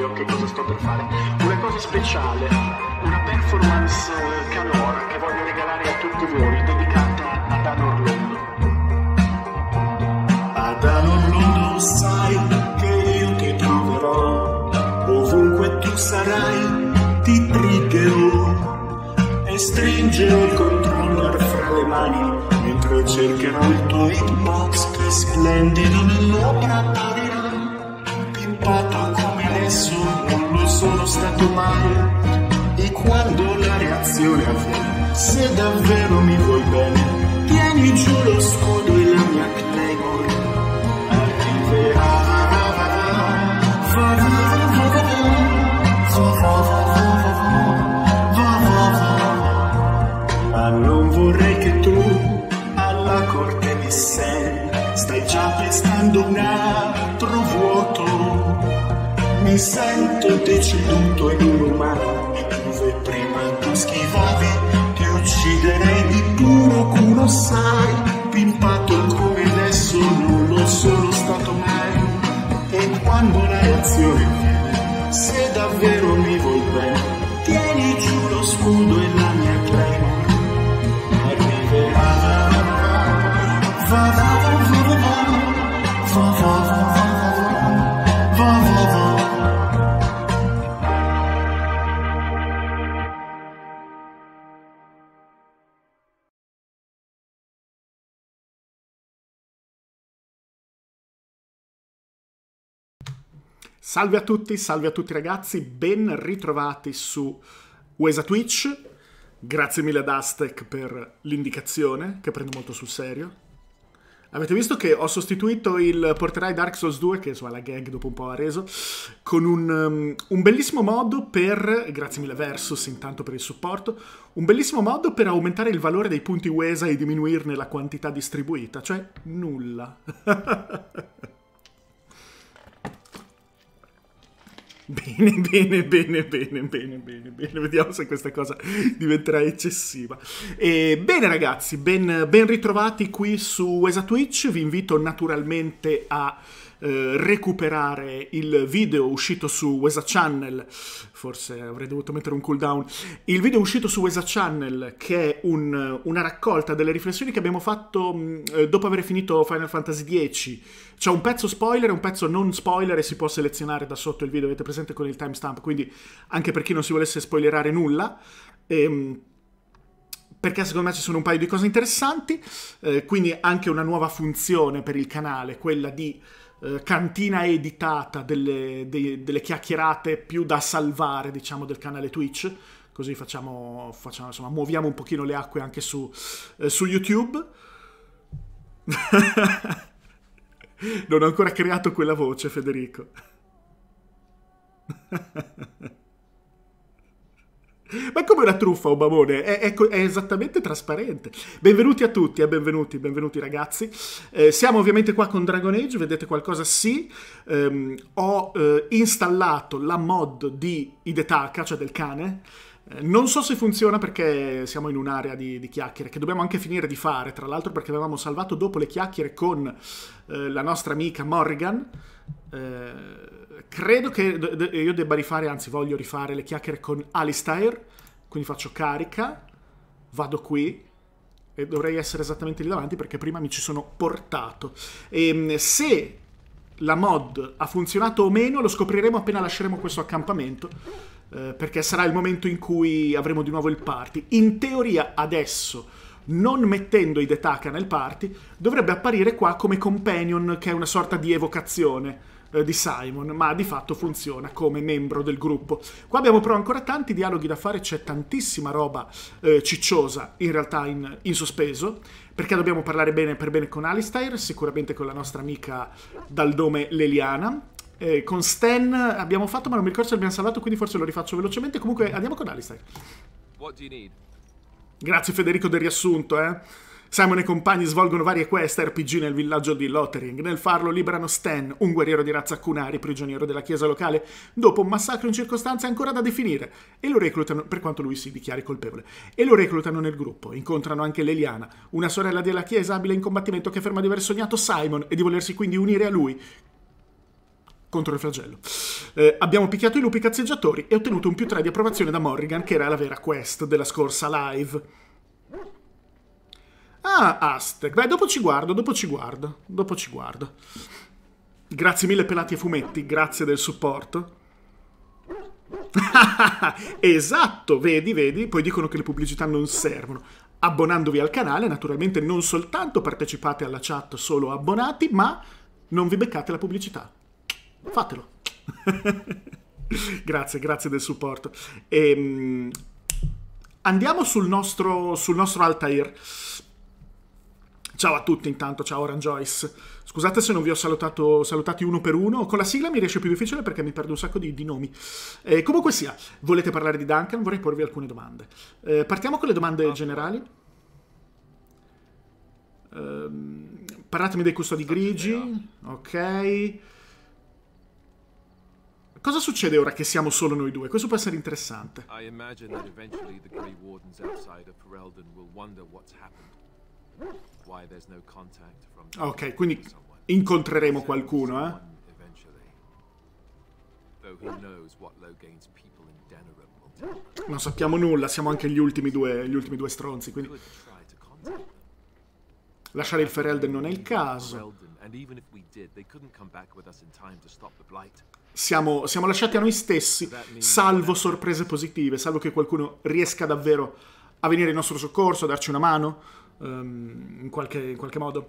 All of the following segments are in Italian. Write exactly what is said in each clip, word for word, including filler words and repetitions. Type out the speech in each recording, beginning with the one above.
io che cosa sto per fare. Una cosa speciale, una performance calora che voglio regalare a tutti voi, dedicata ad Dano Orlando. Ad Dano Orlando sai che io ti troverò, ovunque tu sarai ti triggerò e stringerò il controller fra le mani mentre cercherò il tuo hitbox che splendido nell'operatorio. Pimpato come adesso non lo sono stato mai, e quando la reazione avviene, se davvero mi vuoi bene, tieni giù lo scudo e la mia Claymore arriverà. Ma non vorrei che tu alla corte di Sam stai già pestando un altro vuoto. Mi sento deceduto in un umano dove prima tu schivavi, ti ucciderei di puro culo, sai. Pimpato come adesso non lo sono stato mai, e quando la reazione viene, se davvero mi vuoi bene, tieni giù lo scudo e la mia Claymore arriverà. Va va va va va va va va va va. Salve a tutti, salve a tutti ragazzi, ben ritrovati su Wesa Twitch. Grazie mille ad Aztec per l'indicazione, che prendo molto sul serio. Avete visto che ho sostituito il Porterai Dark Souls due, che insomma la gag dopo un po' ha reso, con un, um, un bellissimo modo per, grazie mille Versus intanto per il supporto, un bellissimo modo per aumentare il valore dei punti Wesa e diminuirne la quantità distribuita, cioè nulla. Bene, bene, bene, bene, bene, bene, bene, vediamo se questa cosa diventerà eccessiva. E, bene ragazzi, ben, ben ritrovati qui su Wesa Twitch, vi invito naturalmente a eh, recuperare il video uscito su Wesa Channel, forse avrei dovuto mettere un cooldown, il video uscito su Wesa Channel, che è un, una raccolta delle riflessioni che abbiamo fatto mh, dopo aver finito Final Fantasy dieci. C'è un pezzo spoiler e un pezzo non spoiler e si può selezionare da sotto il video, avete presente, con il timestamp, quindi anche per chi non si volesse spoilerare nulla, ehm, perché secondo me ci sono un paio di cose interessanti, eh, quindi anche una nuova funzione per il canale, quella di eh, cantina editata delle, de, delle chiacchierate più da salvare, diciamo, del canale Twitch, così facciamo, facciamo insomma, muoviamo un pochino le acque anche su, eh, su YouTube. Non ho ancora creato quella voce, Federico. Ma come una truffa, Obamone, è, è, è esattamente trasparente. Benvenuti a tutti, eh, benvenuti, benvenuti ragazzi. Eh, siamo ovviamente qua con Dragon Age, vedete qualcosa? Sì. Um, ho eh, installato la mod di Hidetaka, cioè del cane. Eh, non so se funziona perché siamo in un'area di, di chiacchiere che dobbiamo anche finire di fare, tra l'altro perché avevamo salvato dopo le chiacchiere con eh, la nostra amica Morrigan. Eh, credo che de- de- io debba rifare, anzi voglio rifare le chiacchiere con Alistair, quindi faccio carica, vado qui e dovrei essere esattamente lì davanti perché prima mi ci sono portato. E se la mod ha funzionato o meno lo scopriremo appena lasceremo questo accampamento, eh, perché sarà il momento in cui avremo di nuovo il party. In teoria adesso, non mettendo Hidetaka nel party, dovrebbe apparire qua come companion, che è una sorta di evocazione eh, di Simon, ma di fatto funziona come membro del gruppo. Qua abbiamo però ancora tanti dialoghi da fare, c'è tantissima roba eh, cicciosa in realtà in, in sospeso, perché dobbiamo parlare bene per bene con Alistair, sicuramente con la nostra amica dal nome Leliana. Eh, con Stan abbiamo fatto, ma non mi ricordo se l'abbiamo salvato, quindi forse lo rifaccio velocemente. Comunque andiamo con Alistair. What do you need? Grazie Federico del riassunto, eh. Simon e compagni svolgono varie quest R P G nel villaggio di Lothering. Nel farlo liberano Stan, un guerriero di razza Kunari, prigioniero della chiesa locale, dopo un massacro in circostanze ancora da definire, e lo reclutano, per quanto lui si dichiari colpevole, e lo reclutano nel gruppo. Incontrano anche Leliana, una sorella della chiesa abile in combattimento che afferma di aver sognato Simon e di volersi quindi unire a lui contro il flagello. Eh, abbiamo picchiato i lupi cazzeggiatori e ottenuto un più tre di approvazione da Morrigan, che era la vera quest della scorsa live. Ah, Aztec. Beh, dopo ci guardo, dopo ci guardo, dopo ci guardo. Grazie mille pelati e fumetti, grazie del supporto. Esatto, vedi, vedi, poi dicono che le pubblicità non servono. Abbonandovi al canale, naturalmente non soltanto partecipate alla chat solo abbonati, ma non vi beccate la pubblicità. Fatelo. Grazie, grazie del supporto. E, andiamo sul nostro, sul nostro Altair. Ciao a tutti intanto, ciao Oran Joyce. Scusate se non vi ho salutato, salutati uno per uno. Con la sigla mi riesce più difficile perché mi perdo un sacco di, di nomi. Eh, comunque sia, volete parlare di Duncan? Vorrei porvi alcune domande. Eh, partiamo con le domande generali. Eh, parlatemi dei custodi grigi. Ok. Cosa succede ora che siamo solo noi due? Questo può essere interessante. I immagine that eventually the Grey Wardens outside of Ferelden will wonder what's happened. Why there's no contact from Ok, quindi incontreremo qualcuno, eh? Non sappiamo nulla, siamo anche gli ultimi due, gli ultimi due stronzi, quindi lasciare il Ferelden non è il caso. Siamo, siamo lasciati a noi stessi, salvo sorprese positive, salvo che qualcuno riesca davvero a venire in nostro soccorso, a darci una mano, um, in, qualche, in qualche modo.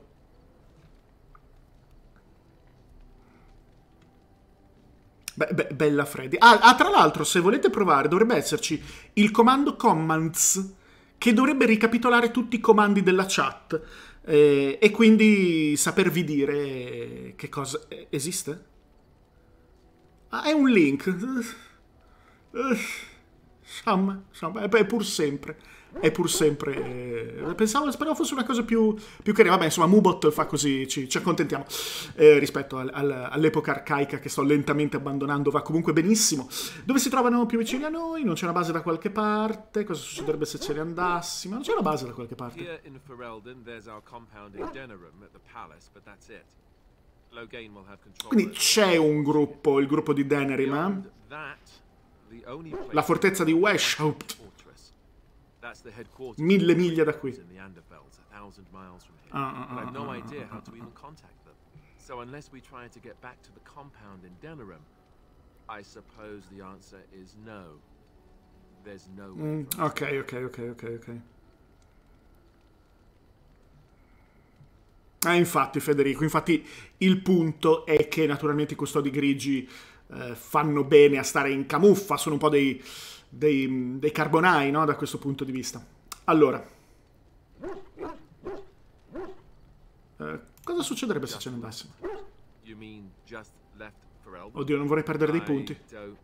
Be be bella Freddy. Ah, ah, tra l'altro, se volete provare, dovrebbe esserci il comando commands, che dovrebbe ricapitolare tutti i comandi della chat, eh, e quindi sapervi dire che cosa... Esiste? Ah, è un link. Uh, Sham, Sham, è pur sempre. È pur sempre. Eh, pensavo, speravo fosse una cosa più, più carina. Vabbè, insomma, Mubot fa così, ci, ci accontentiamo. Eh, rispetto al, al, all'epoca arcaica che sto lentamente abbandonando, va comunque benissimo. Dove si trovano più vicini a noi? Non c'è una base da qualche parte? Cosa succederebbe se ce ne andassimo? Non c'è una base da qualche parte. Here in Ferelden, there's our compound in Denerim at the palace, but that's it. Quindi c'è un gruppo, il gruppo di Denerim, eh? La fortezza di Weishaupt, mille miglia da qui. Ah, ah, ah, ah, ah, ah. Mm, ok, ok, ok, ok, ok. Eh, infatti Federico, infatti il punto è che naturalmente i custodi grigi eh, fanno bene a stare in camuffa, sono un po' dei, dei, dei carbonai, no? Da questo punto di vista. Allora, eh, cosa succederebbe se ce ne andassimo? Oddio, non vorrei perdere dei punti.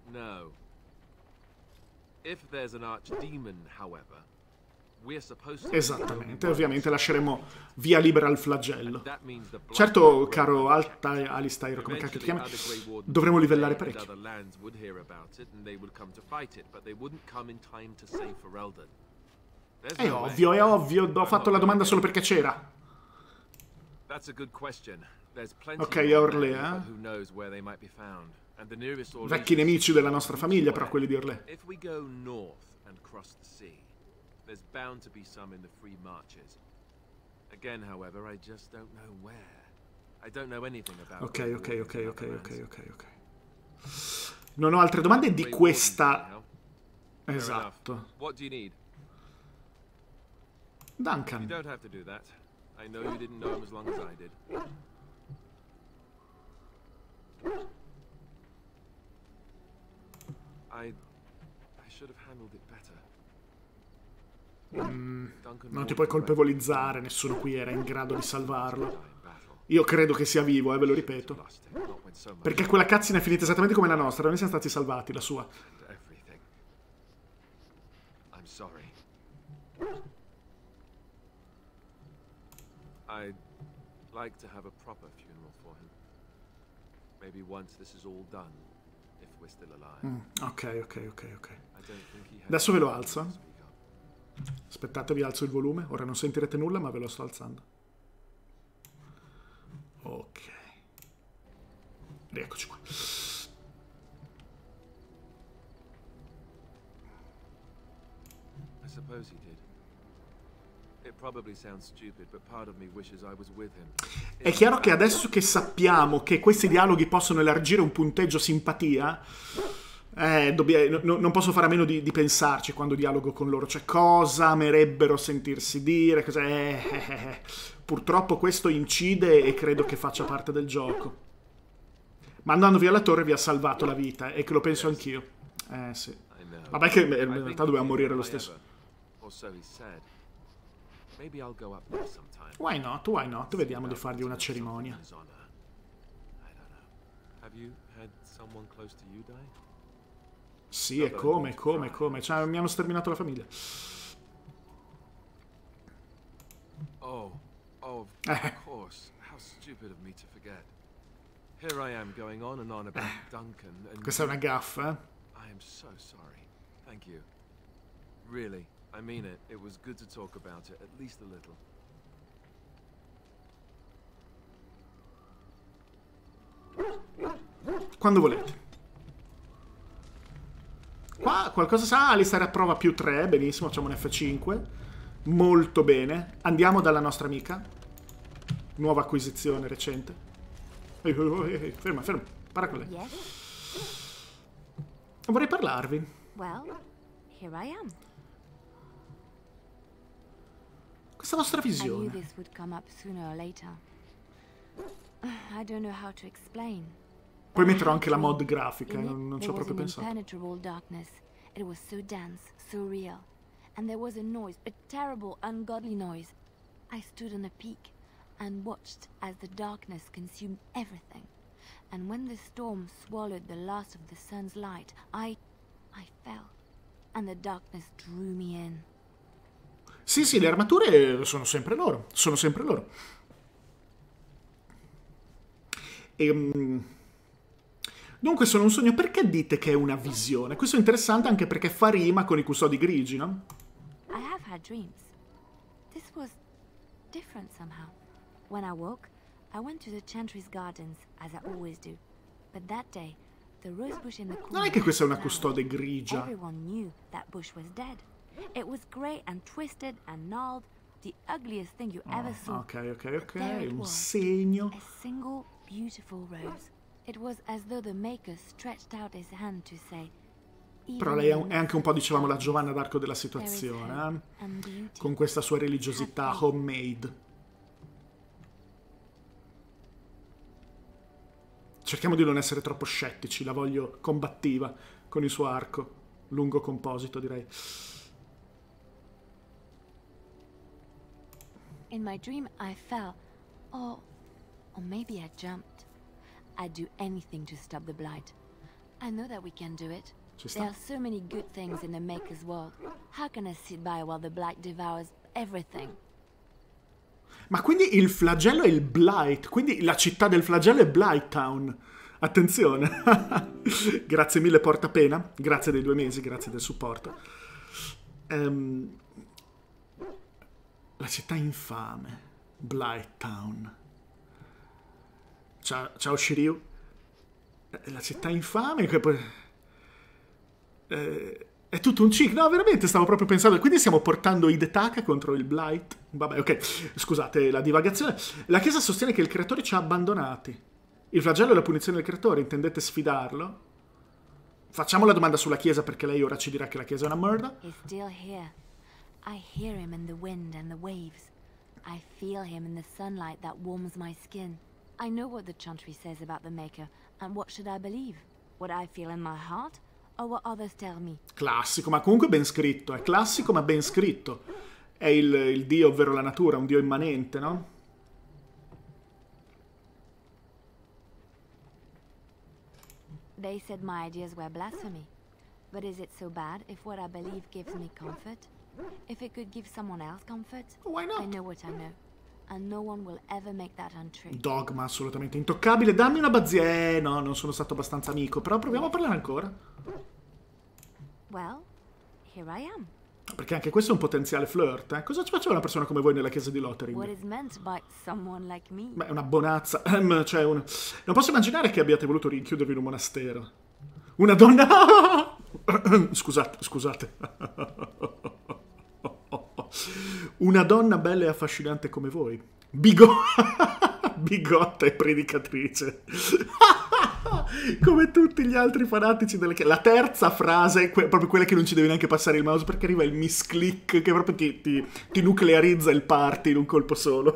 Esattamente, ovviamente lasceremo via libera al flagello. Certo, caro Alta Alistair, come cacchio ti chiami, dovremo livellare parecchio. È ovvio, è ovvio, ho fatto la domanda solo perché c'era. Ok, a Orlé, eh? Vecchi nemici della nostra famiglia, però, quelli di Orlé. There's bound to be some in the free marches. Again, however, I just don't know where. I don't know anything about. Ok, ok, ok, ok, ok, ok, ok. Non ho altre domande di questa. Esatto. What do you need? Duncan. You don't have to do that. I know you didn't know him as long as I did. I I should have handled it better. Mm, non ti puoi colpevolizzare, nessuno qui era in grado di salvarlo. Io credo che sia vivo, eh, ve lo ripeto. Perché quella cazzina è finita esattamente come la nostra, noi siamo stati salvati, la sua. I'd like to have a proper funeral for him. Maybe once this is all done, if we're still alive. Mm, ok, ok, ok, ok. Adesso ve lo alzo. Aspettate, vi alzo il volume. Ora non sentirete nulla, ma ve lo sto alzando. Ok. Rieccoci qua. suppose he did. It probably sounds stupid, but part of me wishes I was with him. È chiaro che adesso che sappiamo che questi dialoghi possono elargire un punteggio simpatia, eh, dobbia, no, non posso fare a meno di, di pensarci quando dialogo con loro. Cioè, cosa amerebbero sentirsi dire? Cosa... Eh, eh, eh. Purtroppo questo incide e credo che faccia parte del gioco. Ma andando via la torre vi ha salvato la vita, e che lo penso anch'io. Eh sì. Vabbè che in realtà doveva morire lo stesso. Why not? Why not? Vediamo di fargli una cerimonia. Sì, e come, come, come. Cioè, mi hanno sterminato la famiglia. Oh, oh, of course. How stupid of me to forget. Here I am going on and on about Duncan and... Questa è una gaffa, eh? I am so sorry. Thank you. Really, I mean it. It was good to talk about it, at least a little. Quando volete. Qua qualcosa sa, Alistair approva più tre, benissimo, facciamo un F cinque. Molto bene. Andiamo dalla nostra amica. Nuova acquisizione recente. Ehi, ehi, ehi, ferma, ferma, parla con lei. Yes? Vorrei parlarvi. Well, here I am. Questa vostra I knew visione. this would come up sooner or later. I don't know how to explain. Poi but I metterò had anche a la mod dream. grafica, In it, non, non ci there ho was proprio an pensato. impenetrable darkness. It was so dense, so real. And there was a noise, a terrible, ungodly noise. I stood on a peak and watched as the darkness consumed everything. And when the storm swallowed the last of the sun's light, I... I fell. And the darkness drew me in. Sì, sì, le armature sono sempre loro. Sono sempre loro. Ehm... Dunque sono un sogno. Perché dite che è una visione? Questo è interessante anche perché fa rima con i custodi grigi, no? I have had dreams. This was different somehow. When I woke, I went to the Chantry's gardens, as I always do. But that day, the rose bush in the corner... Non è che questa è una flowered. custode grigia. Everyone knew that bush was dead. It was grey and twisted and gnarled, the ugliest thing you ever saw. Ok, ok, ok. There it Un was. segno. A single beautiful rose. It was as though the maker stretched out his hand to say... Però lei è, un- è anche un po', dicevamo, la Giovanna d'Arco della situazione, eh? Con questa sua religiosità homemade. Cerchiamo di non essere troppo scettici, la voglio combattiva con il suo arco, lungo composito, direi. In my dream, I fell. Or, or maybe I jumped. I'd do anything to stop the blight. I know that we can do it. Ci There sta. are so many good things in the Maker's world. How can I sit by while the blight devours everything? Ma quindi il flagello è il Blight, quindi la città del flagello è Blighttown. Attenzione. Grazie mille Portapena, grazie dei due mesi, grazie del supporto. Ehm, la città infame, Blighttown. Ciao, ciao Shiryu. Eh, La città infame che poi... Eh, è tutto un cheat. No, veramente stavo proprio pensando. Quindi stiamo portando Hidetaka contro il Blight. Vabbè, ok. Scusate la divagazione. La Chiesa sostiene che il creatore ci ha abbandonati. Il flagello è la punizione del creatore. Intendete sfidarlo? Facciamo la domanda sulla Chiesa, perché lei ora ci dirà che la Chiesa è una merda. He's still here. I hear him in the wind and the waves. I feel him in the sunlight that warms my skin. I know what the Chantry says about the Maker, and what should I believe? What I feel in my heart, or what others tell me? Classico, ma comunque ben scritto. È classico, ma ben scritto. È il, il dio, ovvero la natura, un dio immanente, no? They said my ideas were blasphemy. But is it so bad if what I believe gives me comfort? If it could give someone else comfort? Why I not? know what I know. And no one will ever make that untrue. Dogma assolutamente intoccabile. Dammi una bazzia. Eh, no, non sono stato abbastanza amico. Però proviamo a parlare ancora. Well, here I am. Perché anche questo è un potenziale flirt, eh? Cosa ci faceva una persona come voi nella chiesa di Lothering? What is meant by someone like me? Beh, una bonazza. Ehm, cioè, un... non posso immaginare che abbiate voluto rinchiudervi in un monastero. Una donna... scusate, scusate. Una donna bella e affascinante come voi. Bigo... Bigotta e predicatrice. Come tutti gli altri fanatici delle... La terza frase, que- proprio quella che non ci devi neanche passare il mouse, perché arriva il misclick che proprio ti, ti, ti nuclearizza il party in un colpo solo.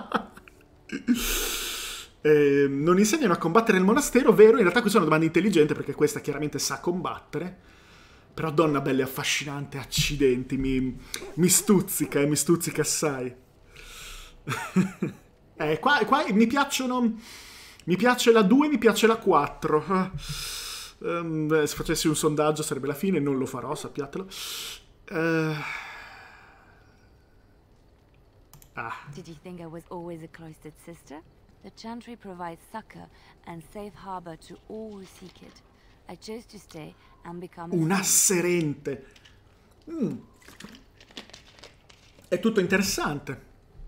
eh, non insegnano a combattere nel monastero, vero? In realtà questa è una domanda intelligente, perché questa chiaramente sa combattere. Però donna bella e affascinante, accidenti, mi, mi stuzzica, eh, mi stuzzica assai. eh, qua, qua mi piacciono... Mi piace la due, mi piace la quattro. Um, se facessi un sondaggio sarebbe la fine, non lo farò, sappiatelo. Uh... Ah. Did you think I was always a cloistered sister? The Chantry provides succor and safe harbor to all who seek it. I chose to stay and become Un asserente. Mm. È tutto interessante.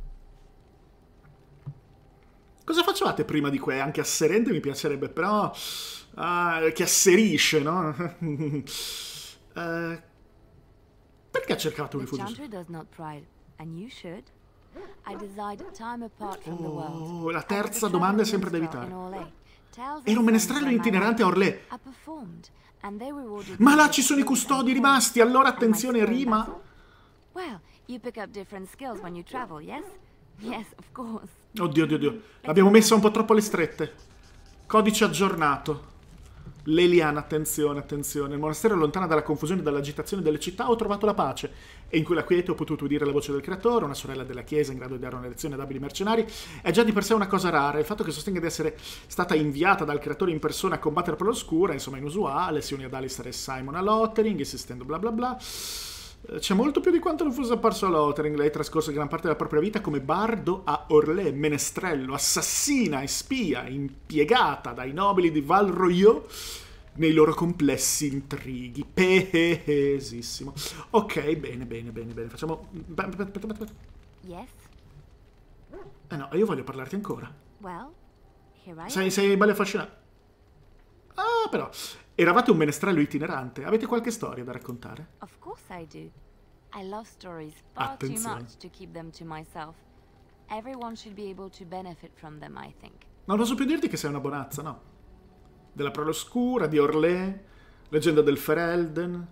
Cosa facevate prima di que? Anche asserente mi piacerebbe, però... Uh, che asserisce, no? uh, perché cercavate un rifugio? Oh, la terza domanda è sempre da evitare. Era un menestrello itinerante a Orlé. Ma là ci sono i custodi rimasti, allora attenzione, rima... Well, you pick up different skills when you travel, yes? Yes, of course. Oddio, oddio, oddio. L'abbiamo messa un po' troppo alle strette. Codice aggiornato. Leliana, attenzione, attenzione. Il monastero è lontano dalla confusione e dall'agitazione delle città. Ho trovato la pace. E in quella quiete ho potuto udire la voce del creatore, una sorella della chiesa in grado di dare una lezione ad abili mercenari. È già di per sé una cosa rara. Il fatto che sostenga di essere stata inviata dal creatore in persona a combattere per l'oscura, insomma, è inusuale. Si unì ad Alistair e Simon a Lothering, insistendo bla bla bla. C'è molto più di quanto non fosse apparso a Lothering. Lei trascorse gran parte della propria vita come bardo a Orlé, menestrello, assassina e spia, impiegata dai nobili di Val Royeaux nei loro complessi intrighi. Pesissimo. Ok, bene, bene, bene, bene. Facciamo... Yes? Eh no, io voglio parlarti ancora. Well, here I Sei, sei bello affascinante. Ah, però... Eravate un menestrello itinerante. Avete qualche storia da raccontare? Of course I do. I love stories far too Attenzione. much to keep them to myself. Everyone should be able to benefit from them, I think. Non oso più dirti che sei una bonazza, no? Della Prole Oscura, di Orlé, leggenda del Ferelden.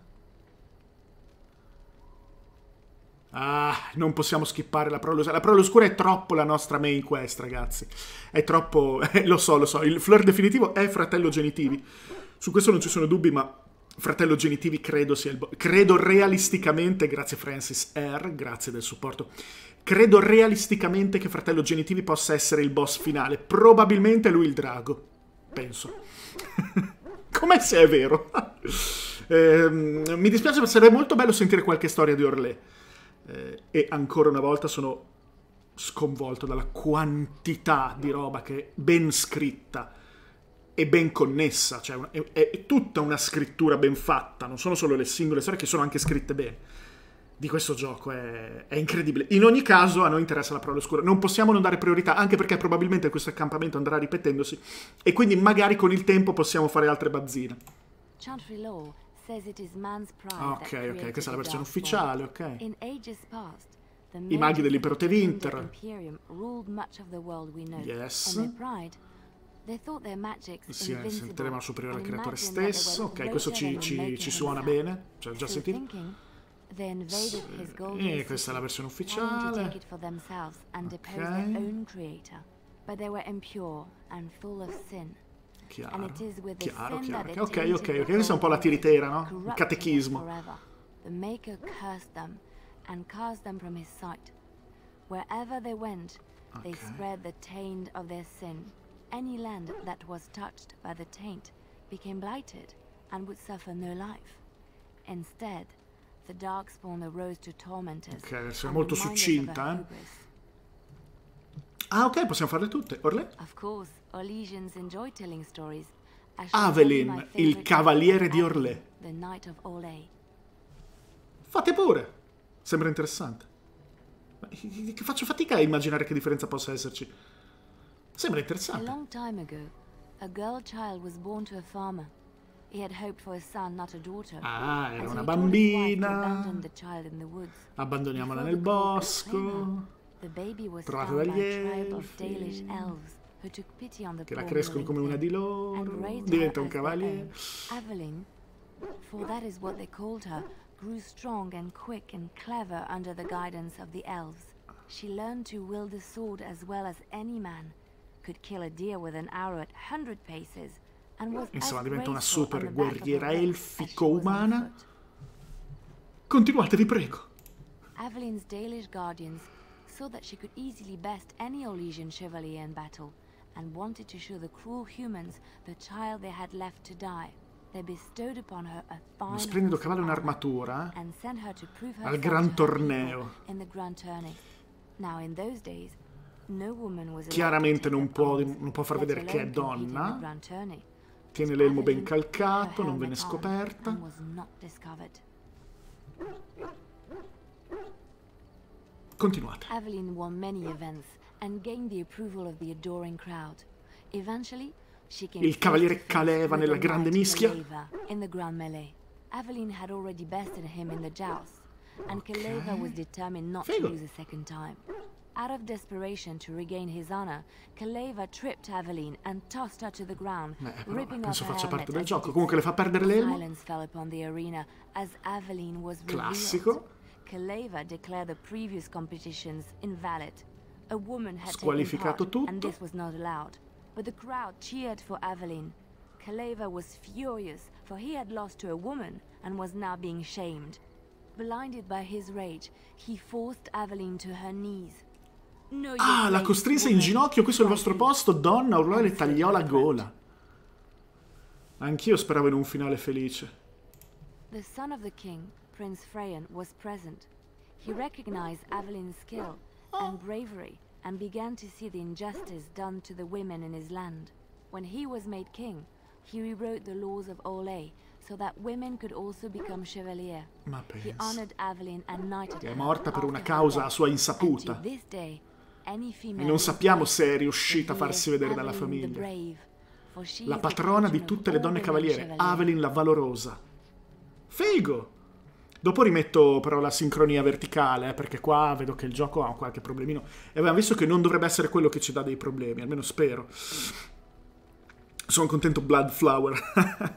Ah, non possiamo skippare la Prole Oscura. La Prole Oscura è troppo la nostra main quest, ragazzi. È troppo... Eh, lo so, lo so. Il fleur definitivo è fratello genitivi. Su questo non ci sono dubbi, ma fratello genitivi credo sia il... Bo- credo realisticamente, grazie Francis R, grazie del supporto, credo realisticamente che fratello genitivi possa essere il boss finale. Probabilmente è lui il drago. Penso. Come se è vero. eh, mi dispiace, ma sarebbe molto bello sentire qualche storia di Orlé. Eh, e ancora una volta sono sconvolto dalla quantità di roba che è ben scritta e ben connessa, cioè una, è, è tutta una scrittura ben fatta, non sono solo le singole storie che sono anche scritte bene. Di questo gioco è, è incredibile. In ogni caso a noi interessa la Prole Oscura, non possiamo non dare priorità, anche perché probabilmente questo accampamento andrà ripetendosi e quindi magari con il tempo possiamo fare altre bazzine. Chantry Law says it is man's pride Ah, that ok, ok, created questa è la the versione Darkspawn. ufficiale, ok. In ages past, the I maghi dell'impero mages of the Tevinter. Imperium ruled much of the world we know. Yes. And their pride, they thought their magics Sì, invincible. sentiremo superiore al and creatore imagined that they stesso. were Ok, questo ci, greater than ci, the Maker ci suona himself. bene. Cioè, già So sentito? thinking, they invaded his golden E questa è la city, versione planning to ufficiale. take it for themselves and depose Ok. their own creator. But they were impure and full of sin. Chiaro, And it is with the chiaro, sin chiaro. that Ok, they ok, tainted ok. the Questa è un po' la golden tiritera, city, no? Il corrupting it catechismo. forever. The Maker cursed them and cast them from his sight. Wherever they went, they Ok. spread the taint of their sin. Any land that was touched by the taint became blighted and would suffer no life. Instead, the Darkspawn arose to torment us. Ok, sei and molto remind us of succinta, our eh? hubris. Ah, ok, possiamo farle tutte. Orlé? Of course, Orlesians enjoy telling stories. I shall tell you Avelin, my il favorite cavaliere of di Avelin, Orlé. The Knight of Orlé. Fate pure. Sembra interessante. Ma che faccio fatica a immaginare che differenza possa esserci. Sembra A interessante. long time ago, a girl child was born to a farmer. He had hoped for a son, not a daughter. Ah, era And so una he told his wife to bambina. abandon the child in the woods. Abbandoniamola Before nel the cold would bosco. claim her, the baby was Trovata found by dagli a tribe of elfi, Dalish elves who took pity on the che la poor crescono come una willing di thing loro, and raised diventa her un as their cavaliere. own. Aveline, for that is what they called her, grew strong and quick and clever under the guidance of the elves. She learned to wield the sword as well as any man, could kill a deer with an arrow at hundred paces, and was Insomma, as diventa una graceful super on the back of a guerriera horse as she was on elfico-umana. foot. Continuate, vi prego. Aveline's Dalish guardians saw that she could easily best any Orlesian chevalier in battle, and wanted to show the cruel humans the child they had left to die. They bestowed upon her a Uno fine splendido horse of cavallo in armor, armatura and sent her to prove al herself gran to her torneo. people in the grand tourney. Now in those days, no woman was allowed to Chiaramente take non up può, arms, non può far let vedere che è alone compete in the donna. grand tourney. Tiene l'elmo ben Aveline calcato, put her non venne helmet on scoperta. and was not discovered. Continuate. Aveline won many events and gained the approval of the adoring crowd. Eventually, she came Il cavaliere face to face Caleva with nella the grande knight mischia. Caleva in the grand melee. Aveline had already bested him in the joust, and Caleva was determined not Figo. to lose a second time. Out of desperation to regain his honor, Caleva tripped Aveline and tossed her to the ground, Beh, però ripping off penso her faccia helmet parte del as gioco. he Comunque le fa perdere l'elmo. Silence fell upon the arena as Aveline was Classico. revealed. Caleva declared the previous competitions invalid. A woman had taken Squalificato part, tutto. and this was not allowed. But the crowd cheered for Aveline. Caleva was furious, for he had lost to a woman and was now being shamed. Blinded by his rage, he forced Aveline to her knees. Know your Ah, la place, costrinse in woman, ginocchio, questo è il vostro cried he. posto, donna, urlò e le And tagliò la slit her gola. throat. Anch'io speravo in un finale felice. The son of the king, Prince Freyan, was present. He recognized Aveline's skill and bravery and began to see the injustice done to the women in his land. When he was made king, he rewrote the laws of Olay so that women could also become chevalier. Ma He pensa. honored Aveline and knighted Che è her morta per after una her causa a death. sua And insaputa. to this day, any E female non is sappiamo blessed se è to riuscita a hear farsi vedere dalla Aveline the famiglia. brave, for she La is the patrona di patron of tutte le all donne women cavaliere, chevalier. Aveline la valorosa. Figo! Dopo rimetto però la sincronia verticale, eh, perché qua vedo che il gioco ha qualche problemino. E avevamo visto che non dovrebbe essere quello che ci dà dei problemi, almeno spero. Sono contento Bloodflower.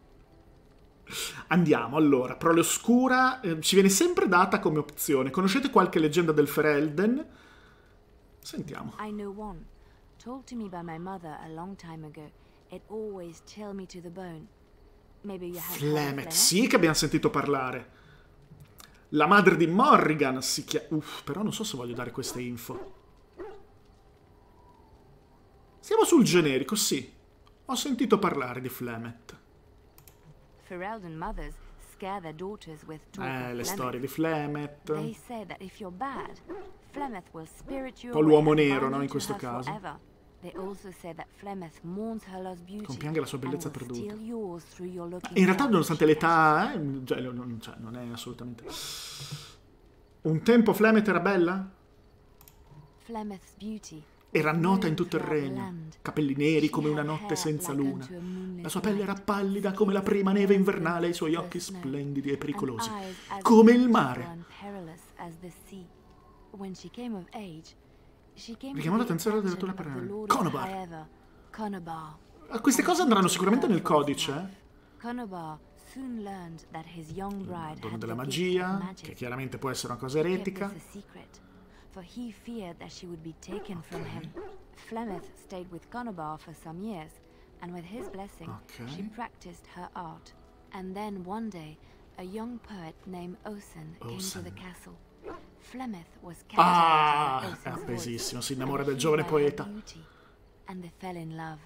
Andiamo, allora, prole oscura eh, ci viene sempre data come opzione. Conoscete qualche leggenda del Ferelden? Sentiamo. I know one, told to me by my mother a long time ago. It always chilled me to the bone. Maybe you have heard of Flemet, Flemet? sì che abbiamo sentito parlare. La madre di Morrigan si chiama... Uff, però non so se voglio dare queste info. Siamo sul generico, sì. Ho sentito parlare di Flemet. Ferelden mothers scare their daughters with talk Eh, of le Flemeth. storie di Flemet. They say that if you're bad, Flemeth will spirit you Un po' away l'uomo and nero, bind no, you in to questo her caso. forever. They also say that Flemeth mourns her lost beauty Compiange la sua bellezza and will perduta. steal yours through your looking In realtà, glass nonostante she catches. l'età, eh, cioè, non, cioè, non è assolutamente... Un tempo Flemet era bella? Flemeth's beauty Era was nota in known tutto il throughout the regno, land. capelli neri She come una had notte hair senza like luna. unto a moonlit La sua pelle era night, pallida come la skin prima neve transparent invernale e i suoi as occhi snow, splendidi e and pericolosi, eyes as come il beautiful mare. and perilous as the sea. When she came of age, she came Richiamò to the l'attenzione della attention letteratura of the parallele. Lord of Conobar. Haever, Conobar. Ah, queste cose andranno sicuramente nel codice, eh? Conobar soon learned that his young bride Dono had della the gift of magia, magic. che chiaramente può essere una cosa He kept eretica. this a secret, for he feared that she would be taken from him. Flemeth stayed with Conobar for some years, and with his blessing, Okay. she practiced her art. And then one day, a young poet named Osen came to Osen. the castle. Flemeth was Ah, captivated by Osen's appesissimo, voice, si innamora and del he giovane by her poeta. beauty, and they fell in love.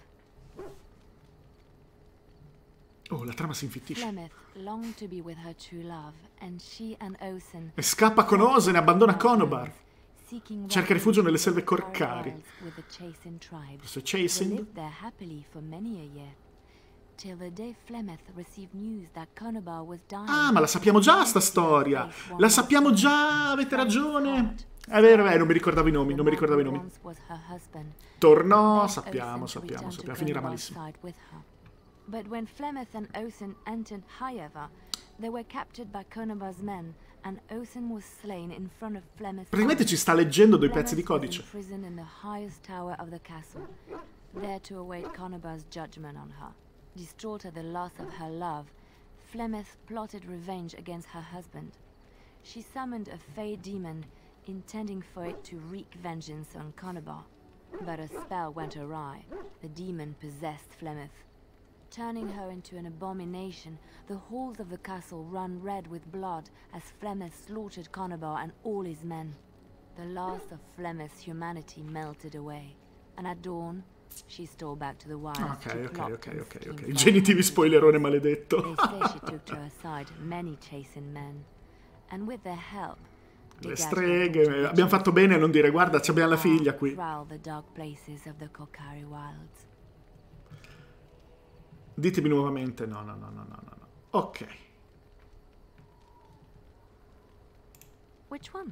Oh, la trama si infittisce. Flemeth longed to be with her true love, and she and Osen E scappa con Osen e abbandona Conobar. seeking Cerca rifugio nelle selve refuge corcari. in the wilds with the Chasing tribes. Questo è They Chasing. lived there happily for many a year, till the day Flemeth received news that Conobar was dying. Ah, ma la sappiamo già sta storia. La sappiamo già, avete ragione. È vero, eh, non mi ricordavo i nomi, non mi ricordavo i nomi. Tornò, Tornò, sappiamo, sappiamo, sappiamo, finirà malissimo. But when Flemeth and Othin entered Highever, they were captured by Conobar's men, and Othin was slain in front of Flemeth's Praticamente army. ci sta leggendo dei pezzi di Flemeth was codice. imprisoned in the highest tower of the castle, there to await Conobar's judgment on her. Distraught at the loss of her love, Flemeth plotted revenge against her husband. She summoned a fey demon, intending for it to wreak vengeance on Conobar. But a spell went awry. The demon possessed Flemeth. Turning her into an abomination, the halls of the castle ran red with blood as Flemeth slaughtered Conobar and all his men. The last of Flemeth's humanity melted away, and at dawn, she stole back to the wilds. Ok, to ok, plot ok, and ok, scheme ok. for Genitivi her. spoilerone maledetto. They say she took to her side many chastened men, and with their help, Le begat her streghe. daughter Abbiamo fatto bene a non dire, guarda, ci abbiamo la figlia qui. prowl the dark places of the Kokari wilds. Ditemi nuovamente, no, no, no, no, no, no. Ok. Which one?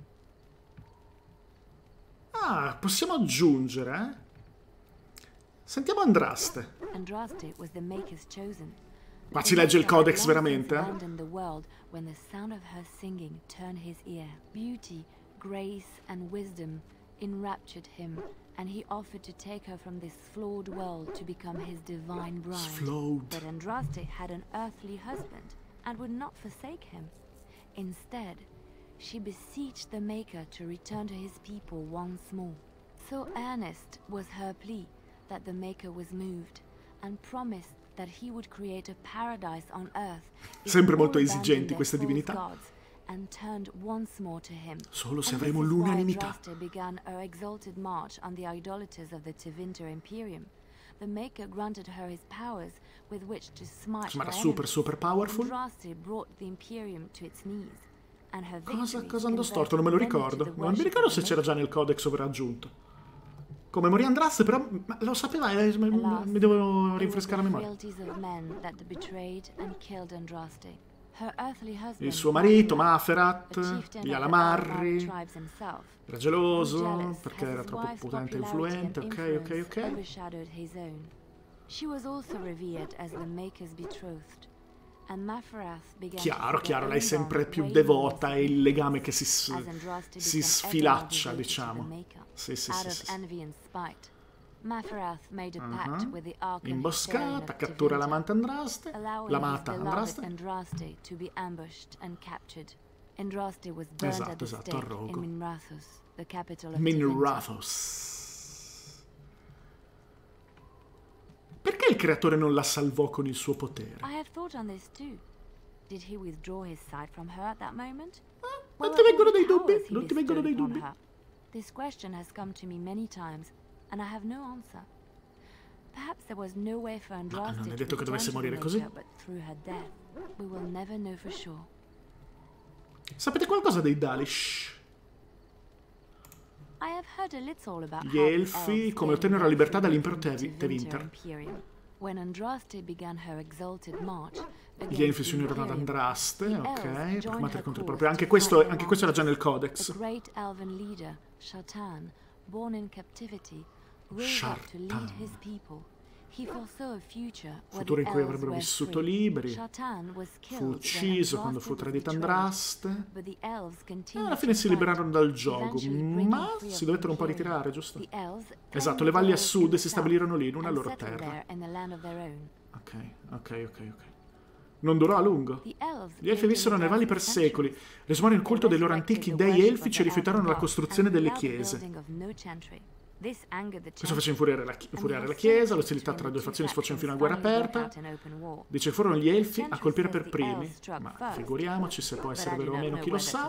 Ah, possiamo aggiungere, eh? Sentiamo Andraste. Andraste was the Maker's chosen. Ma ci legge il Maker codex had long veramente, since eh? abandoned the world when the sound of her singing turned his ear. Beauty, grace, and wisdom enraptured him, and he offered to take her from this flawed world to become his divine bride. Flawed. But Andraste had an earthly husband and would not forsake him. Instead, she beseeched the Maker to return to his people once more. So earnest was her plea that the Maker was moved and promised that he would create a paradise on earth if Sempre all molto abandoned esigenti their queste false divinità. gods and turned once more to him. Solo se And avremo this is why l'unanimità. Andraste began her exalted march on the idolaters of the Tevinter Imperium. The Maker granted her his powers with which to smite Insomma, era her super, enemies. super powerful. Andraste brought the Imperium to its knees, and her Cosa, victories cosa andò storto? Non me lo converted many to ricordo. the Non mi worship ricordo of se the c'era Maker. già nel codex sovraggiunto. Come morì Andraste, però ma lo sapeva, eh, mi, Alas, mi devo it was rinfrescare la the memoria. frailties of men that betrayed and killed Andraste. Her earthly husband, Il suo marito, Maferat, Maferat, a chieftain gli of the Alamarri, Alvar tribes himself, era geloso jealous perché as era his troppo wife's potente e popularity influente. and Ok, ok, influence ok. overshadowed his own. She was also revered as the Maker's betrothed, and Maferath began to Chiaro, feel chiaro, their lei own sempre bond più wavering devota in e il legame che si, significance, as Andraste si became sfilaccia, ever more devoted to the diciamo. Maker. Sì, sì, Out sì, of sì, sì. envy and spite, Maferath made a pact Uh-huh. with the Archon Hysterian Imboscata, of cattura Tevinter, l'amante Andraste, allowing l'amata his beloved Andraste. Andraste to be ambushed and captured. Andraste was burned Esatto, at the esatto, a stake rogo. in Minrathous, the capital of Tevinter. Minrathos. Perché il creatore non la salvò con il suo potere? I have thought on this too. Did he withdraw his sight from her at that moment? Non What ti were vengono all the dei dubbi? powers he Non ti vengono dei bestowed dubbi? upon her? This question has come to me many times, and I have no answer. Perhaps there was no way for Andraste non è to detto che return dovesse to the morire Maker, così. but through her death, we will never know for sure. Sapete qualcosa dei Dalish? I have heard a little about Gli how the elfi elves come gained ottennero la their libertà freedom dall'impero from Tevi- Tevinter Tevinter. Imperium. When Andraste began her exalted march Gli against elfi the si unirono ad Imperium, Andraste, the ok, elves per joined combattere her contro il cause proprio. Anche to questo, fight anche questo era già nel Andraste. codex. The great elven leader, Shatan, born in captivity, rose up to lead Shartan. his people. He foresaw a future where Futuro in the cui elves avrebbero were vissuto free. liberi. Shatan was Fu killed when ucciso quando Andraste fu was tradito betrayed, Andraste. but the elves E continued alla fine to si fight, liberarono dal gioco, eventually breaking ma free of si dovettero un po' the Imperium. ritirare, giusto? The elves Esatto, claimed le valli a the sud in the si stabilirono lì in una south loro and settled terra. there in a land of their own. Ok, ok, ok, ok. Non durò a lungo. The elves Gli elfi lived in vissero the nei valli per desert for secoli, centuries. resumano il They culto dei loro resurrected antichi the dei worship elfi, of ci the rifiutarono la elven costruzione gods delle and allowed the chiese. building of no chantry. This angered the Questo fece chantry, infuriare la, infuriare la chiesa, l'ostilità tra le due fazioni sfociò in fino a guerra aperta. Dice furono gli elfi a colpire per primi, ma figuriamoci se può essere vero o meno, chi lo sa.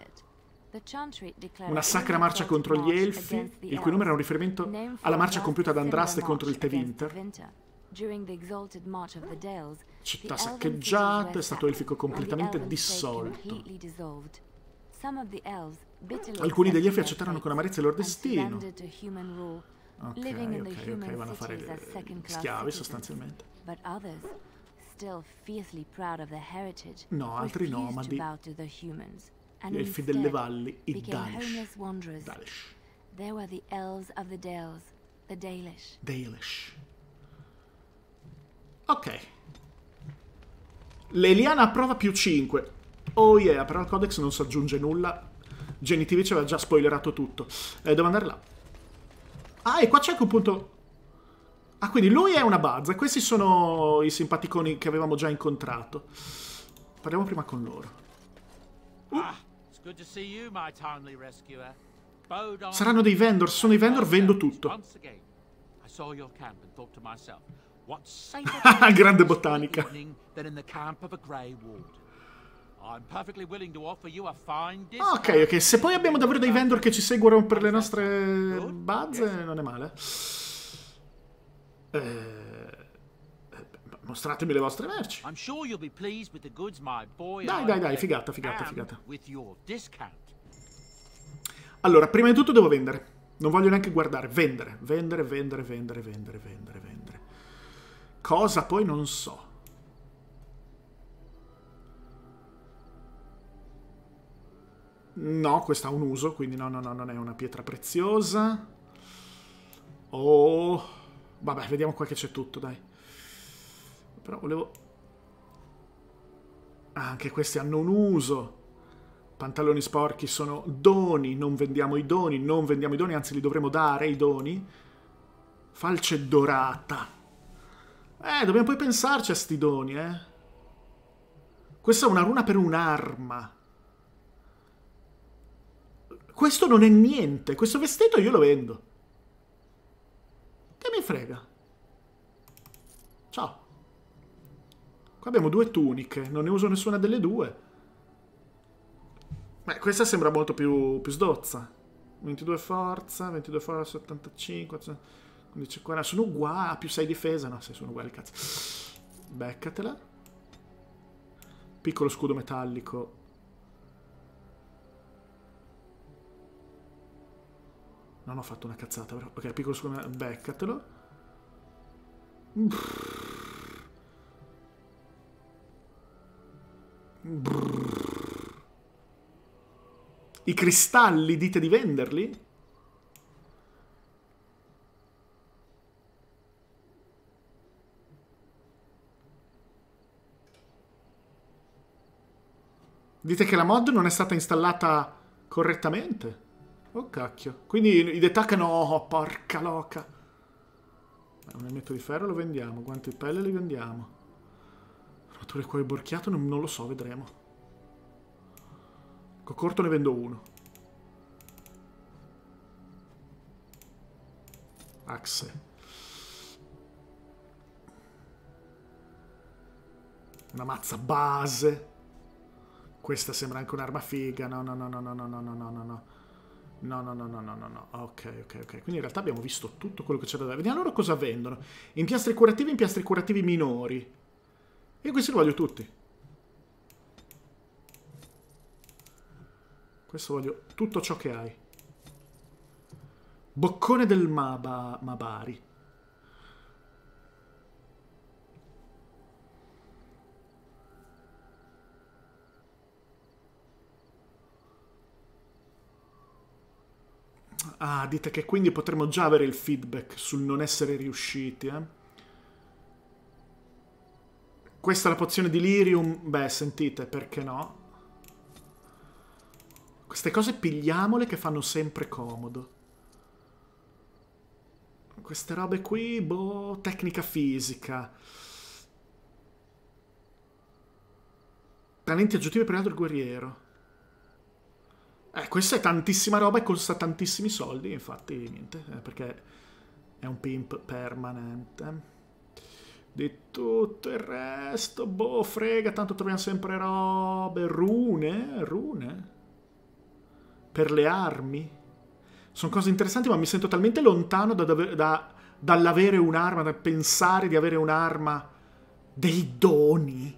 Una sacra marcia contro gli elfi, il cui numero era un riferimento alla marcia compiuta da Andraste contro il Tevinter. Città saccheggiate, stato elfico completamente dissolto. Alcuni degli elfi accettarono con amarezza il loro destino. Ok, ok, ok, vanno a fare gli schiavi sostanzialmente. No, altri nomadi. Gli elfi delle valli, i Dalish. Dalish. There were the elves of the Dales, the Dalish. Dalish. Ok. L'Eliana approva più cinque. Oh yeah, però al codex non si aggiunge nulla. Genitivi ci aveva già spoilerato tutto. Eh, devo andare là. Ah, e qua c'è anche un punto... Ah, quindi lui è una bazza. Questi sono i simpaticoni che avevamo già incontrato. Parliamo prima con loro. Uh. Ah, it's good to see you, my timely rescuer. Saranno dei vendor. Se sono i vendor, vendo tutto. Once again, I saw your camp and thought to myself, what safer grande botanica. than in the camp of a Grey Ward. I'm perfectly willing to offer you a fine ok, ok. Se poi abbiamo davvero dei vendor che ci seguono per le nostre bazze, non è male. Eh, mostratemi le vostre merci. Dai, dai, dai, figata, figata, figata. Allora, prima di tutto devo vendere. Non voglio neanche guardare. Vendere, vendere, vendere, vendere, vendere, vendere, vendere. Cosa poi non so. No, questa ha un uso, quindi no, no, no, non è una pietra preziosa. Oh, vabbè, vediamo qua che c'è tutto, dai. Però volevo... Ah, anche questi hanno un uso. Pantaloni sporchi sono doni, non vendiamo i doni, non vendiamo i doni, anzi li dovremo dare i doni. Falce dorata. Eh, dobbiamo poi pensarci a sti doni, eh. Questa è una runa per un'arma. Questo non è niente. Questo vestito io lo vendo. Che mi frega. Ciao. Qua abbiamo due tuniche. Non ne uso nessuna delle due. Beh, questa sembra molto più, più sdozza. ventidue forza, ventidue forza, settantacinque, quindici, quaranta. Sono uguali. Più sei difesa. No, se sono uguali, cazzo. Beccatela. Piccolo scudo metallico. Non ho fatto una cazzata, però. Ok, piccolo scudo, beccatelo. Brrr. Brrr. I cristalli, dite di venderli? Dite che la mod non è stata installata correttamente? Oh cacchio. Quindi i detaccano... Oh, porca loca. Un elmetto di ferro lo vendiamo. Guanti di pelle li vendiamo. Armature cuoio borchiato non, non lo so, vedremo. Cocorto ne vendo uno. Axe. Una mazza base. Questa sembra anche un'arma figa. No, no, no, no, no, no, no, no, no, no. No, no, no, no, no, no, no. Ok, ok, ok. Quindi in realtà abbiamo visto tutto quello che c'era da vedere. Vediamo loro cosa vendono. Impiastri curativi, impiastri curativi minori. Io questi li voglio tutti. Questo voglio tutto ciò che hai. Boccone del Maba, Mabari. Ah, dite che quindi potremmo già avere il feedback sul non essere riusciti, eh? Questa è la pozione di Lyrium. Beh, sentite, perché no? Queste cose pigliamole che fanno sempre comodo. Queste robe qui, boh, tecnica fisica. Talenti aggiuntivi per l'altro guerriero. Eh, questa è tantissima roba e costa tantissimi soldi, infatti niente, eh, perché è un pimp permanente. Di tutto il resto, boh, frega, tanto troviamo sempre robe. Rune, rune. Per le armi. Sono cose interessanti, ma mi sento talmente lontano da, da, dall'avere un'arma, dal pensare di avere un'arma. Dei doni.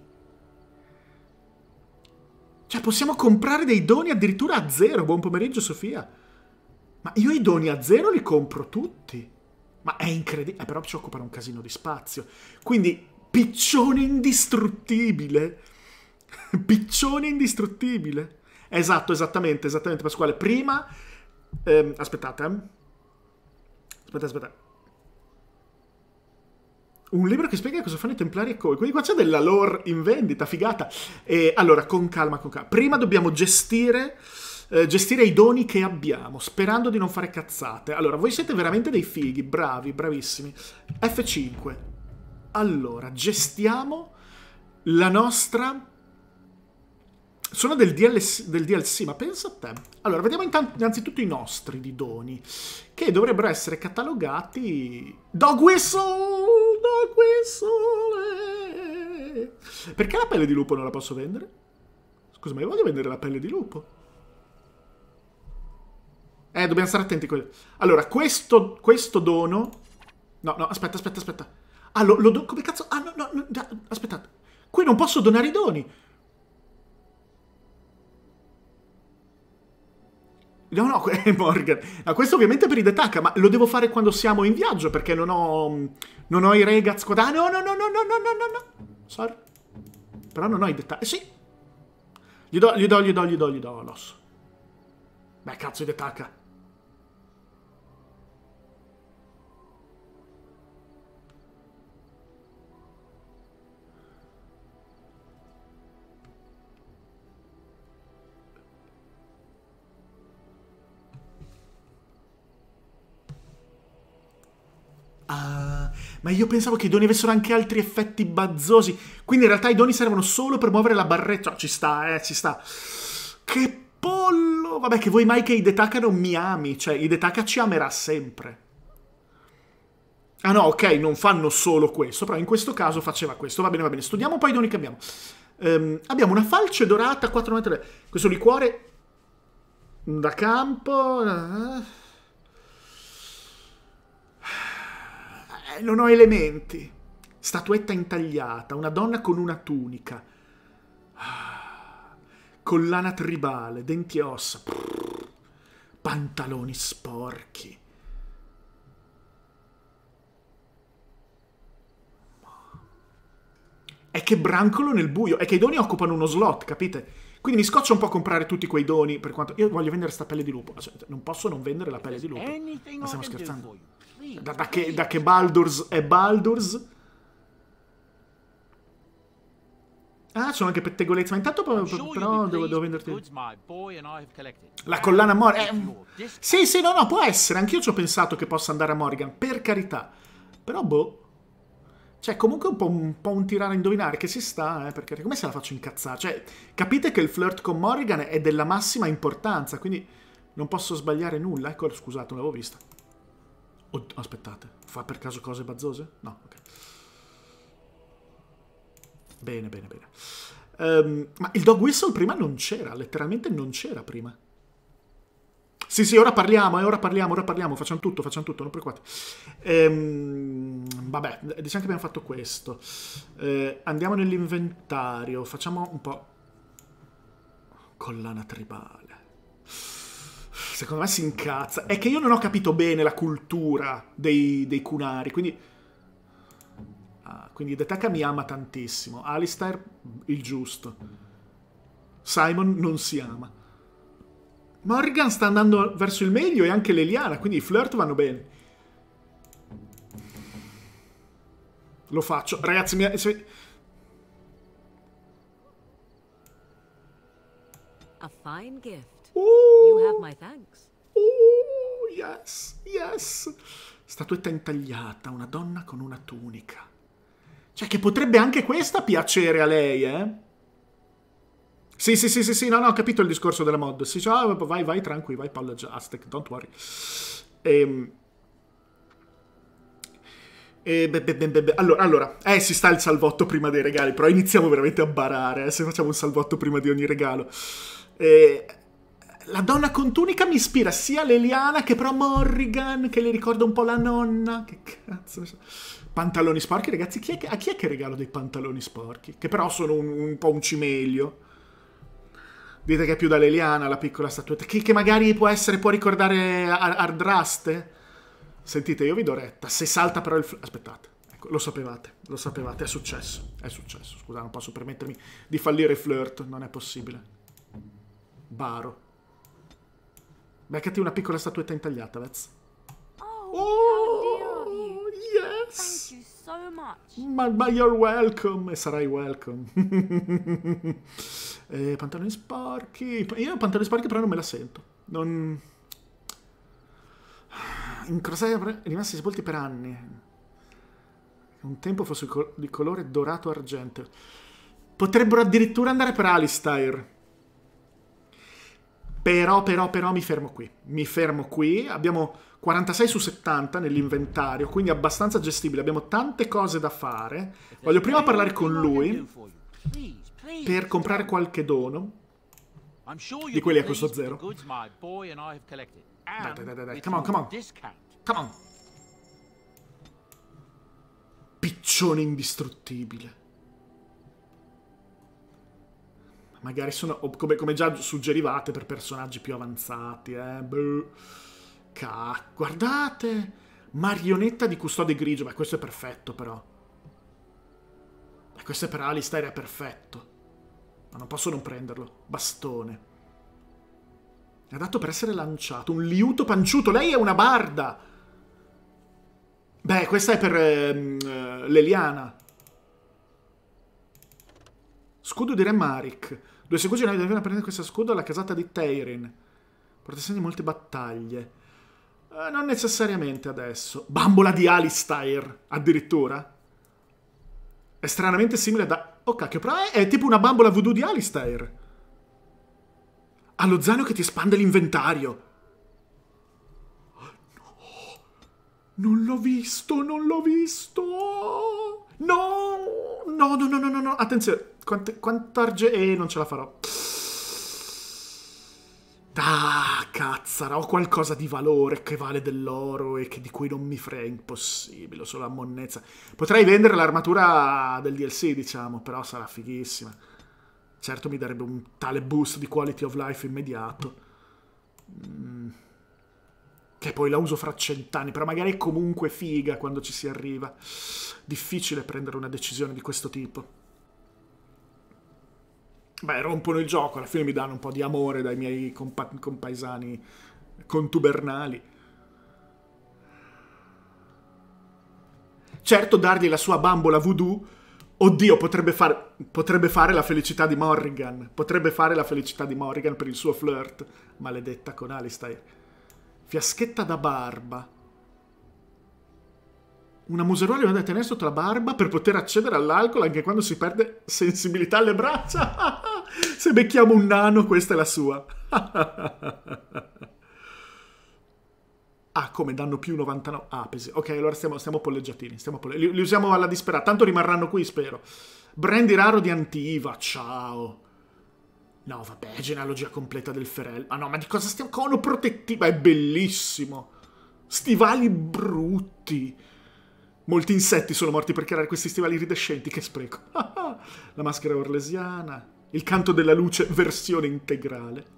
Cioè, possiamo comprare dei doni addirittura a zero. Buon pomeriggio, Sofia. Ma io i doni a zero li compro tutti. Ma è incredibile. Eh, però ci occupano un casino di spazio. Quindi, piccione indistruttibile. Piccione indistruttibile. Esatto, esattamente, esattamente, Pasquale. Prima... Ehm, aspettate. Aspetta, aspetta. Un libro che spiega cosa fanno i Templari e Cole. Quindi qua c'è della lore in vendita, figata. E allora, con calma, con calma. Prima dobbiamo gestire, eh, gestire i doni che abbiamo, sperando di non fare cazzate. Allora, voi siete veramente dei fighi, bravi, bravissimi. F cinque. Allora, gestiamo la nostra... Sono del D L C, del D L C, ma pensa a te. Allora, vediamo intanto, innanzitutto i nostri di doni, che dovrebbero essere catalogati... Dog whistle! Dog whistle! Perché la pelle di lupo non la posso vendere? Scusa, ma io voglio vendere la pelle di lupo. Eh, dobbiamo stare attenti. Allora, questo, questo dono... No, no, aspetta, aspetta, aspetta. Ah, lo, lo do... Come cazzo... Ah, no, no, no, aspettate. Qui non posso donare i doni. No, no, Morgan. No, questo ovviamente è per i Detaka, ma lo devo fare quando siamo in viaggio, perché non ho... Non ho i Regaz qua. Ah, no, no, no, no, no, no, no, no, no. Sorry. Però non ho i Detaka. Eh, sì. Gli do, gli do, gli do, gli do, gli do l'osso. Beh, cazzo, i Detaka. Ah, ma io pensavo che i doni avessero anche altri effetti bazzosi. Quindi in realtà i doni servono solo per muovere la barretta. No, ci sta, eh, ci sta. Che pollo! Vabbè, che vuoi mai che i Detaka non mi ami? Cioè, i Detaka ci amerà sempre. Ah no, ok, non fanno solo questo, però in questo caso faceva questo. Va bene, va bene. Studiamo un po' i doni che abbiamo. Um, abbiamo una falce dorata quattro novanta. Questo liquore da campo... Uh, non ho elementi. Statuetta intagliata, una donna con una tunica, collana tribale, denti e ossa, pantaloni sporchi. È che brancolo nel buio, è che i doni occupano uno slot, capite? Quindi mi scoccia un po' comprare tutti quei doni, per quanto... Io voglio vendere sta pelle di lupo. Non posso non vendere la pelle di lupo. Ma stiamo scherzando? Da, da, che, da che Baldur's è Baldur's. Ah, sono anche pettegolezzi. Ma intanto però devo, devo venderti la collana Morgan. Eh, sì, sì, no, no, può essere. Anch'io ci ho pensato che possa andare a Morgan, per carità. Però, boh. Cioè, comunque un po' un, po' un tirare a indovinare che si sta, eh, perché come se la faccio incazzare? Cioè, capite che il flirt con Morgan è della massima importanza, quindi non posso sbagliare nulla. Ecco, scusate, non l'avevo vista. Oh, aspettate, fa per caso cose bazzose? No, ok. Bene, bene, bene. Um, ma il dog whistle prima non c'era, letteralmente non c'era prima. Sì, sì, ora parliamo, eh, ora parliamo, ora parliamo, facciamo tutto, facciamo tutto, non preoccupate. Ehm, vabbè, diciamo che abbiamo fatto questo. Eh, andiamo nell'inventario, facciamo un po'... Collana tribale. Secondo me si incazza. È che io non ho capito bene la cultura dei, dei Kunari, quindi... Ah, quindi Detaka mi ama tantissimo. Alistair, il giusto. Simon non si ama. Morgan sta andando verso il meglio e anche l'Eliana, quindi i flirt vanno bene. Lo faccio. Ragazzi, mi... A fine gift. Uh, You have my thanks. Uh, yes, yes. Statuetta intagliata, una donna con una tunica. Cioè, che potrebbe anche questa piacere a lei, eh? Sì, sì, sì, sì, sì, no, no, ho capito il discorso della mod. Sì, cioè, vai, vai, tranquillo, vai, Paul Aztec, don't worry. Ehm... E be, be, be, be, be. Allora, allora, eh, si sta il salvotto prima dei regali, però iniziamo veramente a barare, eh, se facciamo un salvotto prima di ogni regalo. Eh... La donna con tunica mi ispira sia l'Eliana che però Morrigan, che le ricorda un po' la nonna. Che cazzo. Pantaloni sporchi, ragazzi, chi è che, a chi è che regalo dei pantaloni sporchi? Che però sono un, un po' un cimelio. Dite che è più da l'Eliana, la piccola statuetta. Che, che magari può essere, può ricordare Ardraste? Sentite, io vi do retta. Se salta però il... Aspettate, ecco, lo sapevate, lo sapevate, è successo. È successo, scusate, non posso permettermi di fallire il flirt, non è possibile. Baro. Beccati una piccola statuetta intagliata, Vez. Oh, Oh, how dear of you. yes. Thank you so much. Ma, ma you're welcome, e sarai welcome. eh, pantaloni sporchi. Io pantaloni sporchi però non me la sento. Non... In Crossaia rimasti sepolti per anni. Un tempo fosse di colore dorato argenteo. Potrebbero addirittura andare per Alistair. Però, però, però mi fermo qui. Mi fermo qui. Abbiamo quarantasei su settanta nell'inventario, quindi abbastanza gestibile. Abbiamo tante cose da fare. Voglio prima parlare con lui per comprare qualche dono di quelli a costo zero. Dai, dai, dai, dai. Come on, come on. Come on. Piccione indistruttibile. Magari sono, come, come già suggerivate, per personaggi più avanzati, eh. Beh. Ca... Guardate! Marionetta di custode grigio. Beh, questo è perfetto, però. Beh, questo è per Alistair, è perfetto. Ma non posso non prenderlo. Bastone. È adatto per essere lanciato. Un liuto panciuto. Lei è una barda. Beh, questa è per ehm, uh, l'Eliana. Scudo di Re Marik. Due segugi noi devono prendere questo scudo alla casata di Teirin. Protezione di molte battaglie. Eh, non necessariamente adesso. Bambola di Alistair, addirittura. È stranamente simile da... Oh cacchio, però è, è tipo una bambola voodoo di Alistair. Ha lo zaino che ti espande l'inventario. No. Non l'ho visto, non l'ho visto. No. No, no, no, no, no, no. Attenzione. Quanto, quanto argento... Eh, non ce la farò. Ah, cazzara. Ho qualcosa di valore che vale dell'oro e che di cui non mi frega. Impossibile, solo la monnezza. Potrei vendere l'armatura del D L C, diciamo, però sarà fighissima. Certo mi darebbe un tale boost di quality of life immediato. Mm. Che poi la uso fra cent'anni, però magari è comunque figa quando ci si arriva. Difficile prendere una decisione di questo tipo. Beh, rompono il gioco, alla fine mi danno un po' di amore dai miei compa compaesani contubernali. Certo, dargli la sua bambola voodoo, oddio, potrebbe, far, potrebbe fare la felicità di Morrigan. Potrebbe fare la felicità di Morrigan per il suo flirt. Maledetta con Alistair. Fiaschetta da barba. Una museruola da tenere sotto la barba per poter accedere all'alcol anche quando si perde sensibilità alle braccia. Se becchiamo un nano, questa è la sua. Ah, come danno più novantanove? Ah, pesi. Ok, allora stiamo, stiamo polleggiatini. Stiamo polle... li, li usiamo alla disperata. Tanto rimarranno qui, spero. Brandy raro di Antiva. Ciao. No, vabbè, genealogia completa del Ferel. Ma no, ma di cosa stiamo... Cono protettiva, è bellissimo. Stivali brutti. Molti insetti sono morti per creare questi stivali iridescenti, che spreco. La maschera orlesiana. Il canto della luce, versione integrale.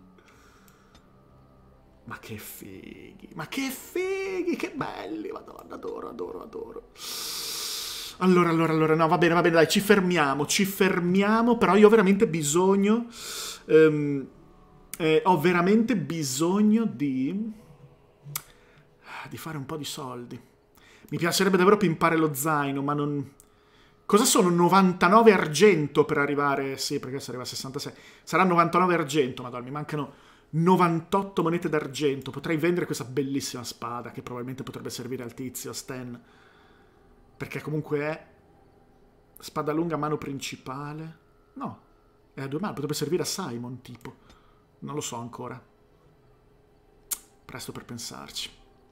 Ma che fighi, ma che fighi, che belli, madonna, adoro, adoro, adoro. Allora, allora, allora, no, va bene, va bene, dai, ci fermiamo, ci fermiamo, però io ho veramente bisogno... Um, eh, ho veramente bisogno di... di fare un po' di soldi. Mi piacerebbe davvero pimpare lo zaino, ma non... Cosa sono novantanove argento per arrivare... Sì, perché se arriva a sessantasei. Sarà novantanove argento, madonna, mi mancano novantotto monete d'argento. Potrei vendere questa bellissima spada, che probabilmente potrebbe servire al tizio, a Stan. Perché comunque è... Spada lunga, mano principale. No, è a due mani, potrebbe servire a Simon, tipo. Non lo so ancora. Presto per pensarci.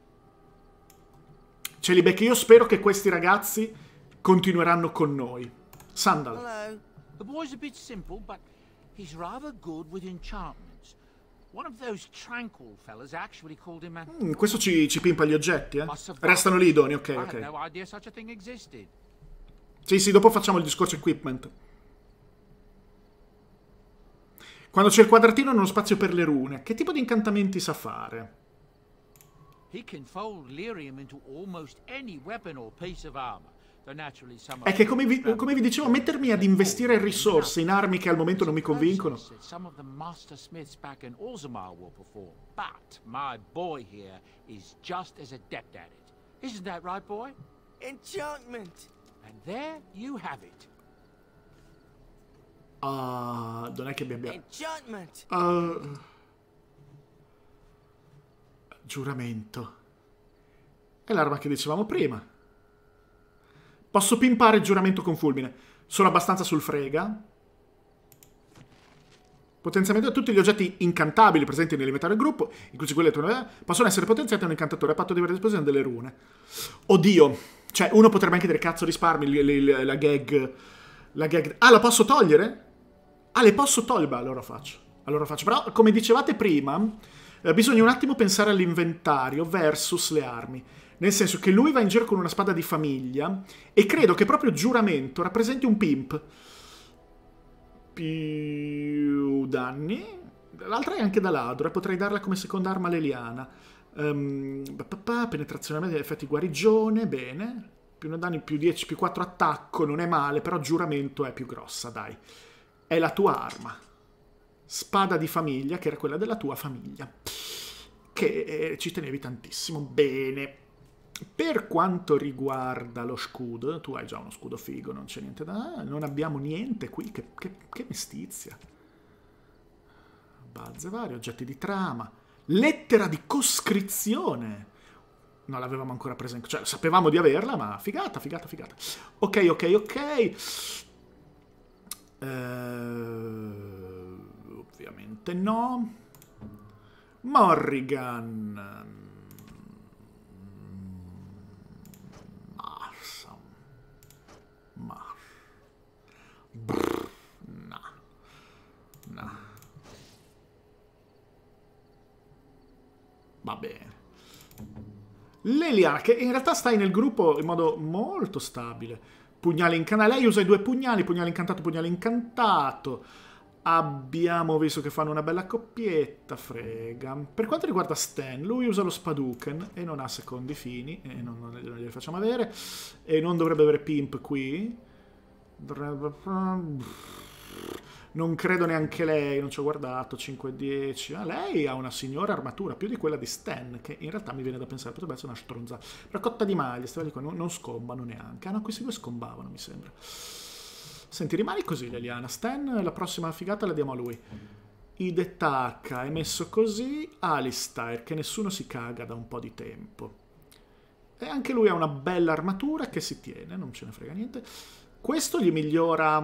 Celibec, io spero che questi ragazzi continueranno con noi. Sandal. Hello. The boy's a bit simple, but he's rather good with enchantments. One of those tranquil fellas actually called him a... Mm, questo ci, ci pimpa gli oggetti, eh? Restano lì idoni, ok, ok. I had no idea such a thing existed. Sì, sì, dopo facciamo il discorso equipment. Quando c'è il quadratino nello spazio per le rune, che tipo di incantamenti sa fare? He can fold lyrium into almost any weapon or piece of armor. È che come vi, come vi dicevo, mettermi ad investire risorse in armi che al momento non mi convincono. Some of the master smiths back in Orzammar will perform, but my boy here is just as adept at it. Isn't that right, boy? Enchantment! And there you have it. Ah, non è che abbiamo... Enchantment. Uh, giuramento. È l'arma che dicevamo prima. Posso pimpare il giuramento con fulmine. Sono abbastanza sul frega. Potenziamento di tutti gli oggetti incantabili presenti nell'inventario del gruppo, inclusi quelli che possono essere potenziati da un incantatore a patto di avere a disposizione delle rune. Oddio, cioè uno potrebbe anche dire cazzo risparmi la gag, la gag. Ah, la posso togliere? Ah, le posso togliere? Beh, allora faccio. Allora faccio. Però, come dicevate prima, eh, bisogna un attimo pensare all'inventario versus le armi. Nel senso che lui va in giro con una spada di famiglia e credo che proprio giuramento rappresenti un pimp. Più danni. L'altra è anche da ladro e potrei darla come seconda arma a Leliana. Um, penetrazione, effetti guarigione, bene. Più danni, più dieci, più quattro attacco, non è male, però giuramento è più grossa, dai. È la tua arma. Spada di famiglia, che era quella della tua famiglia. Che eh, ci tenevi tantissimo. Bene. Per quanto riguarda lo scudo, tu hai già uno scudo figo, non c'è niente da... Non abbiamo niente qui, che, che, che mestizia. Bazze varie, oggetti di trama. Lettera di coscrizione. Non l'avevamo ancora presa in... Cioè, sapevamo di averla, ma figata, figata, figata. Ok, ok, ok. Uh, ovviamente no. Morrigan... Ma Brr, no no va bene. Leliana, che in realtà stai nel gruppo in modo molto stabile. Pugnale incantato, lei usa i due pugnali, pugnale incantato, pugnale incantato. Abbiamo visto che fanno una bella coppietta, frega. Per quanto riguarda Stan, lui usa lo Spaduken e non ha secondi fini, e non, non glieli facciamo avere, e non dovrebbe avere Pimp qui. Non credo neanche lei, non ci ho guardato, cinque dieci. Ma lei ha una signora armatura, più di quella di Stan, che in realtà mi viene da pensare, potrebbe essere una stronza. Però cotta di maglia, non, non scombano neanche. Ah no, questi due scombavano, mi sembra. Senti, rimani così, Leliana. Stan, la prossima figata la diamo a lui. Hidetaka è messo così. Alistair, che nessuno si caga da un po' di tempo. E anche lui ha una bella armatura che si tiene, non ce ne frega niente. Questo gli migliora...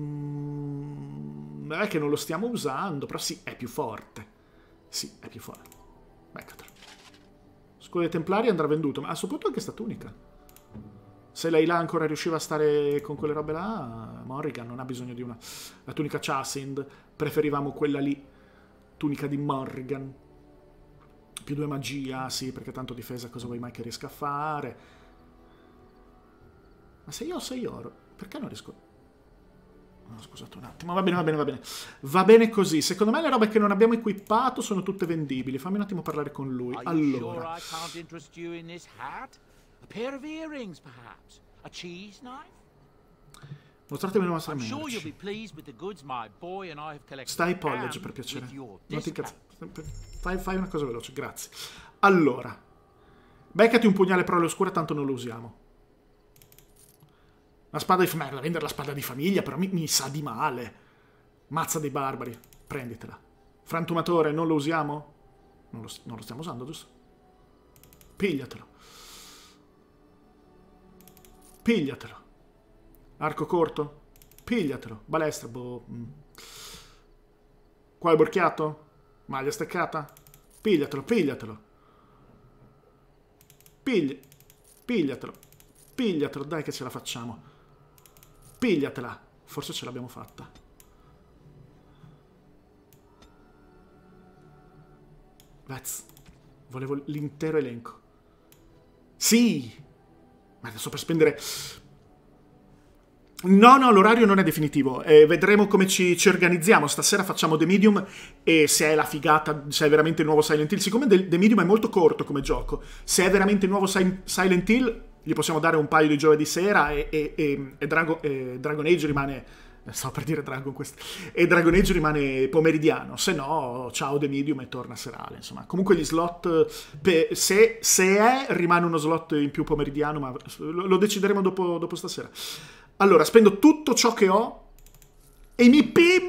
Non è che non lo stiamo usando, però sì, è più forte. Sì, è più forte. Beccatelo. Scudo dei Templari andrà venduto, ma a suo punto anche sta tunica. Se lei là ancora riusciva a stare con quelle robe là, Morrigan non ha bisogno di una... La tunica Chasind, preferivamo quella lì. Tunica di Morrigan. Più due magia, sì, perché tanto difesa cosa vuoi mai che riesca a fare? Ma se io ho sei oro, perché non riesco... No, scusate un attimo, va bene, va bene, va bene. Va bene così. Secondo me le robe che non abbiamo equipato sono tutte vendibili. Fammi un attimo parlare con lui. Allora... A pair of earrings, perhaps? A cheese knife? Mostratemi le vostre I'm sure merci. you'll be pleased with the goods my boy and I have collected. Stai Pollage, per piacere. With your Non ti discount. incazzare. Fai, fai una cosa veloce, grazie. Allora. Beccati un pugnale prole oscura, tanto non lo usiamo. La spada di famiglia. Vendere la spada di famiglia, però mi, mi sa di male. Mazza dei barbari. Prenditela. Frantumatore, non lo usiamo? Non lo, non lo stiamo usando, giusto? Pigliatelo. Pigliatelo. Arco corto? Pigliatelo. Balestra, boh. Mm. Qua è borchiato? Maglia staccata? Pigliatelo, pigliatelo. Pigli... Pigliatelo. Pigliatelo, dai che ce la facciamo. Pigliatela. Forse ce l'abbiamo fatta. Vez. Volevo l'intero elenco. Sì! Ma adesso per spendere... No, no, l'orario non è definitivo. Eh, vedremo come ci, ci organizziamo. Stasera facciamo The Medium e se è la figata, se è veramente il nuovo Silent Hill. Siccome The Medium è molto corto come gioco, se è veramente il nuovo si Silent Hill, gli possiamo dare un paio di giovedì sera e, e, e, e, Drago, e Dragon Age rimane Stavo per dire Dragon Quest. E Dragon Age rimane pomeridiano, se no ciao The Medium e torna serale. Insomma, comunque gli slot, pe- se, se è, rimane uno slot in più pomeridiano, ma lo, lo decideremo dopo, dopo stasera. Allora, spendo tutto ciò che ho e mi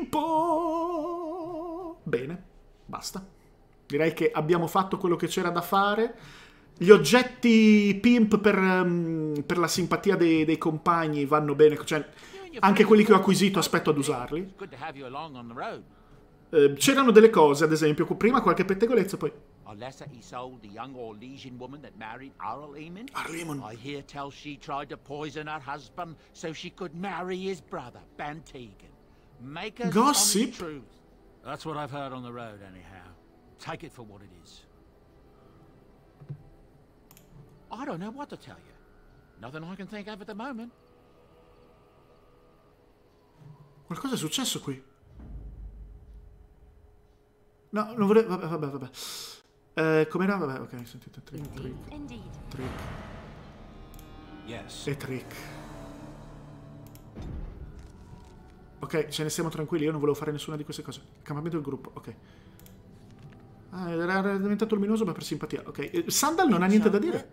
pimpo. Bene, basta. Direi che abbiamo fatto quello che c'era da fare. Gli oggetti pimp per, um, per la simpatia dei, dei compagni vanno bene, cioè anche quelli che ho acquisito aspetto ad usarli. Eh, c'erano delle cose, ad esempio, prima qualche pettegolezzo, poi... Alessa Isolde, the young Orlesian woman that married Arl Eamon. Arl Eamon. I hear tell she tried to poison her husband so she could marry his brother, Bantegan. Make us Gossip? honest truth. That's what I've heard on the road, anyhow. Take it for what it is. I don't know what to tell you. Nothing I can think of at the moment. Qualcosa è successo qui. No, non volevo... Vabbè, vabbè, vabbè. Eh, com'era? Vabbè, ok, sentite. Trick, trick, Indeed. trick. Yes. E trick. Ok, ce ne stiamo tranquilli, io non volevo fare nessuna di queste cose. Campamento del gruppo, ok. Ah, era diventato luminoso ma per simpatia, ok. Eh, Sandal non ha niente da dire.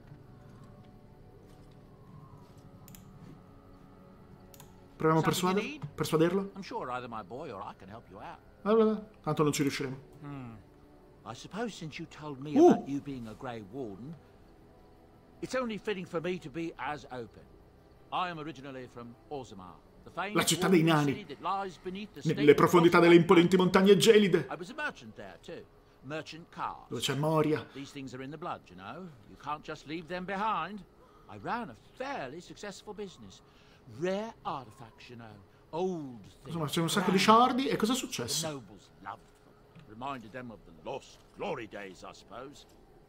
Proviamo a persuader- persuaderlo. I'm sure either my boy or I can help you out. Vabbè, vabbè, tanto non ci riusciremo. Hmm. I suppose since you told me Ooh. about you being a Grey Warden, it's only fitting for me to be as open. I am originally from Orzammar, the famed La città dei walled nani. city that lies beneath the Nelle state profondità of delle Orzammar. imponenti montagne gelide. I was a merchant there too. Merchant cars. Dove c'è Moria. These things are in the blood, you know. You can't just leave them behind. I ran a fairly successful business. Rare artifacts, you know. Old things. Insomma, c'è un sacco di brand. sciardi. E cosa è The successo? nobles loved them. Reminded them of the lost glory days, I suppose.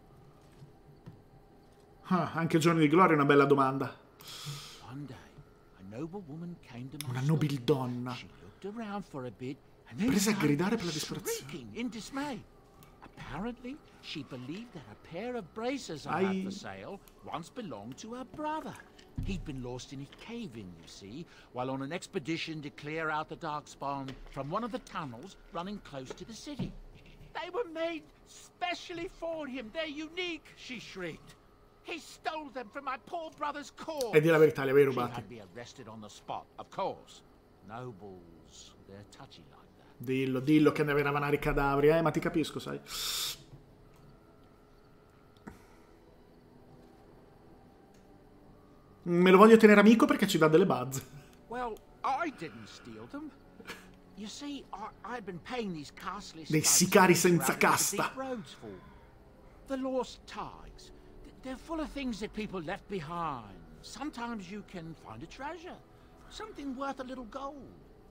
Ah, anche Giorni di Gloria è una bella domanda. One day, a noble woman came to my Una store. nobildonna. She looked around for a bit and then Prese a started gridare per la disperazione. shrieking in dismay. Apparently, she believed that a pair of braces I Ai. had for sale once belonged to her brother. He'd been lost in a cave-in, you see, while on an expedition to clear out the Darkspawn from one of the tunnels running close to the city. They were made specially for him. They're unique, she shrieked. He stole them from my poor brother's corpse. E di la verità, li avevi She rubati. had me arrested on the spot, of course. Nobles, they're touchy like that. Dillo, dillo che ne veravano i cadaveri, eh, ma ti capisco, sai. Me lo voglio tenere amico perché ci dà delle buzz. Well, I didn't steal them. You see, I, I'd been paying these castly Dei studs sicari to senza travel the casta. deep roads for. The lost tigers. th- They're full of things that people left behind. Sometimes you can find a treasure. Something worth a little gold.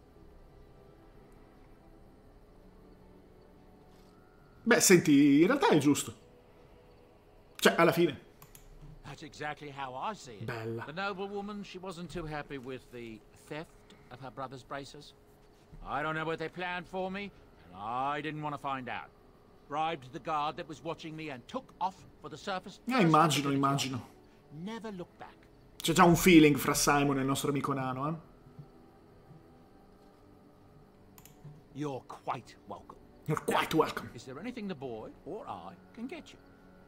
Beh, senti, in realtà è giusto. Cioè, alla fine. That's exactly how I see it. Bella. The noblewoman, she wasn't too happy with the theft of her brother's braces. I don't know what they planned for me, and I didn't want to find out. Bribed the guard that was watching me and took off for the surface. Eh, immagino, immagino. Never looked back. C'è già un feeling fra Simon e il nostro amico nano, eh? You're quite welcome. You're quite welcome. Is there anything the boy or I can get you?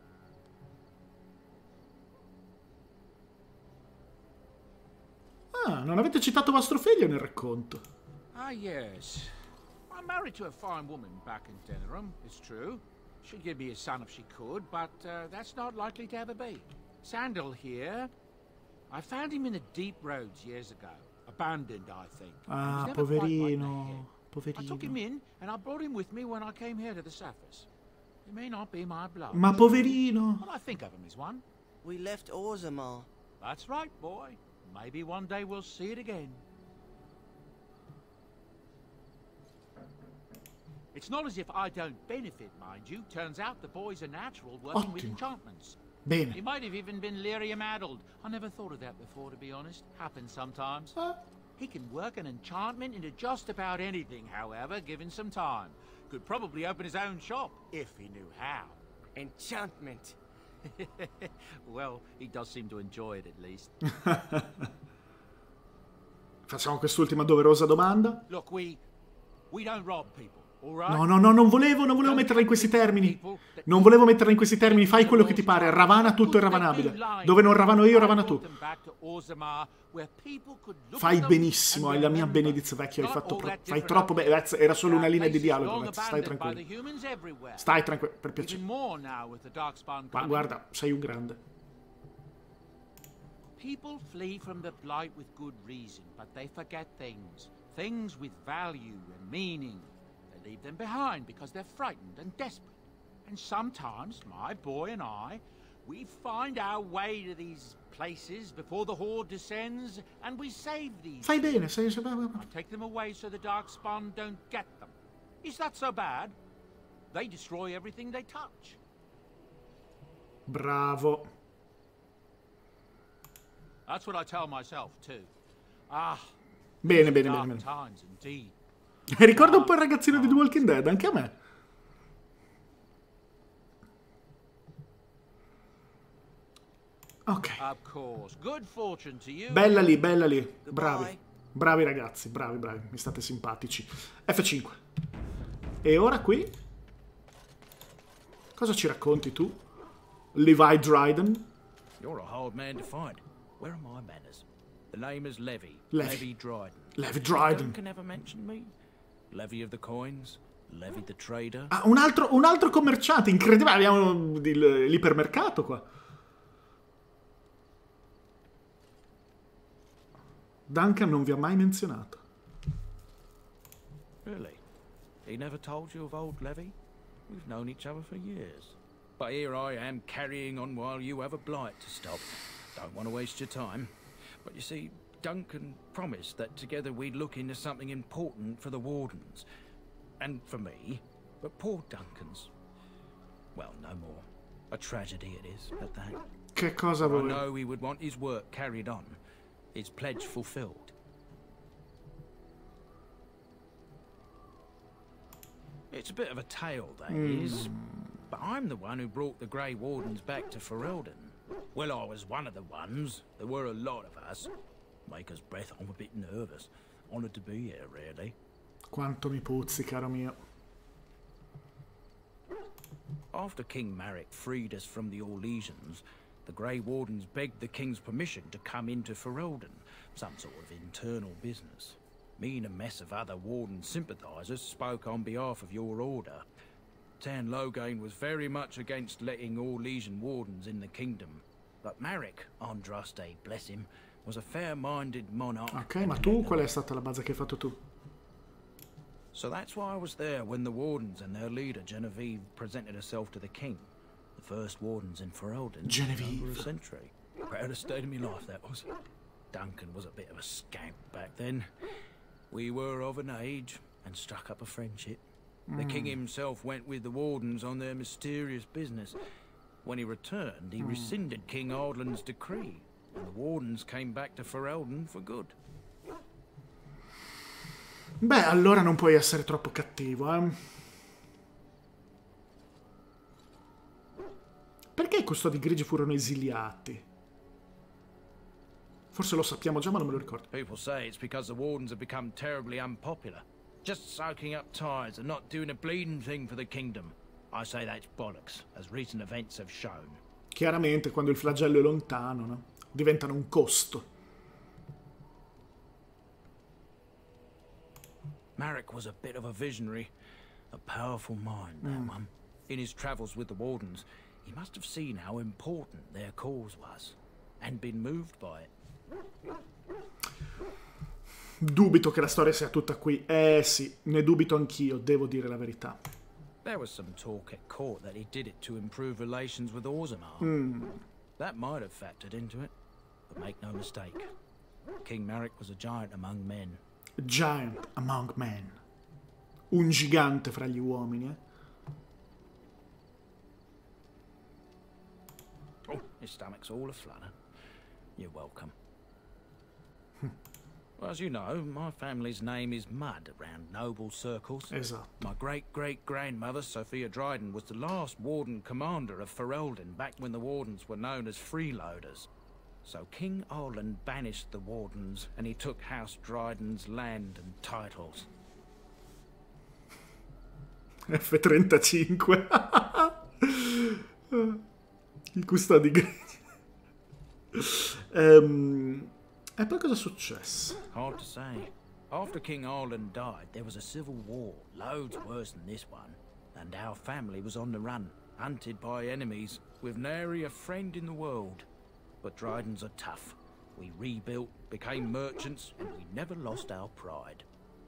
Ah, non avete citato vostro figlio nel racconto. Ah, yes. I'm married to a fine woman back in Denerim, it's true. She'd give me a son if she could, but uh, that's not likely to ever be. Sandal here. I found him in the deep roads years ago. Abandoned, I think. He was Ah, never quite right in the head. poverino. I took him Poverino. in, and I brought him with me when I came here to the surface. He may not be my blood. Ma poverino. But I think of him as one. We left Orzammar. That's right, boy. Maybe one day we'll see it again. It's not as if I don't benefit, mind you. Turns out the boy's a natural working with Ottimo. enchantments. He Bene. might have even been lyrium-addled. I never thought of that before, to be honest. Happens sometimes. Ah, He can work an enchantment into just about anything, however, given some time. Could probably open his own shop, if he knew how. Enchantment. Well, he does seem to enjoy it, at least. Facciamo quest'ultima doverosa domanda. Look, we we don't rob people, all right? No, no, no, non volevo, non volevo metterla in questi termini. Non volevo metterla in questi termini, fai quello che ti pare. Ravana tutto è ravanabile. Dove non ravano io, ravana tu. Fai benissimo, hai la mia benedizione, vecchio, hai fatto pro- fai troppo bene. Era solo una linea di dialogo, ragazzi. Stai tranquillo. Stai tranquillo, per piacere. Ma guarda, sei un grande. People flee from the blight with good reason, but they forget things. Things with value and meaning. They leave them behind because they're frightened and desperate. And sometimes, my boy and I, we find our way to these places before the horde descends, and we save these. Fai bene, sei... And take them away so the Darkspawn don't get them. Is that so bad? They destroy everything they touch. Bravo. That's what I tell myself, too. Ah. Bene, bene, bene, bene. Times indeed. Ricorda un po' il ragazzino di The Walking Dead, anche a me. Ok. Bella lì, bella lì. Bravi. Bravi ragazzi, bravi, bravi. Mi state simpatici. F cinque. E ora qui? Cosa ci racconti tu? Levi Dryden? You're a hard man to find. Where are my manners? The name is Levi. Levi, Levi Dryden. Levi Dryden. Can ever mention me? Levi of the coins. Levi the trader. Ah, un altro, un altro commerciante. Incredibile. Abbiamo l'ipermercato qua. Duncan non vi ha mai menzionato. Really? He never told you of old Levi? We've known each other for years. But here I am carrying on while you have a blight to stop. Don't want to waste your time. But you see, Duncan promised that together we'd look into something important for the Wardens. And for me. But poor Duncan's... well, no more. A tragedy it is, at that. Che cosa vuoi? I know he would want his work carried on. His pledge fulfilled. It's a bit of a tale, that mm. is. But I'm the one who brought the Grey Wardens back to Ferelden. Well, I was one of the ones. There were a lot of us. Maker's breath, I'm a bit nervous. Honoured to be here, really. Quanto mi puzzi, caro mio. After King Marek freed us from the Orlesians, the Grey Wardens begged the King's permission to come into Ferelden, some sort of internal business. Me and a mess of other Warden sympathisers spoke on behalf of your order. Tan Loghain was very much against letting Orlesian Wardens in the kingdom. But Marek, Andraste, bless him, was a fair-minded monarch. Ok, ma tu qual è stata la base che hai fatto tu? So that's why I was there when the Wardens and their leader, Genevieve, presented herself to the King. The first Wardens in Ferelden. Genevieve. Over a century. Proudest state of my life, that was. Duncan was a bit of a scamp back then. We were of an age and struck up a friendship. Mm. The King himself went with the Wardens on their mysterious business. When he returned, he mm. rescinded King Ardlan's decree, and the Wardens came back to Ferelden for good. Beh, allora non puoi essere troppo cattivo, eh? Perché i custodi grigi furono esiliati? Forse lo sappiamo già, ma non me lo ricordo. People say it's because the Wardens have become terribly unpopular. Just soaking up tithes and not doing a bleeding thing for the kingdom. I say that's bollocks, as recent events have shown. Chiaramente, quando il flagello è lontano, no? Diventano un costo. Marek was a bit of a visionary, a powerful mind, that mm. one. In his travels with the Wardens, he must have seen how important their cause was, and been moved by it. Dubito che la storia sia tutta qui. Eh sì, ne dubito anch'io, devo dire la verità. There was some talk at court that he did it to improve relations with Orzammar. Mm. That might have factored into it, but make no mistake. King Marek was a giant among men. A giant among men. Un gigante fra gli uomini, eh? Oh, his stomach's all a-flutter. You're welcome. Well, as you know, my family's name is Mud around noble circles. Esatto. My great-great-grandmother, Sophia Dryden, was the last Warden commander of Ferelden back when the Wardens were known as freeloaders. So King Arland banished the Wardens and he took House Dryden's land and titles. F trentacinque. I custodi greci. um, e poi cosa è successo? Hard to say. After King Arland died, there was a civil war, loads worse than this one. And our family was on the run, hunted by enemies, with nary a friend in the world. But Drydens are tough. We rebuilt, became merchants, and we never lost our pride.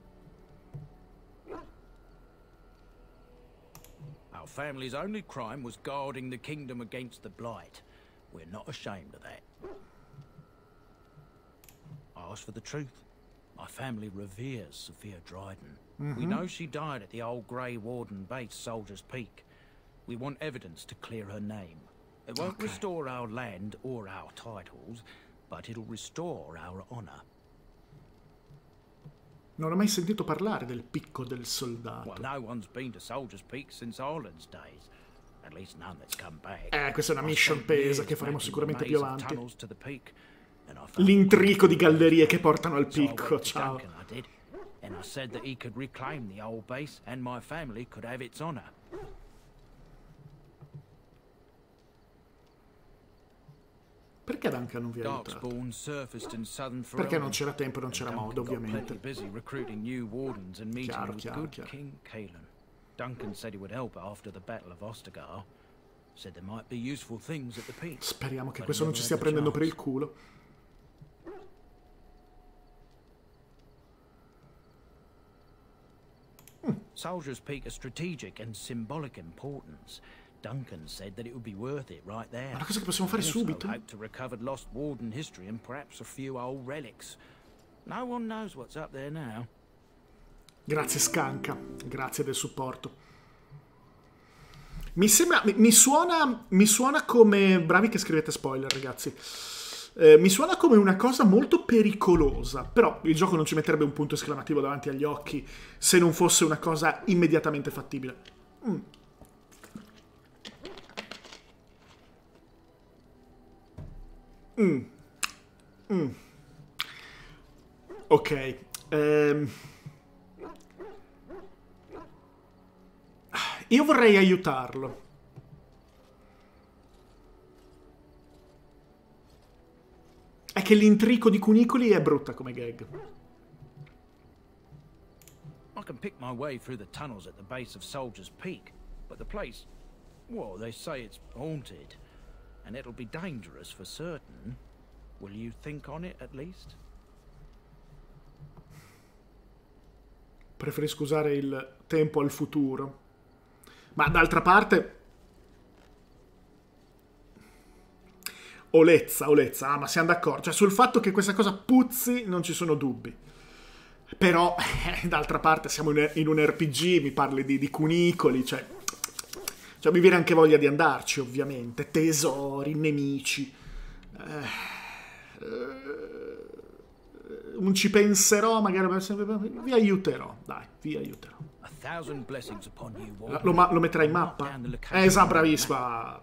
Our family's only crime was guarding the kingdom against the Blight. We're not ashamed of that. Ask for the truth. My family reveres Sophia Dryden. Mm-hmm. We know she died at the old Grey Warden base, Soldier's Peak. We want evidence to clear her name. It won't okay. restore our land or our titles, but it'll restore our honor. Non ho mai sentito parlare del picco del soldato. Well, no one's been to Soldier's Peak since Arland's days. At least none that's come back. Eh, questa è una mission pesa che faremo sicuramente più avanti. L'intrico di gallerie che portano al picco. Ciao. And I said that he could reclaim the old base and my family could have its honor. Perché Duncan non vi ha aiutato? Perché non c'era tempo e non c'era modo, ovviamente. Chiaro, chiaro, chiaro. Duncan said he would help after the Battle of Ostagar. Said there might be useful things at the peak. Speriamo che questo non ci stia prendendo per il culo. Hmm. Soldier's Peak is strategic and symbolic importance. Duncan said that it would be worth it right there. Ma una cosa che possiamo fare subito. Hope to recover lost Warden history and perhaps a few old relics. No one knows what's up there now. Grazie Scanca, grazie del supporto. Mi sembra, mi, mi suona, mi suona come, bravi che scrivete spoiler ragazzi, eh, mi suona come una cosa molto pericolosa, però il gioco non ci metterebbe un punto esclamativo davanti agli occhi se non fosse una cosa immediatamente fattibile. Mm. Mm. Mm. Ok. Ehm. Io vorrei aiutarlo. È che l'intrico di cunicoli è brutta come gag. I can pick my way through the tunnels at the base of Soldier's Peak, but the place, well, they say it's haunted, and it'll be dangerous for certain. Will you think on it at least? Preferisco usare il tempo al futuro. Ma d'altra parte... Olezza, olezza, ah, ma siamo d'accordo. Cioè, sul fatto che questa cosa puzzi non ci sono dubbi. Però, eh, d'altra parte, siamo in, in un R P G, mi parli di, di cunicoli, cioè... Cioè, mi viene anche voglia di andarci, ovviamente. Tesori, nemici. Eh, eh, un ci penserò, magari... Vi aiuterò, dai, vi aiuterò. Lo, lo metterà in mappa? Eh, esatto, bravissima.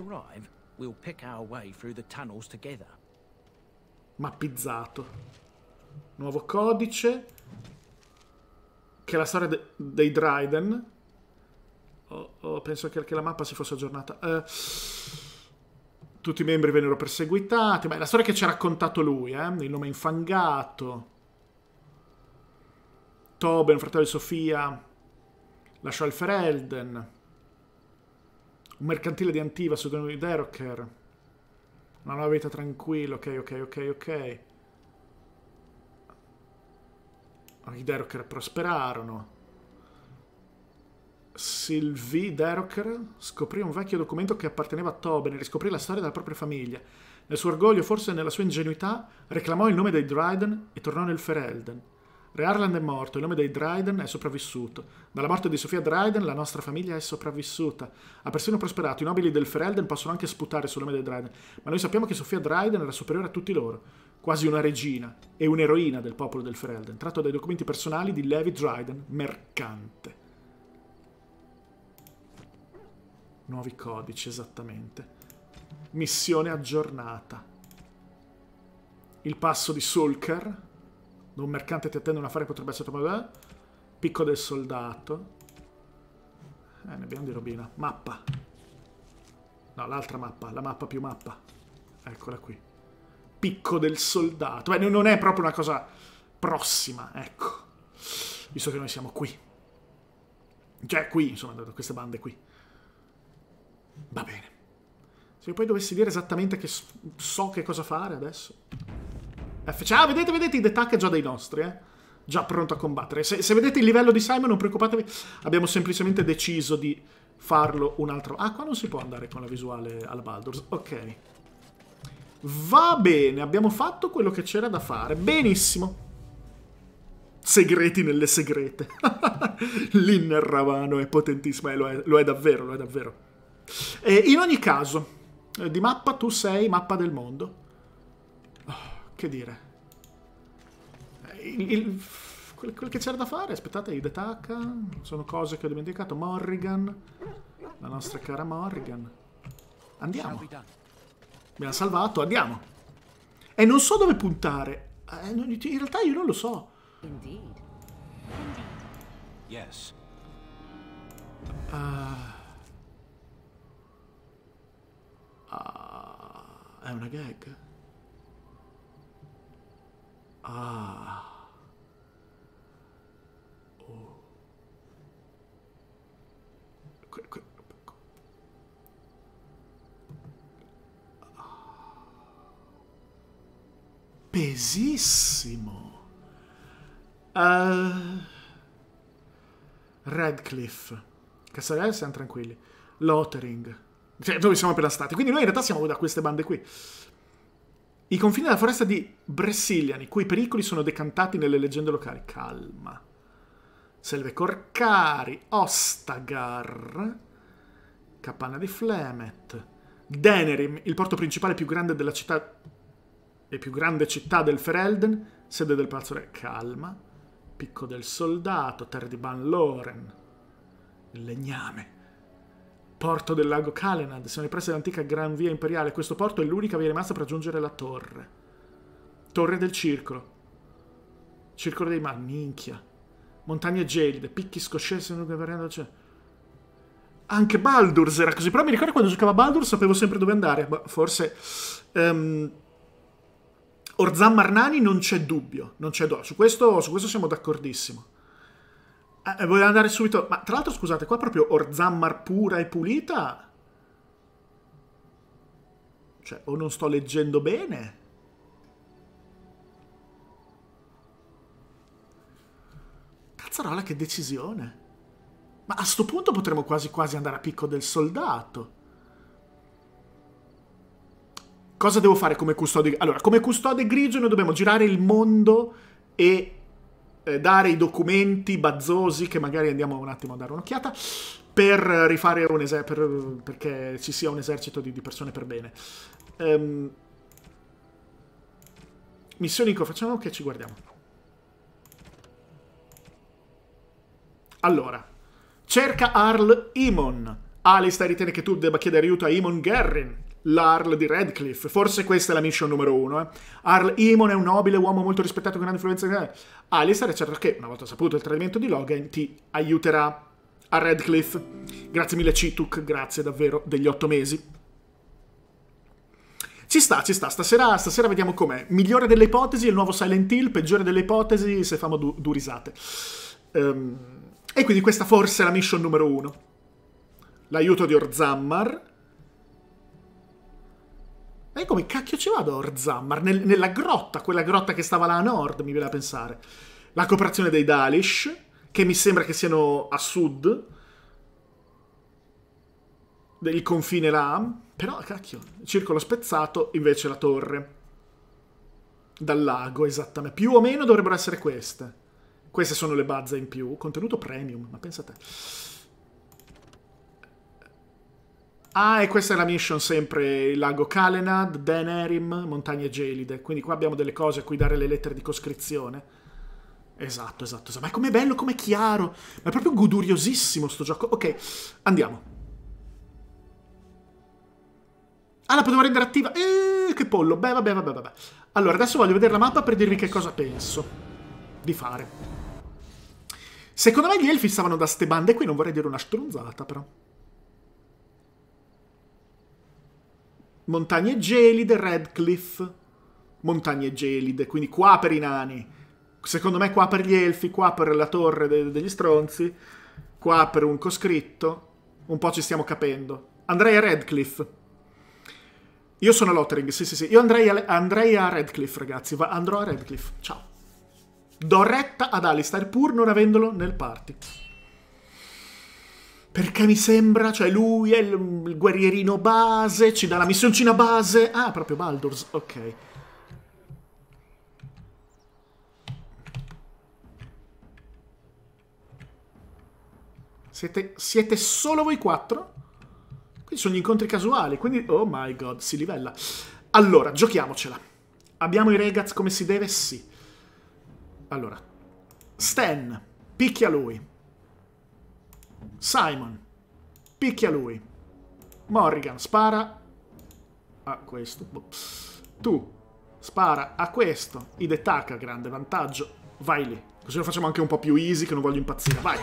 Mappizzato. Nuovo codice. Che è la storia de dei Dryden. Oh, oh, penso che, che la mappa si fosse aggiornata. Uh, tutti i membri vennero perseguitati. Beh, la storia che ci ha raccontato lui, eh? Il nome infangato. Tobin, fratello di Sofia, lasciò il Ferelden. Un mercantile di Antiva, pseudonimo di Deroker. Una nuova vita tranquilla. Ok, ok, ok, ok. I Deroker prosperarono. Sylvie Deroker scoprì un vecchio documento che apparteneva a Tobin e riscoprì la storia della propria famiglia. Nel suo orgoglio, forse nella sua ingenuità, reclamò il nome dei Dryden e tornò nel Ferelden. Re Arland è morto, il nome dei Dryden è sopravvissuto. Dalla morte di Sofia Dryden la nostra famiglia è sopravvissuta. Ha persino prosperato. I nobili del Ferelden possono anche sputare sul nome dei Dryden, ma noi sappiamo che Sofia Dryden era superiore a tutti loro, quasi una regina e un'eroina del popolo del Ferelden, tratto dai documenti personali di Levi Dryden, mercante. Nuovi codici, esattamente. Missione aggiornata. Il passo di Sulker. Da un mercante ti attende un affare che potrebbe essere trovato. Picco del soldato. Eh, ne abbiamo di robina. Mappa. No, l'altra mappa. La mappa più mappa. Eccola qui. Picco del soldato. Beh, non è proprio una cosa prossima, ecco. Visto che noi siamo qui. Cioè, qui, insomma, da queste bande qui. Va bene. Se io poi dovessi dire esattamente che so che cosa fare adesso. F. Ciao, vedete, vedete, i Detak è già dei nostri, eh? Già pronto a combattere. Se, se vedete il livello di Simon, non preoccupatevi. Abbiamo semplicemente deciso di farlo un altro... Ah, qua non si può andare con la visuale alla Baldur's. Ok. Va bene, abbiamo fatto quello che c'era da fare. Benissimo. Segreti nelle segrete. L'Inner Ravano è potentissimo. Eh, lo, è, lo è davvero, lo è davvero. Eh, in ogni caso... Di mappa tu sei mappa del mondo. Oh, che dire. Il, il, quel, quel che c'era da fare, aspettate, i Detaka, sono cose che ho dimenticato. Morrigan, la nostra cara Morrigan. Andiamo. Abbiamo salvato, andiamo. E non so dove puntare. Eh, in realtà io non lo so. Indeed. Yes. Uh, Ah, è una gag. Ah. Oh. Que, que, ah. Pesissimo. Uh, Redcliffe. Cassarella, siamo tranquilli. Lothering. Cioè, dove siamo appena stati. Quindi noi in realtà siamo da queste bande qui. I confini della foresta di Bressilian, i cui pericoli sono decantati nelle leggende locali. Calma. Selve Corcari, Ostagar, Capanna di Flemet, Denerim, il porto principale più grande della città e più grande città del Ferelden, sede del Palazzo Re. Calma. Picco del Soldato, Terra di Ban Loren, il legname. Porto del lago Calenad, siamo nei pressi dell'antica Gran Via Imperiale. Questo porto è l'unica via rimasta per raggiungere la torre. Torre del Circolo. Circolo dei Mari, minchia. Montagne gelide, picchi scoscesi. Anche Baldur's era così. Però mi ricordo quando giocavo a Baldur's sapevo sempre dove andare. Bah, forse... Um, Orzam Marnani non c'è dubbio. Non c'è dubbio. Su questo, su questo siamo d'accordissimo. Eh, voglio andare subito... Ma tra l'altro, scusate, qua proprio Orzammar pura e pulita? Cioè, o non sto leggendo bene? Cazzarola, che decisione. Ma a sto punto potremmo quasi quasi andare a picco del soldato. Cosa devo fare come custode? Allora, come custode grigio noi dobbiamo girare il mondo e... dare i documenti bazzosi che magari andiamo un attimo a dare un'occhiata per rifare un esercito, perché ci sia un esercito di, di persone per bene. Um, missioni, facciamo che ci guardiamo. Allora, cerca Arl Imon. Alistair ritiene che tu debba chiedere aiuto a Imon Gerrin, l'Arl di Redcliffe. Forse questa è la mission numero uno. Eh. Arl Imon è un nobile uomo molto rispettato con grande influenza. Alistair è certo che, una volta saputo il tradimento di Logain, ti aiuterà a Redcliffe. Grazie mille Cituk, grazie davvero degli otto mesi. Ci sta, ci sta. Stasera, stasera vediamo com'è. Migliore delle ipotesi, il nuovo Silent Hill. Peggiore delle ipotesi, se famo du, du risate. Um, e quindi questa forse è la mission numero uno. L'aiuto di Orzammar. E come cacchio ci vado a Orzammar? Nel, nella grotta, quella grotta che stava là a nord, mi viene a pensare. La cooperazione dei Dalish, che mi sembra che siano a sud. Il confine là. Però, cacchio, circolo spezzato, invece la torre. Dal lago, esattamente. Più o meno dovrebbero essere queste. Queste sono le bazze in più. Contenuto premium, ma pensa a te. Ah, e questa è la mission sempre, il lago Calenad, Denerim, montagne gelide. Quindi qua abbiamo delle cose a cui dare le lettere di coscrizione. Esatto, esatto, esatto. Ma com'è bello, com'è chiaro. Ma è proprio goduriosissimo sto gioco. Ok, andiamo. Ah, la potevo rendere attiva. Eh, che pollo. Beh, vabbè, vabbè, vabbè. Allora, adesso voglio vedere la mappa per dirvi che cosa penso di fare. Secondo me gli elfi stavano da ste bande qui, non vorrei dire una strunzata, però. Montagne gelide, Redcliffe. Montagne gelide, quindi qua per i nani. Secondo me qua per gli elfi, qua per la torre de degli stronzi, qua per un coscritto. Un po' ci stiamo capendo. Andrei a Redcliffe. Io sono Lothering, sì sì sì. Io andrei a, andrei a Redcliffe, ragazzi. Va andrò a Redcliffe. Ciao. Do retta ad Alistair pur non avendolo nel party. Perché mi sembra, cioè lui è il, il guerrierino base, ci dà la missioncina base. Ah, proprio Baldur's, ok. Siete, siete solo voi quattro? Quindi sono gli incontri casuali, quindi... Oh my god, si livella. Allora, giochiamocela. Abbiamo i Regaz come si deve? Sì. Allora. Stan, picchia lui. Simon, picchia lui. Morrigan, spara a questo. Tu, spara a questo. Hidetaka, grande vantaggio. Vai lì. Così lo facciamo anche un po' più easy, che non voglio impazzire. Vai.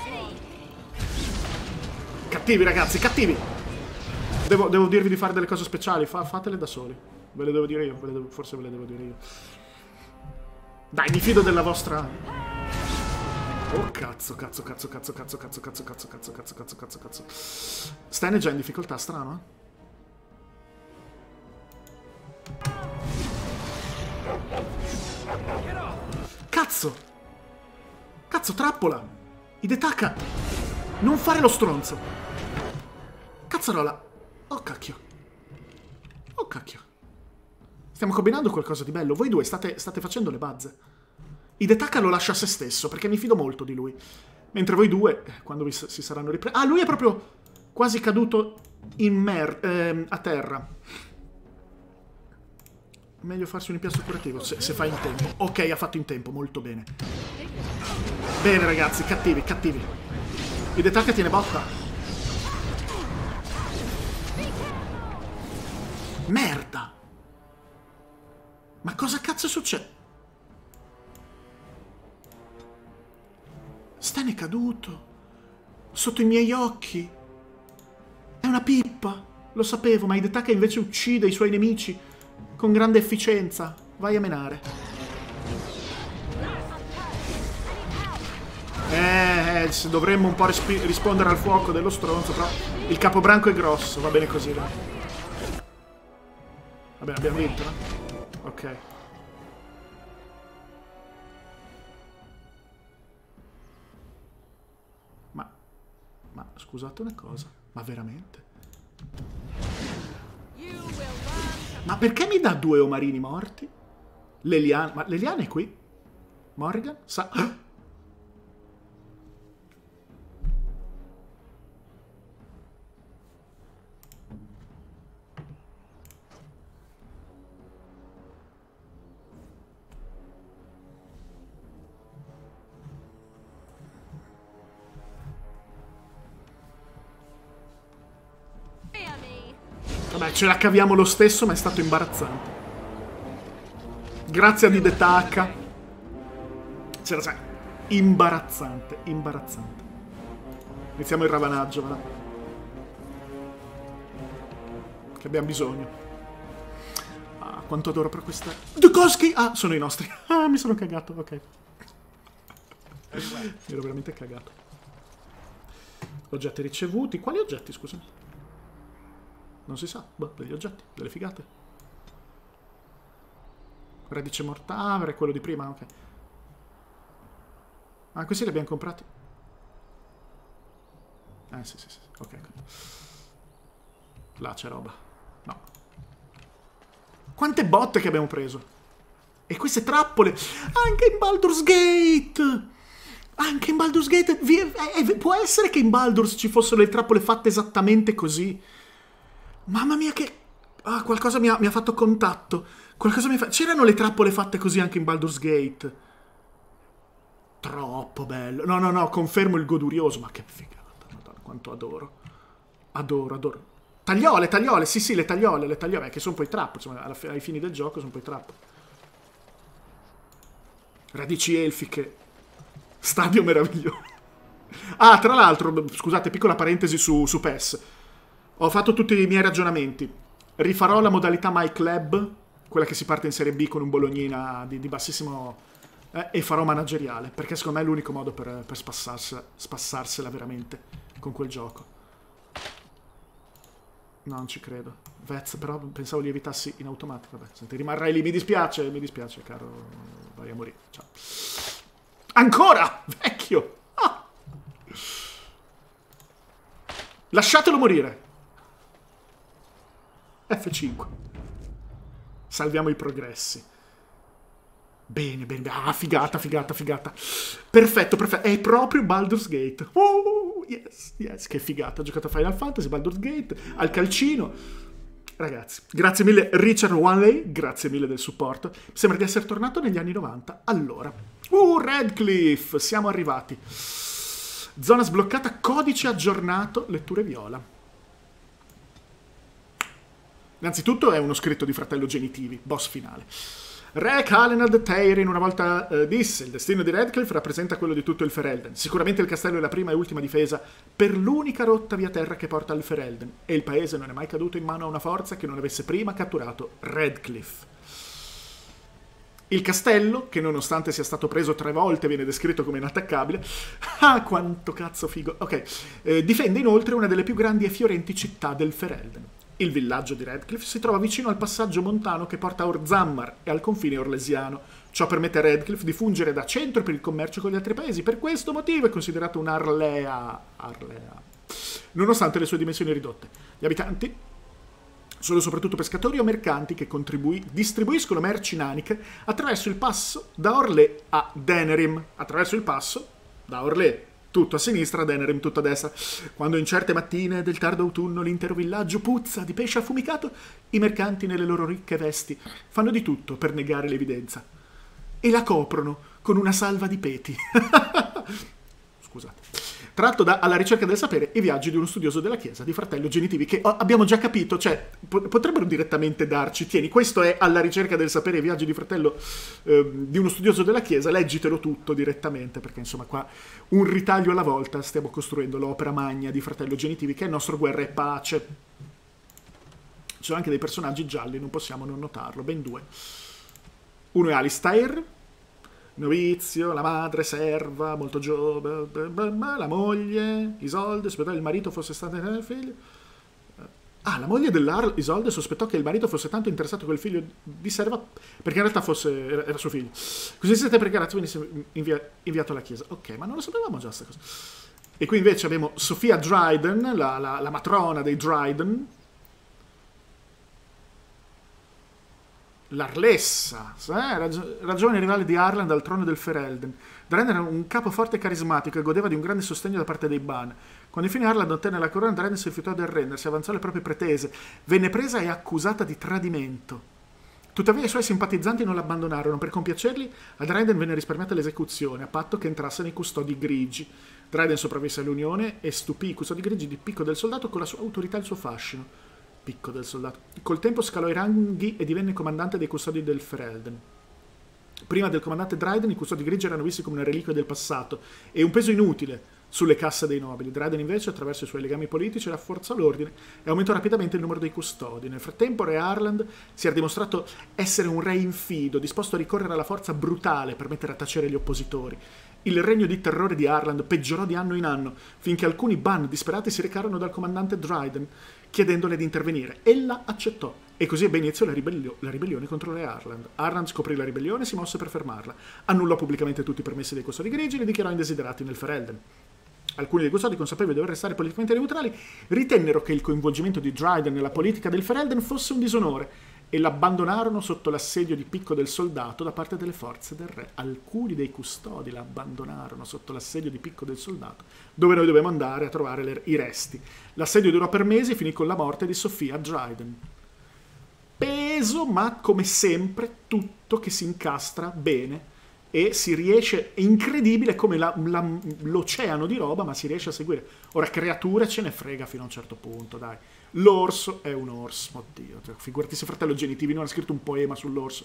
Cattivi, ragazzi, cattivi. Devo, devo dirvi di fare delle cose speciali. Fa, fatele da soli. Ve le devo dire io. Ve le devo, forse ve le devo dire io. Dai, mi fido della vostra... Oh, cazzo, cazzo, cazzo, cazzo, cazzo, cazzo, cazzo, cazzo, cazzo, cazzo, cazzo, cazzo, cazzo. Stan è già in difficoltà, strano, eh? Cazzo! Cazzo, trappola! Hidetaka! Non fare lo stronzo! Cazzarola! Oh, cacchio! Oh, cacchio! Stiamo combinando qualcosa di bello. Voi due state, state facendo le bazze. Hidetaka lo lascia a se stesso, perché mi fido molto di lui. Mentre voi due, quando vi si saranno ripresi... Ah, lui è proprio quasi caduto in mer ehm, a terra. Meglio farsi un impiasto curativo, se, se fa in tempo. Ok, ha fatto in tempo, molto bene. Bene, ragazzi, cattivi, cattivi. Hidetaka tiene botta. Merda! Ma cosa cazzo succede? Stan è caduto. Sotto i miei occhi. È una pippa. Lo sapevo, ma Hidetaka invece uccide i suoi nemici con grande efficienza. Vai a menare. Eh, eh dovremmo un po' rispondere al fuoco dello stronzo, però il capobranco è grosso. Va bene così, dai. Vabbè, abbiamo vinto, no? Ok. Ma... Ma scusate una cosa. Ma veramente? Ma perché mi dà due omarini morti? Leliana... Ma Leliana è qui? Morrigan? Sa... Vabbè, ce la caviamo lo stesso, ma è stato imbarazzante. Grazie a Hidetaka. C'era già. Imbarazzante, imbarazzante. Iniziamo il ravanaggio, va. Che abbiamo bisogno. Ah, quanto adoro per questa... Dukoski! Ah, sono i nostri. Ah, mi sono cagato, ok. Mi ero veramente cagato. Oggetti ricevuti. Quali oggetti, scusami? Non si sa, boh, degli oggetti, delle figate. Radice mortavere, quello di prima, ok. Ah, questi li abbiamo comprati. Eh, sì, sì, sì, ok. Là c'è roba. No. Quante botte che abbiamo preso. E queste trappole. Anche in Baldur's Gate. Anche in Baldur's Gate. Vi, eh, può essere che in Baldur's ci fossero le trappole fatte esattamente così. Mamma mia che... Ah, qualcosa mi ha, mi ha fatto contatto. Qualcosa mi fa... C'erano le trappole fatte così anche in Baldur's Gate. Troppo bello. No, no, no, confermo il godurioso. Ma che figata, madonna, quanto adoro. Adoro, adoro. Tagliole, tagliole, sì sì, le tagliole, le tagliole, che sono poi trap, insomma, alla, ai fini del gioco sono poi trap. Radici elfiche. Stadio meraviglioso. Ah, tra l'altro, scusate, piccola parentesi su, su P E S. Ho fatto tutti i miei ragionamenti. Rifarò la modalità My Club, quella che si parte in Serie B con un Bolognina di, di bassissimo... Eh, e farò manageriale, perché secondo me è l'unico modo per, per spassarsela, spassarsela veramente con quel gioco. No, non ci credo. Vez, però pensavo li evitassi in automatico. Vabbè, senti, rimarrai lì. Mi dispiace, mi dispiace, caro. Vai a morire. Ciao. Ancora! Vecchio! Ah. Lasciatelo morire. F cinque. Salviamo i progressi. Bene, bene. Ah, figata, figata, figata. Perfetto, perfetto. È proprio Baldur's Gate. Oh, yes, yes. Che figata. Ho giocato a Final Fantasy, Baldur's Gate, al calcino. Ragazzi, grazie mille Richard Wanley, grazie mille del supporto. Sembra di essere tornato negli anni novanta. Allora. Uh, Redcliffe, siamo arrivati. Zona sbloccata, codice aggiornato, letture viola. Innanzitutto è uno scritto di fratello genitivi, boss finale. Re Calenad Teirin una volta eh, disse: il destino di Redcliffe rappresenta quello di tutto il Ferelden. Sicuramente il castello è la prima e ultima difesa per l'unica rotta via terra che porta al Ferelden, e il paese non è mai caduto in mano a una forza che non avesse prima catturato Redcliffe. Il castello, che nonostante sia stato preso tre volte viene descritto come inattaccabile, ah quanto cazzo figo, ok, eh, difende inoltre una delle più grandi e fiorenti città del Ferelden. Il villaggio di Redcliffe si trova vicino al passaggio montano che porta a Orzammar e al confine orlesiano. Ciò permette a Redcliffe di fungere da centro per il commercio con gli altri paesi. Per questo motivo è considerato un'Arlea. Arlea. Nonostante le sue dimensioni ridotte. Gli abitanti sono soprattutto pescatori o mercanti che distribuiscono merci naniche attraverso il passo da Orlé a Denerim. Attraverso il passo da Orlé. Tutto a sinistra, Denerim tutto a destra. Quando in certe mattine del tardo autunno l'intero villaggio puzza di pesce affumicato, i mercanti nelle loro ricche vesti fanno di tutto per negare l'evidenza. E la coprono con una salva di peti. Scusate. Tratto da Alla ricerca del sapere, i viaggi di uno studioso della chiesa di fratello genitivi, che oh, abbiamo già capito, cioè po- potrebbero direttamente darci, tieni, questo è Alla ricerca del sapere, i viaggi di fratello eh, di uno studioso della chiesa, leggitelo tutto direttamente, perché insomma qua un ritaglio alla volta stiamo costruendo l'opera magna di fratello genitivi, che è il nostro Guerra e Pace. Ci sono anche dei personaggi gialli, non possiamo non notarlo, ben due. Uno è Alistair, novizio, la madre, serva, molto giovane, la moglie, Isolde, sospettò che il marito fosse stato il figlio. Ah, la moglie dell'Arl, Isolde, sospettò che il marito fosse tanto interessato a quel figlio di serva, perché in realtà fosse, era, era suo figlio. Così siete pregati, venisse invia, inviato alla chiesa. Ok, ma non lo sapevamo già sta cosa. E qui invece abbiamo Sofia Dryden, la, la, la matrona dei Dryden, l'Arlessa, eh? Rag- ragione rivale di Arland al trono del Ferelden. Dryden era un capo forte e carismatico e godeva di un grande sostegno da parte dei Ban. Quando infine Arland ottenne la corona, Dryden si rifiutò di arrendersi, avanzò le proprie pretese, venne presa e accusata di tradimento. Tuttavia i suoi simpatizzanti non l'abbandonarono. Per compiacerli, a Dryden venne risparmiata l'esecuzione, a patto che entrasse nei custodi grigi. Dryden sopravvisse all'unione e stupì i custodi grigi di Picco del Soldato con la sua autorità e il suo fascino. Picco del Soldato. Col tempo scalò i ranghi e divenne comandante dei custodi del Ferelden. Prima del comandante Dryden i custodi grigi erano visti come una reliquia del passato e un peso inutile sulle casse dei nobili. Dryden invece, attraverso i suoi legami politici, rafforzò l'ordine e aumentò rapidamente il numero dei custodi. Nel frattempo Re Arland si era dimostrato essere un re infido, disposto a ricorrere alla forza brutale per mettere a tacere gli oppositori. Il regno di terrore di Arland peggiorò di anno in anno, finché alcuni Ban disperati si recarono dal comandante Dryden, chiedendole di intervenire. Ella accettò, e così ebbe inizio la, ribellio- la ribellione contro Re Arland. Arland scoprì la ribellione e si mosse per fermarla. Annullò pubblicamente tutti i permessi dei custodi grigi e li dichiarò indesiderati nel Ferelden. Alcuni dei custodi, consapevoli di dover restare politicamente neutrali, ritennero che il coinvolgimento di Dryden nella politica del Ferelden fosse un disonore e l'abbandonarono sotto l'assedio di Picco del Soldato da parte delle forze del re. Alcuni dei custodi l'abbandonarono sotto l'assedio di Picco del Soldato, dove noi dobbiamo andare a trovare le, i resti. L'assedio durò per mesi e finì con la morte di Sofia Dryden. Peso, ma come sempre tutto che si incastra bene e si riesce, è incredibile come la- la- l'oceano di roba, ma si riesce a seguire. Ora, creature ce ne frega fino a un certo punto, dai. L'orso è un orso, oddio, cioè, figurati se Fratello Genitivi non ha scritto un poema sull'orso.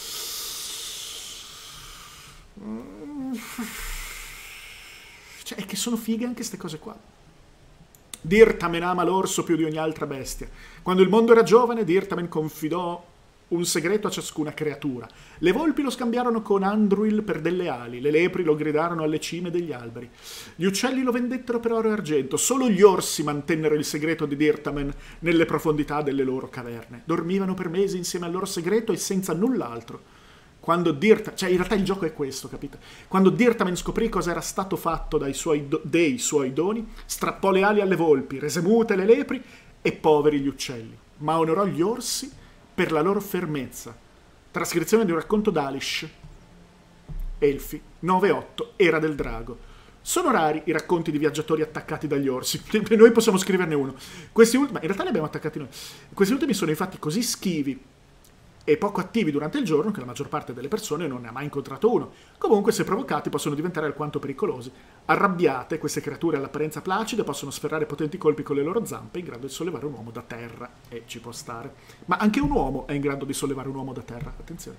Cioè, è che sono fighe anche queste cose qua. Dirtamen ama l'orso più di ogni altra bestia. Quando il mondo era giovane, Dirtamen confidò un segreto a ciascuna creatura. Le volpi lo scambiarono con Andruil per delle ali, le lepri lo gridarono alle cime degli alberi. Gli uccelli lo vendettero per oro e argento. Solo gli orsi mantennero il segreto di Dirtamen nelle profondità delle loro caverne. Dormivano per mesi insieme al loro segreto e senza null'altro. Quando Dirtamen, cioè in realtà il gioco è questo, capito? Quando Dirtamen scoprì cosa era stato fatto dai suoi do- dei suoi doni, strappò le ali alle volpi, rese mute le lepri e poveri gli uccelli, ma onorò gli orsi per la loro fermezza. Trascrizione di un racconto d'Alish, Elfi, nove otto, Era del Drago. Sono rari i racconti di viaggiatori attaccati dagli orsi. Noi possiamo scriverne uno. Questi ultimi, in realtà li abbiamo attaccati noi. Questi ultimi sono infatti così schivi e poco attivi durante il giorno che la maggior parte delle persone non ne ha mai incontrato uno. Comunque, se provocati, possono diventare alquanto pericolosi. Arrabbiate, queste creature all'apparenza placide possono sferrare potenti colpi con le loro zampe in grado di sollevare un uomo da terra. E ci può stare. Ma anche un uomo è in grado di sollevare un uomo da terra. Attenzione.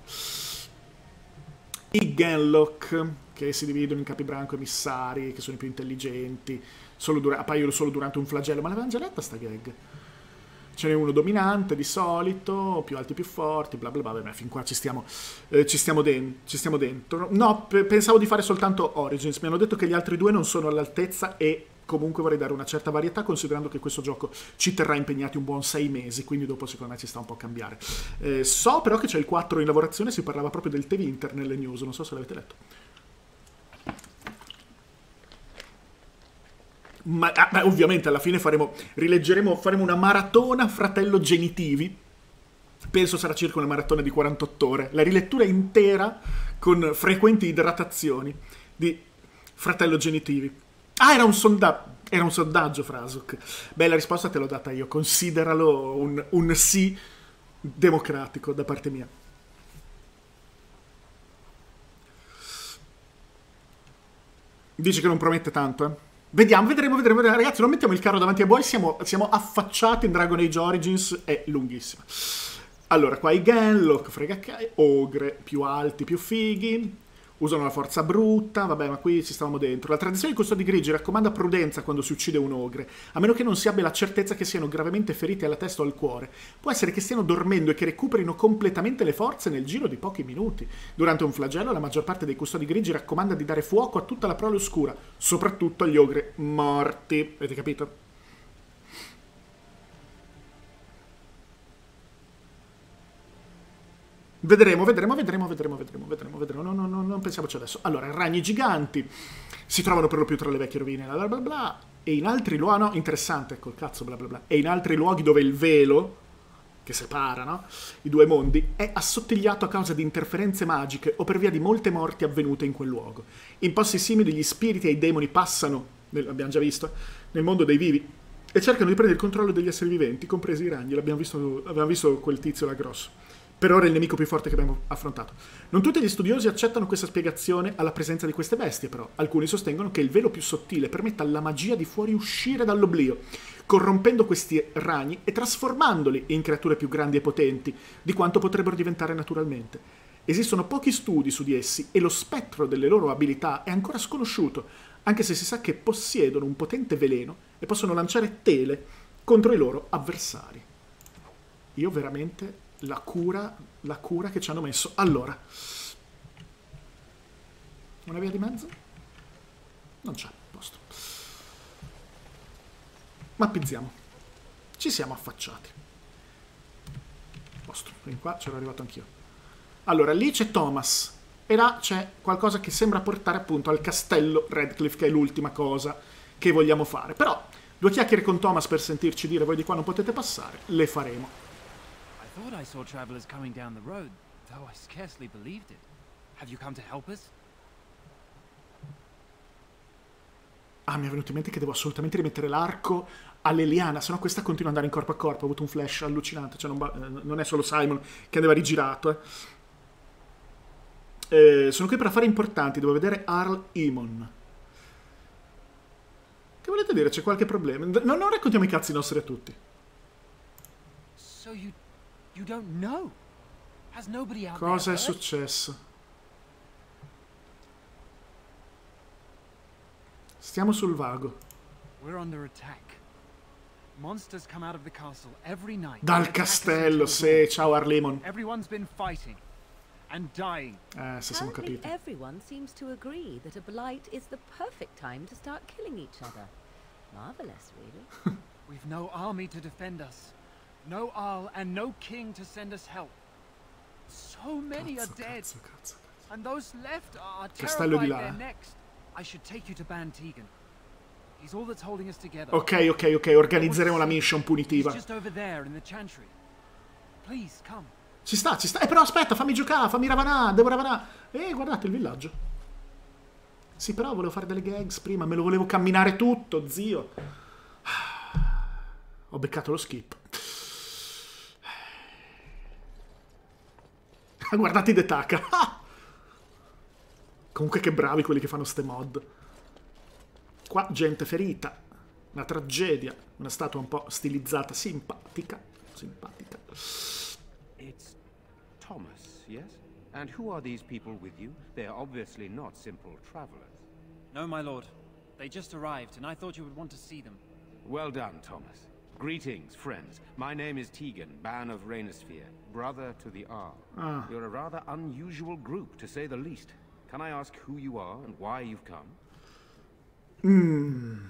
I Genlock, che si dividono in capibranco e missari, che sono i più intelligenti, solo dura- appaiono solo durante un flagello. Ma l'avevamo già letta sta gag? Ce n'è uno dominante di solito, più alti più forti, bla bla bla. Beh, fin qua ci stiamo, eh, ci stiamo, den- ci stiamo dentro. No, pe- pensavo di fare soltanto Origins. Mi hanno detto che gli altri due non sono all'altezza e comunque vorrei dare una certa varietà, considerando che questo gioco ci terrà impegnati un buon sei mesi, quindi dopo secondo me ci sta un po' a cambiare. Eh, so però che c'è il quattro in lavorazione, si parlava proprio del Tevinter nelle news, non so se l'avete letto. Ma ah, beh, ovviamente alla fine faremo, rileggeremo, faremo una maratona Fratello Genitivi. Penso sarà circa una maratona di quarantotto ore. La rilettura intera con frequenti idratazioni di Fratello Genitivi. Ah, era un sondaggio. Era un sondaggio, Frasuk. Beh, la risposta te l'ho data io. Consideralo un, un sì democratico da parte mia. Dici che non promette tanto, eh? Vediamo, vedremo, vedremo, vedremo. Ragazzi, non mettiamo il carro davanti a voi, siamo, siamo affacciati in Dragon Age Origins, è lunghissima. Allora, qua i Genlock, frega che ogre, più alti, più fighi, usano la forza brutta, vabbè, ma qui ci stavamo dentro. La tradizione di Custodi Grigi raccomanda prudenza quando si uccide un ogre, a meno che non si abbia la certezza che siano gravemente feriti alla testa o al cuore. Può essere che stiano dormendo e che recuperino completamente le forze nel giro di pochi minuti. Durante un flagello, la maggior parte dei Custodi Grigi raccomanda di dare fuoco a tutta la prole oscura, soprattutto agli ogre morti. Avete capito? Vedremo, vedremo, vedremo, vedremo, vedremo, vedremo, vedremo. No, no, no, non pensiamoci adesso. Allora, ragni giganti si trovano per lo più tra le vecchie rovine, bla bla bla, e in altri luoghi, no, interessante, col cazzo, bla bla bla, e in altri luoghi dove il velo, che separa, no, i due mondi, è assottigliato a causa di interferenze magiche o per via di molte morti avvenute in quel luogo. In posti simili gli spiriti e i demoni passano, l'abbiamo già visto, nel mondo dei vivi, e cercano di prendere il controllo degli esseri viventi, compresi i ragni. L'abbiamo visto, abbiamo visto quel tizio là grosso. Per ora è il nemico più forte che abbiamo affrontato. Non tutti gli studiosi accettano questa spiegazione alla presenza di queste bestie, però. Alcuni sostengono che il velo più sottile permetta alla magia di fuoriuscire dall'oblio, corrompendo questi ragni e trasformandoli in creature più grandi e potenti di quanto potrebbero diventare naturalmente. Esistono pochi studi su di essi e lo spettro delle loro abilità è ancora sconosciuto, anche se si sa che possiedono un potente veleno e possono lanciare tele contro i loro avversari. Io veramente... La cura, la cura che ci hanno messo. Allora, una via di mezzo? Non c'è, posto. Ma pizziamo. Ci siamo affacciati. Posto, fin qua c'ero arrivato anch'io. Allora, lì c'è Thomas e là c'è qualcosa che sembra portare appunto al castello Redcliffe, che è l'ultima cosa che vogliamo fare. Però, due chiacchiere con Thomas per sentirci dire voi di qua non potete passare, le faremo. I thought I saw travelers coming down the road, though I scarcely believed it. Have you come to help us? Ah, mi è venuto in mente che devo assolutamente rimettere l'arco all'Eliana, sennò questa continua ad andare in corpo a corpo. Ho avuto un flash allucinante, cioè non, non è solo Simon che andava rigirato, eh. Eh, sono qui per affari importanti, devo vedere Arl Emon. Che volete dire? C'è qualche problema? No, non raccontiamo i cazzi nostri a tutti. So you, you don't know? Has nobody out Cosa there è heard? successo? Stiamo sul vago. We're under attack. Monsters come out of the castle every night. Dal castello, sì. Ciao Arlemon. Everyone's been fighting and dying. Eh, se siamo Apparently capiti. everyone seems to agree that a blight is the perfect time to start killing each other. Marvelous, really. We've no army to defend us. No Arl and no king to send us help. So many are Cazzo, dead. cazzo, cazzo, cazzo. And those left are Castello di terrified là. they're next. I should take you to Ban Tegan. He's all that's holding us together. Ok, ok, ok, organizzeremo la mission He's punitiva. just over there in the chantry. Please, come. Ci sta, ci sta. Eh, però aspetta, fammi giocare, fammi ravanà, devo ravanà. Eh, guardate il villaggio. Sì, però volevo fare delle gags prima, me lo volevo camminare tutto, zio. Ho beccato lo skip. Guardate i Detaka. Comunque che bravi quelli che fanno ste mod. Qua gente ferita. Una tragedia. Una statua un po' stilizzata, simpatica. Simpatica. It's Thomas, yes? And who are these people with you? They're obviously not simple travelers. No, my lord. They just arrived, and I thought you would want to see them. Well done, Thomas. Greetings, friends. My name is Tegan, Ban of Rainersphere, brother to the Arl. Ah. You're a rather unusual group, to say the least. Can I ask who you are and why you've come? Mm.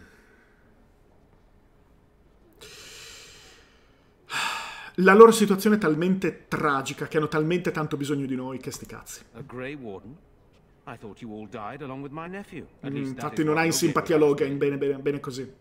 La loro situazione è talmente tragica che hanno talmente tanto bisogno di noi che sti cazzi. A Grey Warden? I thought you all died along with my nephew. At Mm, least that infatti is non what hai in Logan simpatia would have Logan, said. bene, bene, bene così.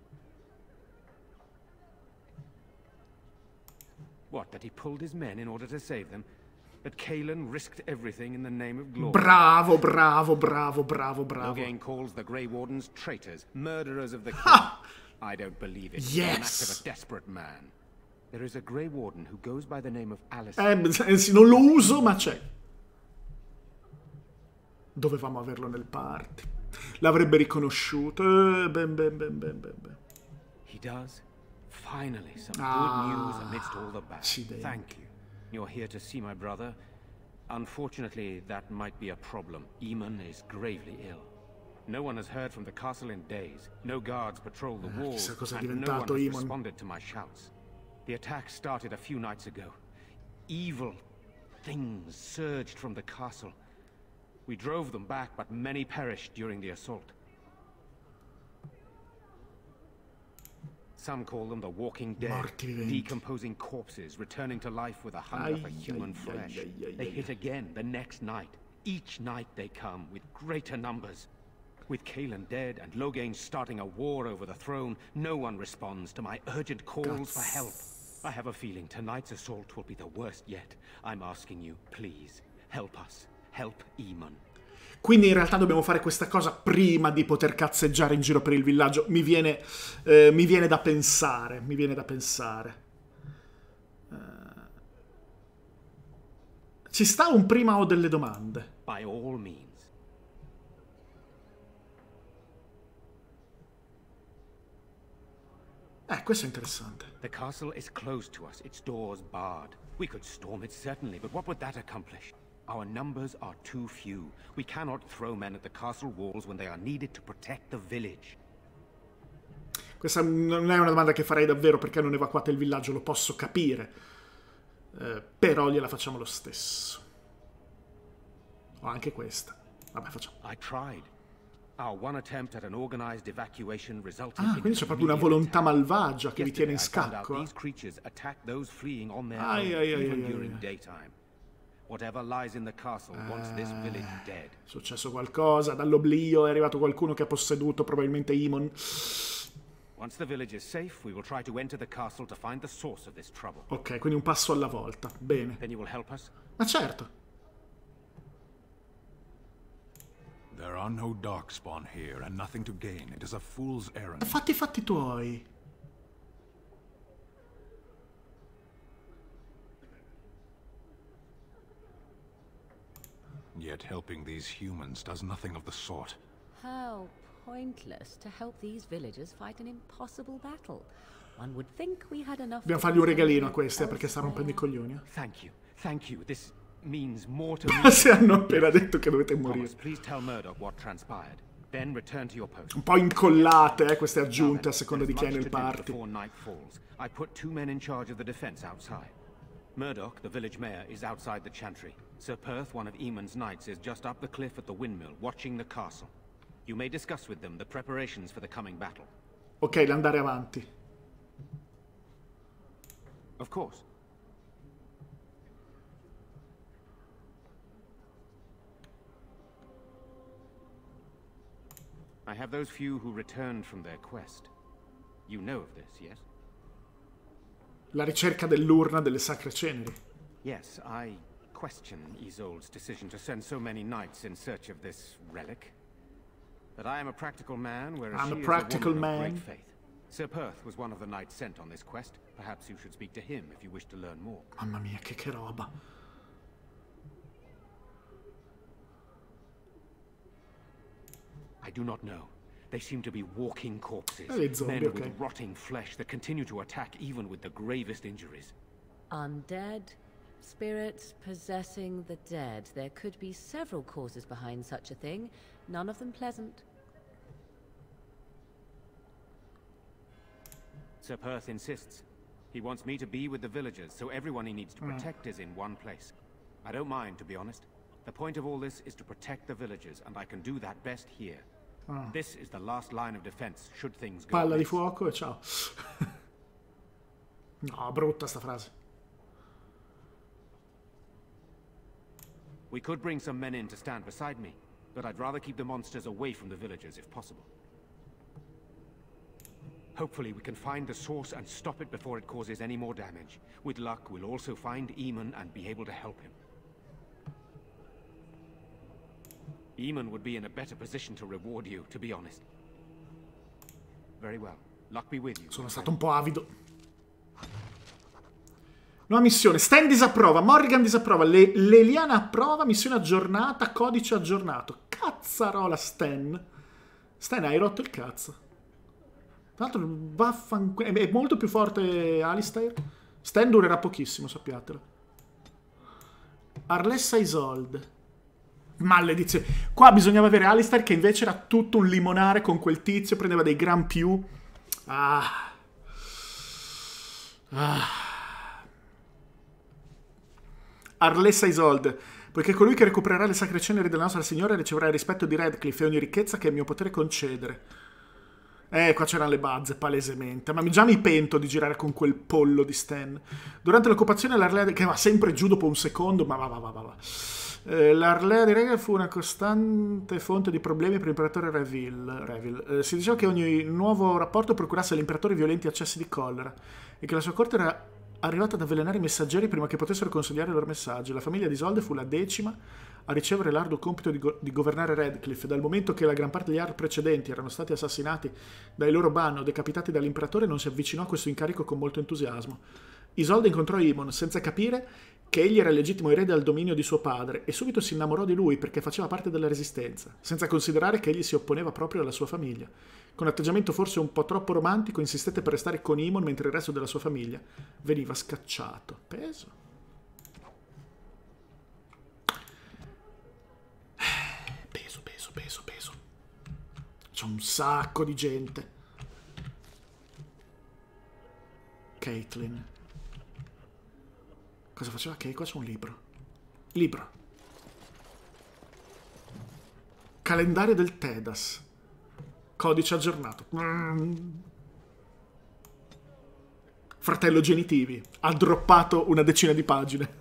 What, that he pulled his men in order to save them? That Kalen risked everything in the name of glory? Bravo, bravo, bravo, bravo, bravo. Logain calls the Grey Wardens traitors, murderers of the king. Ha! I don't believe it. It's Yes! an act of a desperate man. There is a Grey Warden who goes by the name of Alice. Eh, sì, non lo uso, ma c'è. Dovevamo averlo nel party. L'avrebbe riconosciuto. Eh, ben, ben, ben, ben, ben, ben. He does. Finally, some Ah, good news amidst all the bad. accidenti. Thank you. You're here to see my brother. Unfortunately, that might be a problem. Eamon is gravely ill. No one has heard from the castle in days. No guards patrol the walls, chissà cosa è and no one diventato has Eamon. responded to my shouts. The attack started a few nights ago. Evil things surged from the castle. We drove them back, but many perished during the assault. Some call them the walking dead, Morti viventi. decomposing corpses, returning to life with a hunger for Ai, human ai, flesh. ai, ai, ai, They ai. hit again the next night. Each night they come with greater numbers. With Kalen dead and Logain starting a war over the throne, no one responds to my urgent calls for help. I have a feeling tonight's assault will be the worst yet. I'm asking you, please, help us. Help Eamon. Quindi in realtà dobbiamo fare questa cosa prima di poter cazzeggiare in giro per il villaggio. Mi viene, eh, mi viene da pensare, mi viene da pensare. Eh, ci sta un prima o delle domande? By all means. Eh, questo è interessante. The castle is closed to us, its doors barred. We could storm it certainly, but what would that accomplish? Our numbers are too few. We cannot throw men at the castle walls when they are needed to protect the village. Questa non è una domanda che farei davvero, perché non evacuate il villaggio, lo posso capire. Eh, però gliela facciamo lo stesso. O anche questa. Vabbè, facciamo. I tried. Our one attempt at an organized evacuation resulted Ah, in quindi c'è proprio una immediate volontà attack. malvagia che vi tiene in Yesterday, I found out scacco. these creatures attack those fleeing on their Ai, own, ai, ai, even ai, during ai. daytime. Whatever lies in the castle wants this village dead. È successo qualcosa, dall'oblio è arrivato qualcuno che ha posseduto probabilmente Eamon. Once the village is safe, we will try to enter the castle to find the source of this trouble. Ok, quindi un passo alla volta. Bene. Then you will help us? Ma certo. There are no darkspawn here and nothing to gain. It is a fool's errand. Fatti i fatti tuoi. yet helping these humans does nothing of the sort. How pointless to help these villagers fight an impossible battle. One would think we had enough. Dobbiamo fargli un regalino a queste perché sta rompendo i coglioni. Thank you. Thank you. This means more to me. Se hanno appena detto che dovete morire. Thomas, please tell Murdoch what transpired. Then return to your post. Un po' incollate, eh, queste aggiunte a seconda di chi è nel party. Before night falls, I put two men in charge of the defense outside. Murdoch, the village mayor, is outside the chantry. Sir Perth, one of Eamon's knights, is just up the cliff at the windmill, watching the castle. You may discuss with them the preparations for the coming battle. Ok, andare avanti. Of course. I have those few who returned from their quest. You know of this, yes? La ricerca dell'urna delle sacre ceneri. Yes, I question Isolde's decision to send so many knights in search of this relic. But I am a practical man, whereas I'm she a practical is a woman man. of great faith. Sir Perth was one of the knights sent on this quest. Perhaps you should speak to him if you wish to learn more. Mamma mia, che, che roba. I do not know. They seem to be walking corpses. Eh, zombie, men okay. with rotting flesh that continue to attack even with the gravest injuries. Undead, spirits possessing the dead. There could be several causes behind such a thing, none of them pleasant. Sir Perth insists. He wants me to be with the villagers, so everyone he needs to Mm. protect is in one place. I don't mind, to be honest. The point of all this is to protect the villagers, and I can do that best here. Ah. This is the last line of defense, should things go Palla di amiss. fuoco e ciao. No, brutta sta frase. We could bring some men in to stand beside me, but I'd rather keep the monsters away from the villagers if possible. Hopefully we can find the source and stop it before it causes any more damage. With luck, we'll also find Eamon and be able to help him. Eamon would be in a better position to reward you, to be honest. Very well. Luck be with you. Sono stato un po' avido. Nuova missione. Stan disapprova, Morrigan disapprova, Le Leliana approva, missione aggiornata, codice aggiornato. Cazzarola Stan. Stan, hai rotto il cazzo. Tra l'altro vaffan... è molto più forte Alistair. Stan durerà pochissimo, sappiatelo. Arlessa Isolde. Maledizione. Qua bisognava avere Alistair che invece era tutto un limonare con quel tizio, prendeva dei gran più. Ah. Ah. Arlessa Isolde. Poiché colui che recupererà le sacre ceneri della nostra signora riceverà il rispetto di Radcliffe e ogni ricchezza che è mio potere concedere. Eh, qua c'erano le bazze, palesemente. Ma già mi pento di girare con quel pollo di Stan. Durante l'occupazione l'Arlea... che va sempre giù dopo un secondo, ma va va va va va. Eh, L'Arlea di Regal fu una costante fonte di problemi per l'imperatore Reville. Reville. Eh, si diceva che ogni nuovo rapporto procurasse all'imperatore violenti accessi di collera e che la sua corte era arrivata ad avvelenare i messaggeri prima che potessero consegnare i loro messaggi. La famiglia di Isolde fu la decima a ricevere l'arduo compito di, go di governare Radcliffe. Dal momento che la gran parte degli Ard precedenti erano stati assassinati dai loro ban o decapitati dall'imperatore, non si avvicinò a questo incarico con molto entusiasmo. Isolde incontrò Eamon senza capire che egli era il legittimo erede al dominio di suo padre e subito si innamorò di lui perché faceva parte della resistenza, senza considerare che egli si opponeva proprio alla sua famiglia. Con atteggiamento forse un po' troppo romantico insistette per restare con Eamon mentre il resto della sua famiglia veniva scacciato. Peso. Peso, peso, peso, peso. C'è un sacco di gente. Caitlin. Cosa faceva? Che qua c'è un libro. Libro. Calendario del Tedas. Codice aggiornato. Mm. Fratello genitivi. Ha droppato una decina di pagine.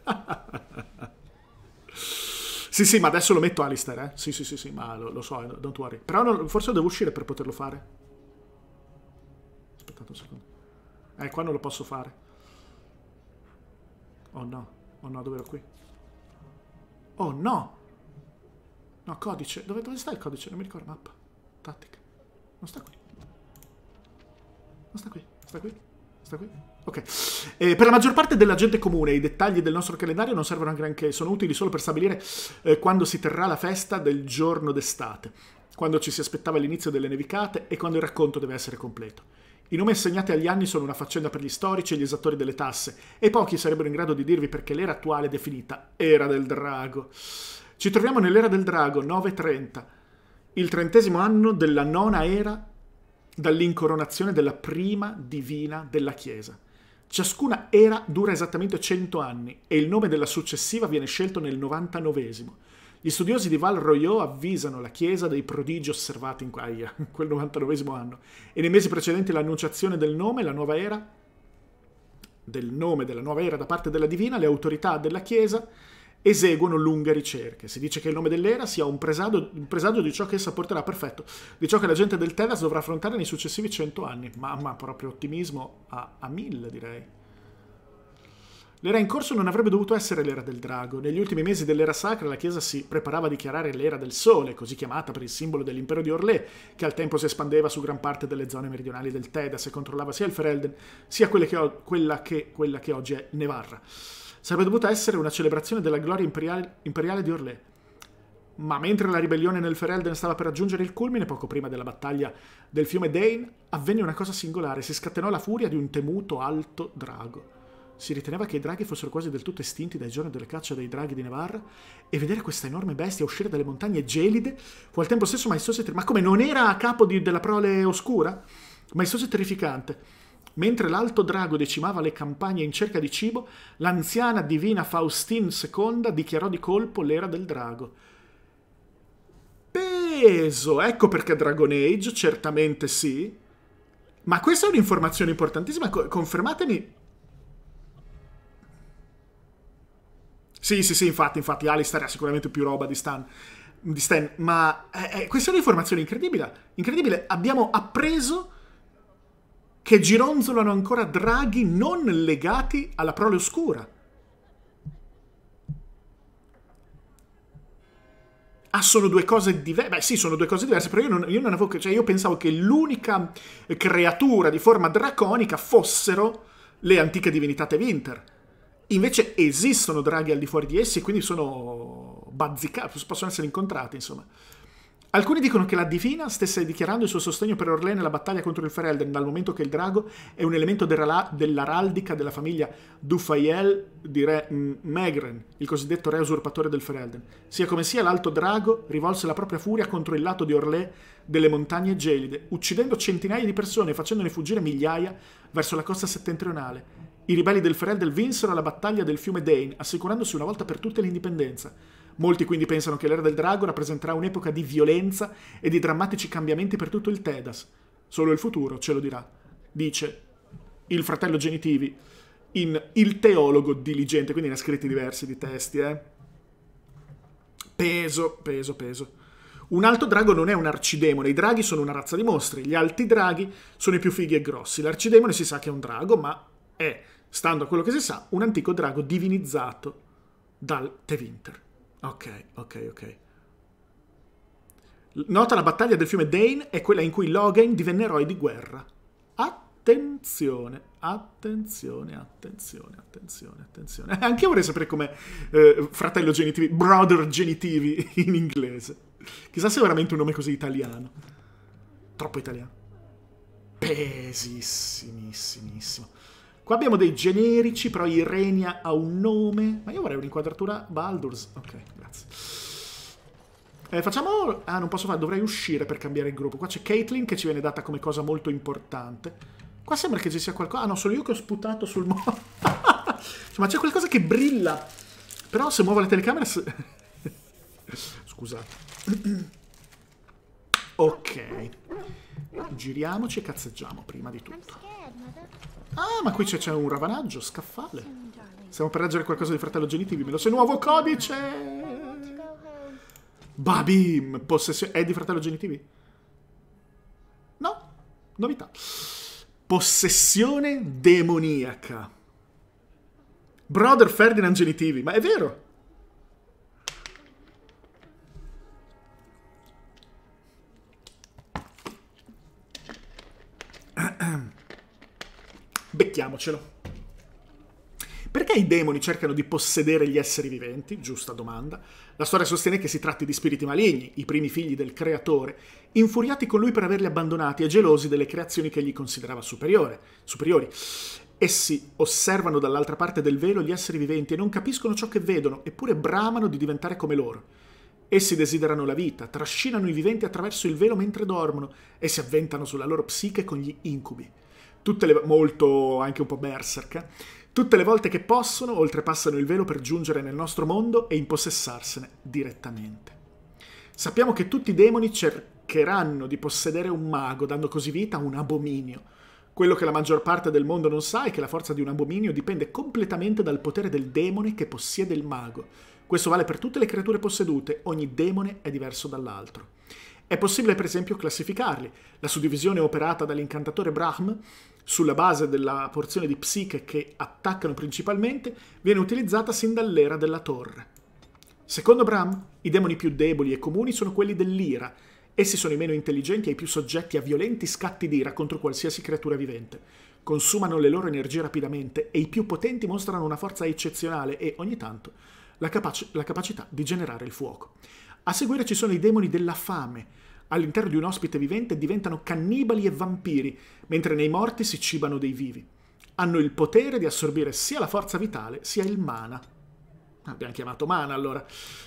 Sì, sì, ma adesso lo metto Alistair, eh. Sì, sì, sì, sì, ma lo, lo so, don't worry. Però non, forse devo uscire per poterlo fare. Aspettate un secondo. Eh, qua non lo posso fare. Oh no, oh no, dove ero qui? Oh no! No, codice. Dove, dove sta il codice? Non mi ricordo. Mappa. Tattica. Non sta qui. Non sta qui. Sta qui. Sta qui? Ok. Eh, per la maggior parte della gente comune i dettagli del nostro calendario non servono a granché, sono utili solo per stabilire eh, quando si terrà la festa del giorno d'estate, quando ci si aspettava l'inizio delle nevicate e quando il racconto deve essere completo. I nomi assegnati agli anni sono una faccenda per gli storici e gli esattori delle tasse, e pochi sarebbero in grado di dirvi perché l'era attuale è definita Era del Drago. Ci troviamo nell'Era del Drago, nove trenta, il trentesimo anno della nona era dall'incoronazione della prima divina della Chiesa. Ciascuna era dura esattamente cento anni e il nome della successiva viene scelto nel novantanovesimo. Gli studiosi di Val Royeaux avvisano la Chiesa dei prodigi osservati in, quaia, in quel novantanovesimo anno, e nei mesi precedenti l'annunciazione del nome, la nuova era, del nome della nuova era da parte della divina, le autorità della Chiesa eseguono lunghe ricerche. Si dice che il nome dell'era sia un presagio, un presagio di ciò che essa porterà, perfetto, di ciò che la gente del Tedas dovrà affrontare nei successivi cento anni. Mamma, proprio ottimismo a, a mille, direi. L'era in corso non avrebbe dovuto essere l'era del drago. Negli ultimi mesi dell'era sacra la Chiesa si preparava a dichiarare l'era del sole, così chiamata per il simbolo dell'impero di Orlé, che al tempo si espandeva su gran parte delle zone meridionali del Tedas e controllava sia il Ferelden sia quelle che ho, quella, che, quella che oggi è Nevarra. Sarebbe dovuta essere una celebrazione della gloria imperiale, imperiale di Orlé. Ma mentre la ribellione nel Ferelden stava per raggiungere il culmine, poco prima della battaglia del fiume Dane, avvenne una cosa singolare. Si scatenò la furia di un temuto alto drago. Si riteneva che i draghi fossero quasi del tutto estinti dai giorni delle cacce dei draghi di Nevarra, e vedere questa enorme bestia uscire dalle montagne gelide fu al tempo stesso maestoso e ter- Ma come, non era a capo di, della prole oscura? Maestoso e terrificante. Mentre l'alto drago decimava le campagne in cerca di cibo, l'anziana divina Faustine seconda dichiarò di colpo l'era del drago. Peso! Ecco perché Dragon Age, certamente sì. Ma questa è un'informazione importantissima, co- confermatemi. Sì, sì, sì, infatti, infatti, Alistair ha sicuramente più roba di Stan, di Stan, ma eh, questa è un'informazione incredibile. Incredibile, abbiamo appreso che gironzolano ancora draghi non legati alla prole oscura. Ah, sono due cose diverse? Beh, sì, sono due cose diverse, però io non, io non avevo... Cioè, io pensavo che l'unica creatura di forma draconica fossero le antiche divinità Tevinter. Invece esistono draghi al di fuori di essi, e quindi sono bazzicati, possono essere incontrati, insomma. Alcuni dicono che la divina stesse dichiarando il suo sostegno per Orlé nella battaglia contro il Ferelden, dal momento che il drago è un elemento dell'araldica della famiglia Dufayel di re Megren, il cosiddetto re usurpatore del Ferelden. Sia come sia, l'alto drago rivolse la propria furia contro il lato di Orlé delle montagne gelide, uccidendo centinaia di persone e facendone fuggire migliaia verso la costa settentrionale. I ribelli del Ferelden vinsero la battaglia del fiume Dane, assicurandosi una volta per tutte l'indipendenza. Molti quindi pensano che l'era del drago rappresenterà un'epoca di violenza e di drammatici cambiamenti per tutto il Tedas. Solo il futuro ce lo dirà, dice il fratello Genitivi in Il teologo diligente, quindi ne ha scritti diversi di testi, eh. Peso, peso, peso. Un alto drago non è un arcidemone, i draghi sono una razza di mostri, gli alti draghi sono i più fighi e grossi. L'arcidemone si sa che è un drago, ma è, stando a quello che si sa, un antico drago divinizzato dal Tevinter. Ok, ok, ok. Nota la battaglia del fiume Dane è quella in cui Loghain divenne eroe di guerra. Attenzione, attenzione, attenzione, attenzione, attenzione. Anche io vorrei sapere com'è eh, fratello Genitivi, brother Genitivi in inglese. Chissà se è veramente un nome così italiano. Troppo italiano. Pesissimissimissimo. Qua abbiamo dei generici, però Irenia ha un nome. Ma io vorrei un'inquadratura Baldur's. Ok, grazie. Eh, facciamo... Ah, non posso fare, dovrei uscire per cambiare il gruppo. Qua c'è Caitlyn che ci viene data come cosa molto importante. Qua sembra che ci sia qualcosa... Ah no, sono io che ho sputato sul mo... Ma c'è qualcosa che brilla. Però se muovo la telecamera... Se... Scusate. Ok. Giriamoci e cazzeggiamo prima di tutto. Ah, ma qui c'è un ravanaggio, scaffale. Stiamo per leggere qualcosa di fratello Genitivi. Me lo sei, nuovo codice! Babim! Possessione... È di fratello Genitivi? No, novità. Possessione demoniaca. Brother Ferdinand Genitivi, ma è vero? becchiamocelo. Perché i demoni cercano di possedere gli esseri viventi? Giusta domanda. La storia sostiene che si tratti di spiriti maligni, i primi figli del creatore, infuriati con lui per averli abbandonati e gelosi delle creazioni che egli considerava superiore, superiori. Essi osservano dall'altra parte del velo gli esseri viventi e non capiscono ciò che vedono, eppure bramano di diventare come loro. Essi desiderano la vita, trascinano i viventi attraverso il velo mentre dormono e si avventano sulla loro psiche con gli incubi. Tutte le molto anche un po' berserk, eh? Tutte le volte che possono, oltrepassano il velo per giungere nel nostro mondo e impossessarsene direttamente. Sappiamo che tutti i demoni cercheranno di possedere un mago, dando così vita a un abominio. Quello che la maggior parte del mondo non sa è che la forza di un abominio dipende completamente dal potere del demone che possiede il mago. Questo vale per tutte le creature possedute, ogni demone è diverso dall'altro. È possibile per esempio classificarli. La suddivisione operata dall'incantatore Brahm sulla base della porzione di psiche che attaccano principalmente viene utilizzata sin dall'era della torre. Secondo Brahm, i demoni più deboli e comuni sono quelli dell'ira. Essi sono i meno intelligenti e i più soggetti a violenti scatti d'ira contro qualsiasi creatura vivente. Consumano le loro energie rapidamente e i più potenti mostrano una forza eccezionale e, ogni tanto, la, capaci- la capacità di generare il fuoco. A seguire ci sono i demoni della fame. All'interno di un ospite vivente diventano cannibali e vampiri, mentre nei morti si cibano dei vivi. Hanno il potere di assorbire sia la forza vitale sia il mana. Abbiamo chiamato mana allora.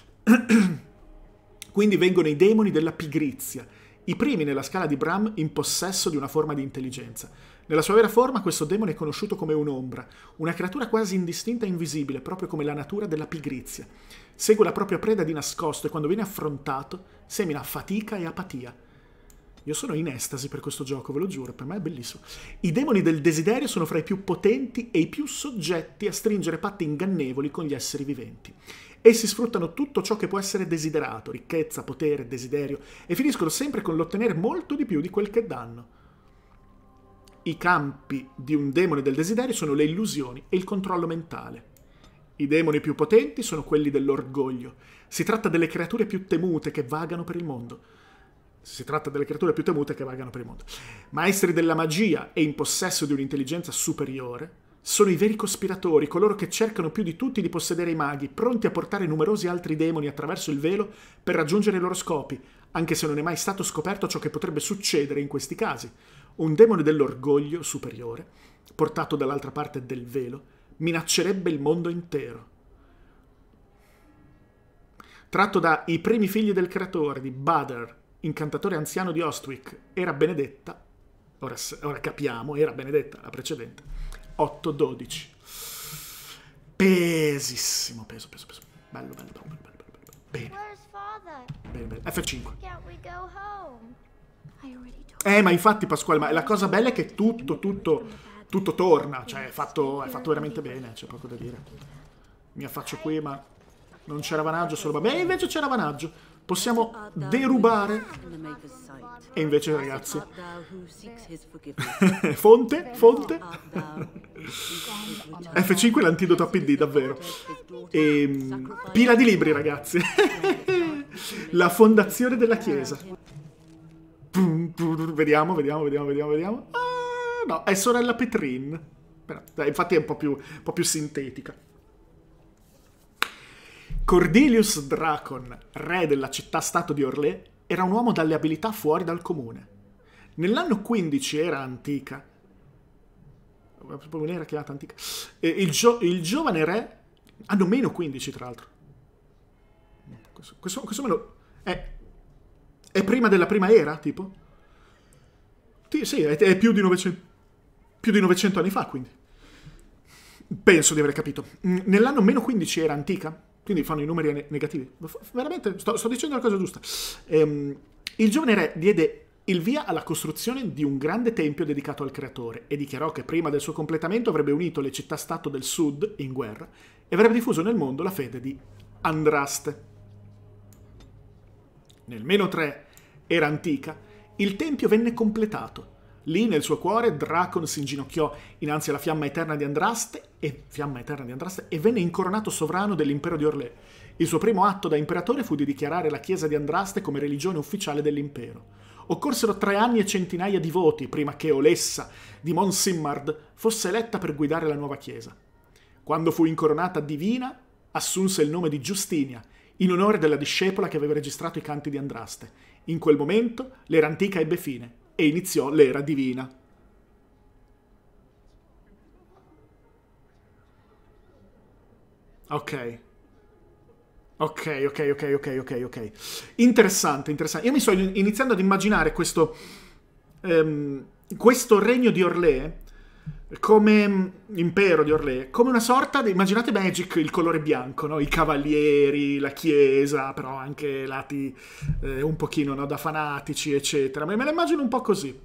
Quindi vengono i demoni della pigrizia, i primi nella scala di Brahm in possesso di una forma di intelligenza. Nella sua vera forma questo demone è conosciuto come un'ombra, una creatura quasi indistinta e invisibile, proprio come la natura della pigrizia. Segue la propria preda di nascosto e quando viene affrontato semina fatica e apatia. Io sono in estasi per questo gioco, ve lo giuro, per me è bellissimo. I demoni del desiderio sono fra i più potenti e i più soggetti a stringere patti ingannevoli con gli esseri viventi. Essi sfruttano tutto ciò che può essere desiderato, ricchezza, potere, desiderio, e finiscono sempre con l'ottenere molto di più di quel che danno. I campi di un demone del desiderio sono le illusioni e il controllo mentale. I demoni più potenti sono quelli dell'orgoglio. Si tratta delle creature più temute che vagano per il mondo. Si tratta delle creature più temute che vagano per il mondo. Maestri della magia e in possesso di un'intelligenza superiore sono i veri cospiratori, coloro che cercano più di tutti di possedere i maghi, pronti a portare numerosi altri demoni attraverso il velo per raggiungere i loro scopi, anche se non è mai stato scoperto ciò che potrebbe succedere in questi casi. Un demone dell'orgoglio superiore, portato dall'altra parte del velo, minaccerebbe il mondo intero. Tratto da I primi figli del creatore di Bader, incantatore anziano di Ostwick, era Benedetta, ora, ora capiamo, era Benedetta la precedente, otto dodici. Pesissimo, peso, peso, peso. Bello, bello, bello, bello, bello, bello. Bene. Bene, bene. F cinque. Eh, ma infatti, Pasquale, ma la cosa bella è che tutto, tutto, tutto torna, cioè è fatto, è fatto veramente bene, c'è poco da dire. Mi affaccio qui, ma non c'era vanaggio, solo... Beh, invece c'era vanaggio. Possiamo derubare. E invece, ragazzi... fonte, fonte. F cinque è l'antidoto a P D, davvero. E... pila di libri, ragazzi. La fondazione della Chiesa. Vediamo, vediamo, vediamo, vediamo, vediamo. Ah, no, è sorella Petrin. Però, dai, infatti è un po' più, un po' più sintetica. Cordelius Dracon, re della città-stato di Orlé, era un uomo dalle abilità fuori dal comune. Nell'anno quindici era antica. Proprio un'era chiamata antica. E il, gio il giovane re... Hanno meno quindici, tra l'altro. Questo, questo, questo me lo... È... È prima della prima era, tipo? Sì, sì, è, è più di novecento, più di novecento anni fa, quindi. Penso di aver capito. Nell'anno meno quindici era antica, quindi fanno i numeri ne negativi. Veramente, sto, sto dicendo la cosa giusta. Ehm, il giovane re diede il via alla costruzione di un grande tempio dedicato al creatore e dichiarò che prima del suo completamento avrebbe unito le città-stato del sud in guerra e avrebbe diffuso nel mondo la fede di Andraste. Nel meno tre era antica, il tempio venne completato. Lì, nel suo cuore, Dracon si inginocchiò innanzi alla fiamma eterna di Andraste e, fiamma eterna di Andraste, e venne incoronato sovrano dell'impero di Orlé. Il suo primo atto da imperatore fu di dichiarare la chiesa di Andraste come religione ufficiale dell'impero. Occorsero tre anni e centinaia di voti prima che Olessa di Monsimmard fosse eletta per guidare la nuova chiesa. Quando fu incoronata divina, assunse il nome di Giustinia, in onore della discepola che aveva registrato i canti di Andraste. In quel momento l'era antica ebbe fine e iniziò l'era divina. Ok. Ok, ok, ok, ok, ok, ok. Interessante, interessante. Io mi sto iniziando ad immaginare questo, um, questo regno di Orlé come impero di Orlé, come una sorta di, immaginate Magic, il colore bianco, no? I cavalieri, la chiesa, però anche lati eh, un pochino, no? Da fanatici, eccetera. Me, me la immagino un po' così.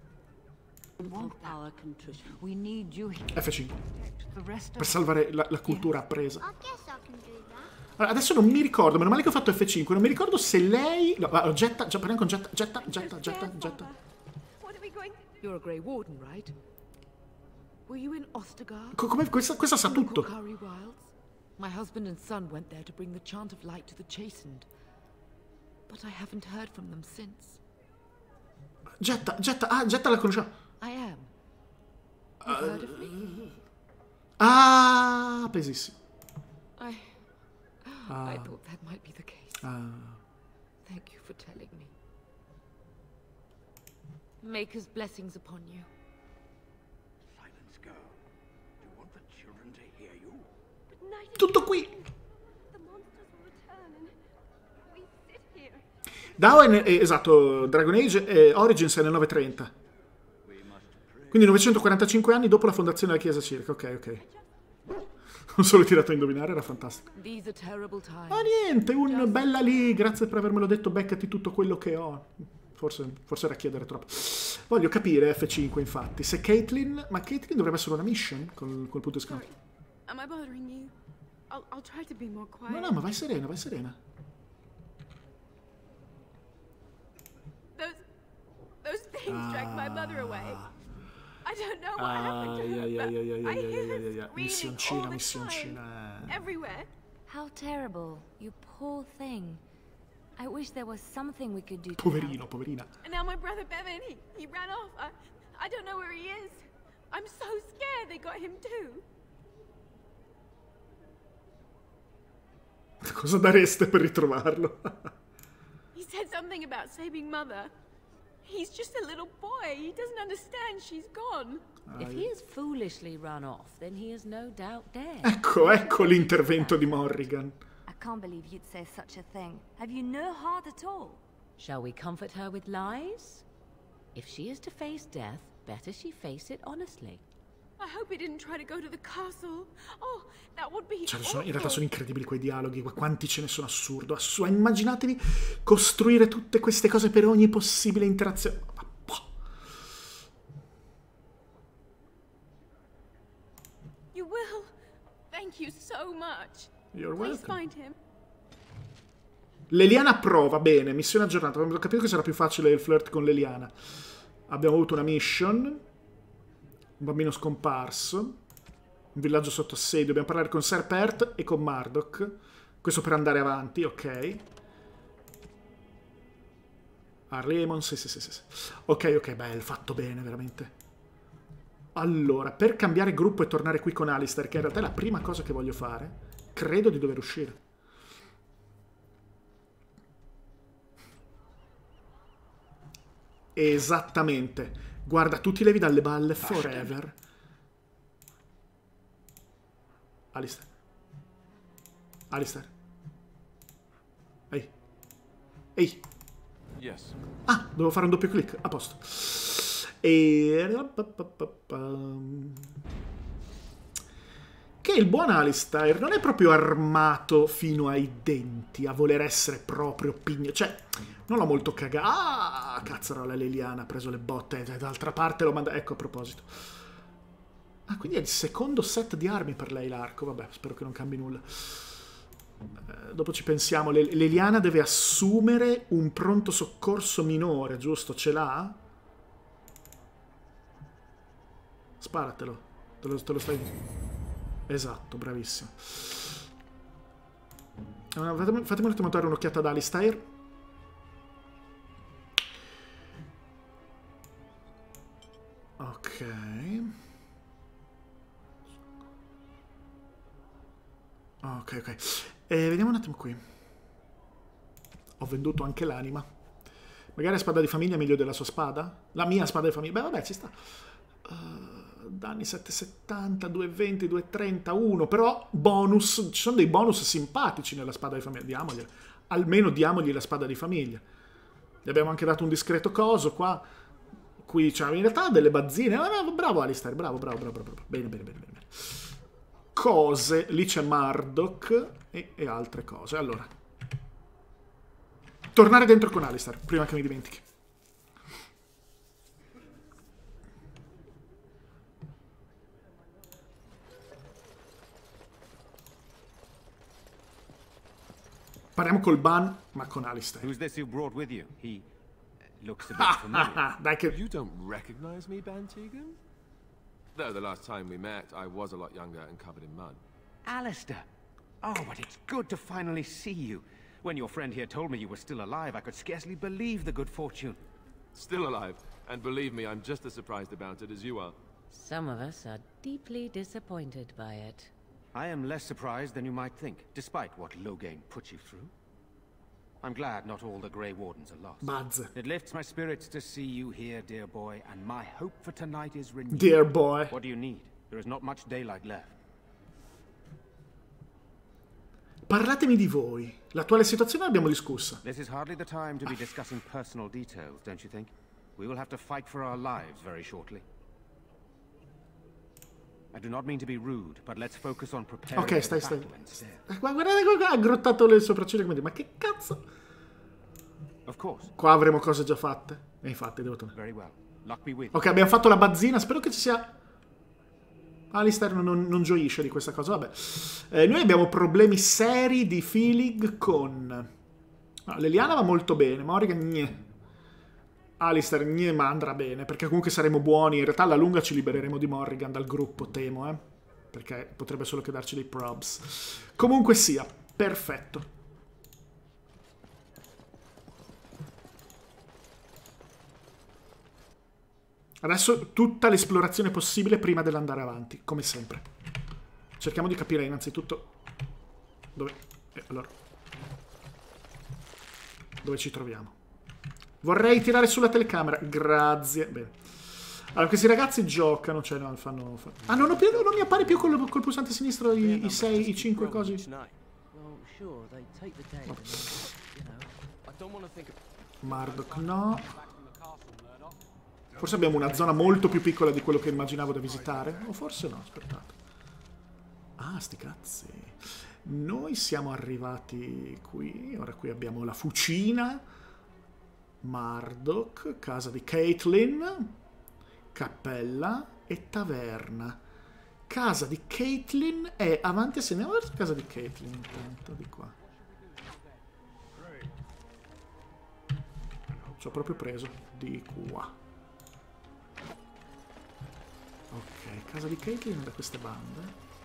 F cinque. Per salvare la, la cultura appresa. Allora, adesso non mi ricordo, meno male che ho fatto F cinque, non mi ricordo se lei... No, getta, già parliamo con Getta, Getta, Getta, Getta, Getta. You're a Grey Warden, right? Were you in Ostergard? Come questa, questa sa tutto. My husband and son went there to bring the chant of light to the chastened. But I haven't heard from them since. Getta, Getta, ah, Getta la conosciamo. I am. You've heard of me? Ah, pesissimo. I... Ah. I thought that might be the case. Ah. Thank you for telling me. Maker's blessings upon you. Silence, girl. Do you want the children to hear you? Tutto qui. The monsters will return and we sit here. Dawn, eh, esatto, Dragon Age eh, Origins è nel novecentotrenta. Quindi novecentoquarantacinque anni dopo la fondazione della chiesa circa. Ok, ok. Non solo tirato a indovinare, era fantastico. Ma niente, un bella lì, grazie per avermelo detto, beccati tutto quello che ho. Forse, forse era chiedere troppo. Voglio capire F cinque, infatti, se Caitlyn... Ma Caitlyn dovrebbe essere una mission col, col punto di scanso. Am I bothering you? I'll, I'll try to be more quiet. No, no, ma vai serena, vai serena. Those, those things ah. dragged my mother away. I don't know what Ah, happened to yeah, her, yeah, but yeah, yeah, yeah, I yeah, hear yeah, her yeah, yeah. screaming Missioncina, all the missioncina. time, everywhere. How terrible, you poor thing. I wish there was something we could do to Poverino, help. poverina. And now my brother Bevan, he, he ran off. I, I don't know where he is. I'm so scared they got him too. Cosa dareste per ritrovarlo? He said something about saving Mother. He's just a little boy. He doesn't understand she's gone. If he has foolishly run off, then he is no doubt dead. Ecco, ecco l'intervento di Morrigan. I can't believe you'd say such a thing. Have you no heart at all? Shall we comfort her with lies? If she is to face death, better she face it honestly. I hope he didn't try to go to the castle. Oh, that would be Cioè, sono, in realtà awful. sono incredibili quei dialoghi, quanti ce ne sono, assurdo, assurdo. Immaginatevi costruire tutte queste cose per ogni possibile interazione. You will. Thank you so much. You're Please welcome. find him. Leliana prova, bene, missione aggiornata. Ho capito che sarà più facile il flirt con Leliana. Abbiamo avuto una mission. Un bambino scomparso. Un villaggio sotto assedio. Dobbiamo parlare con Ser Pert e con Marduk. Questo per andare avanti, ok. Arlemon, sì, sì, sì, sì. Ok, ok, beh, fatto bene, veramente. Allora, per cambiare gruppo e tornare qui con Alistair, che in realtà è la prima cosa che voglio fare, credo di dover uscire. Esattamente. Guarda, tu ti levi dalle balle forever. Alistair. Alistair. Ehi. Ehi. Yes. Ah, devo fare un doppio clic. A posto. E... Che il buon Alistair non è proprio armato fino ai denti a voler essere proprio pigno. Cioè, non l'ho molto cagato. Ah, cazzarola, Leliana ha preso le botte. D'altra parte lo manda... Ecco, a proposito. Ah, quindi è il secondo set di armi per lei l'arco. Vabbè, spero che non cambi nulla. Eh, dopo ci pensiamo. Le Leliana deve assumere un pronto soccorso minore, giusto? Ce l'ha? Sparatelo. Te lo, te lo stai... Esatto, bravissimo. Fatemi, fatemi notare un'occhiata ad Alistair. Ok. Ok, ok. E vediamo un attimo qui. Ho venduto anche l'anima. Magari la spada di famiglia è meglio della sua spada? La mia spada di famiglia? Beh, vabbè, ci sta. Uh, danni settecentosettanta, duecentoventi, duecentotrenta, uno. Però bonus. Ci sono dei bonus simpatici nella spada di famiglia. Diamogli. Almeno diamogli la spada di famiglia. Gli abbiamo anche dato un discreto coso qua. Qui c'è in realtà delle bazzine. Oh, bravo Alistair, bravo, bravo, bravo, bravo. Bene, bene, bene, bene. Cose. Lì c'è Marduk e, e altre cose. Allora. Tornare dentro con Alistair, prima che mi dimentichi. Parliamo col Ban, ma con Alistair. Who's this you brought with you? He looks a bit familiar. Dai che... You don't recognize me, Ban Tegan? Though the last time we met, I was a lot younger and covered in mud. Alistair! Oh, but it's good to finally see you. When your friend here told me you were still alive, I could scarcely believe the good fortune. Still alive, and believe me, I'm just as surprised about it as you are. Some of us are deeply disappointed by it. I am less surprised than you might think, despite what Loghain put you through. I'm glad not all the Grey Wardens are lost. Buzz. It lifts my spirits to see you here, dear boy, and my hope for tonight is renewed. Dear boy. What do you need? There is not much daylight left. Parlatemi di voi. L'attuale situazione l'abbiamo discussa. This is hardly the time to be discussing personal details, don't you think? We will have to fight for our lives very shortly. I do not mean to be rude, but let's focus on preparing Ok, stai, for stai. battle instead. Guardate qua, ha grottato le sopracciglia come dire, ma che cazzo? Of course. Qua avremo cose già fatte. E infatti devo tornare. Very well. Luck be with you. Ok, abbiamo fatto la bazzina, spero che ci sia... Alistair non, non gioisce di questa cosa, vabbè. Eh, noi abbiamo problemi seri di feeling con... No, Leliana va molto bene, Morrigan gne. Alistair gne, ma andrà bene, perché comunque saremo buoni. In realtà alla lunga ci libereremo di Morrigan dal gruppo, temo, eh. Perché potrebbe solo che darci dei probs. Comunque sia, perfetto. Adesso tutta l'esplorazione possibile prima dell'andare avanti, come sempre. Cerchiamo di capire innanzitutto dove... Eh, allora. Dove ci troviamo. Vorrei tirare sulla telecamera. Grazie. Bene. Allora, questi ragazzi giocano, cioè no, fanno... fanno... Ah, non, ho più, non mi appare più col, col pulsante sinistro i, i sei, i cinque cosi. Marduk no. Forse abbiamo una zona molto più piccola di quello che immaginavo da visitare. O forse no, aspettate. Ah, sti cazzi. Noi siamo arrivati qui. Ora qui abbiamo la fucina. Marduk. Casa di Caitlin. Cappella. E taverna. Casa di Caitlin è avanti e se andiamo verso casa di Caitlin. Intanto di qua. Ci ho proprio preso. Di qua. Ok, casa di Caitlin da queste bande.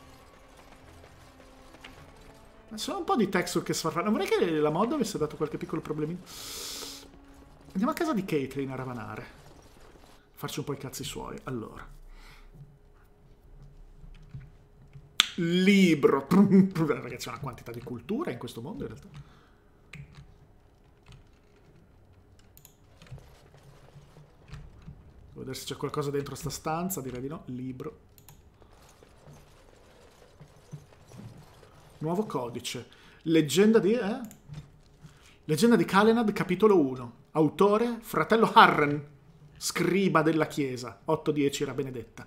Ma sono un po' di texture che sfarfallano. Non vorrei che la mod avesse dato qualche piccolo problemino. Andiamo a casa di Caitlin a ravanare. Farci un po' i cazzi suoi. Allora. Libro. Ragazzi, c'è una quantità di cultura in questo mondo in realtà. Vedere se c'è qualcosa dentro sta stanza, direi di no. Libro. Nuovo codice. Leggenda di... Eh? Leggenda di Calenad, capitolo uno. Autore, fratello Harren, scriba della chiesa. otto dieci era benedetta.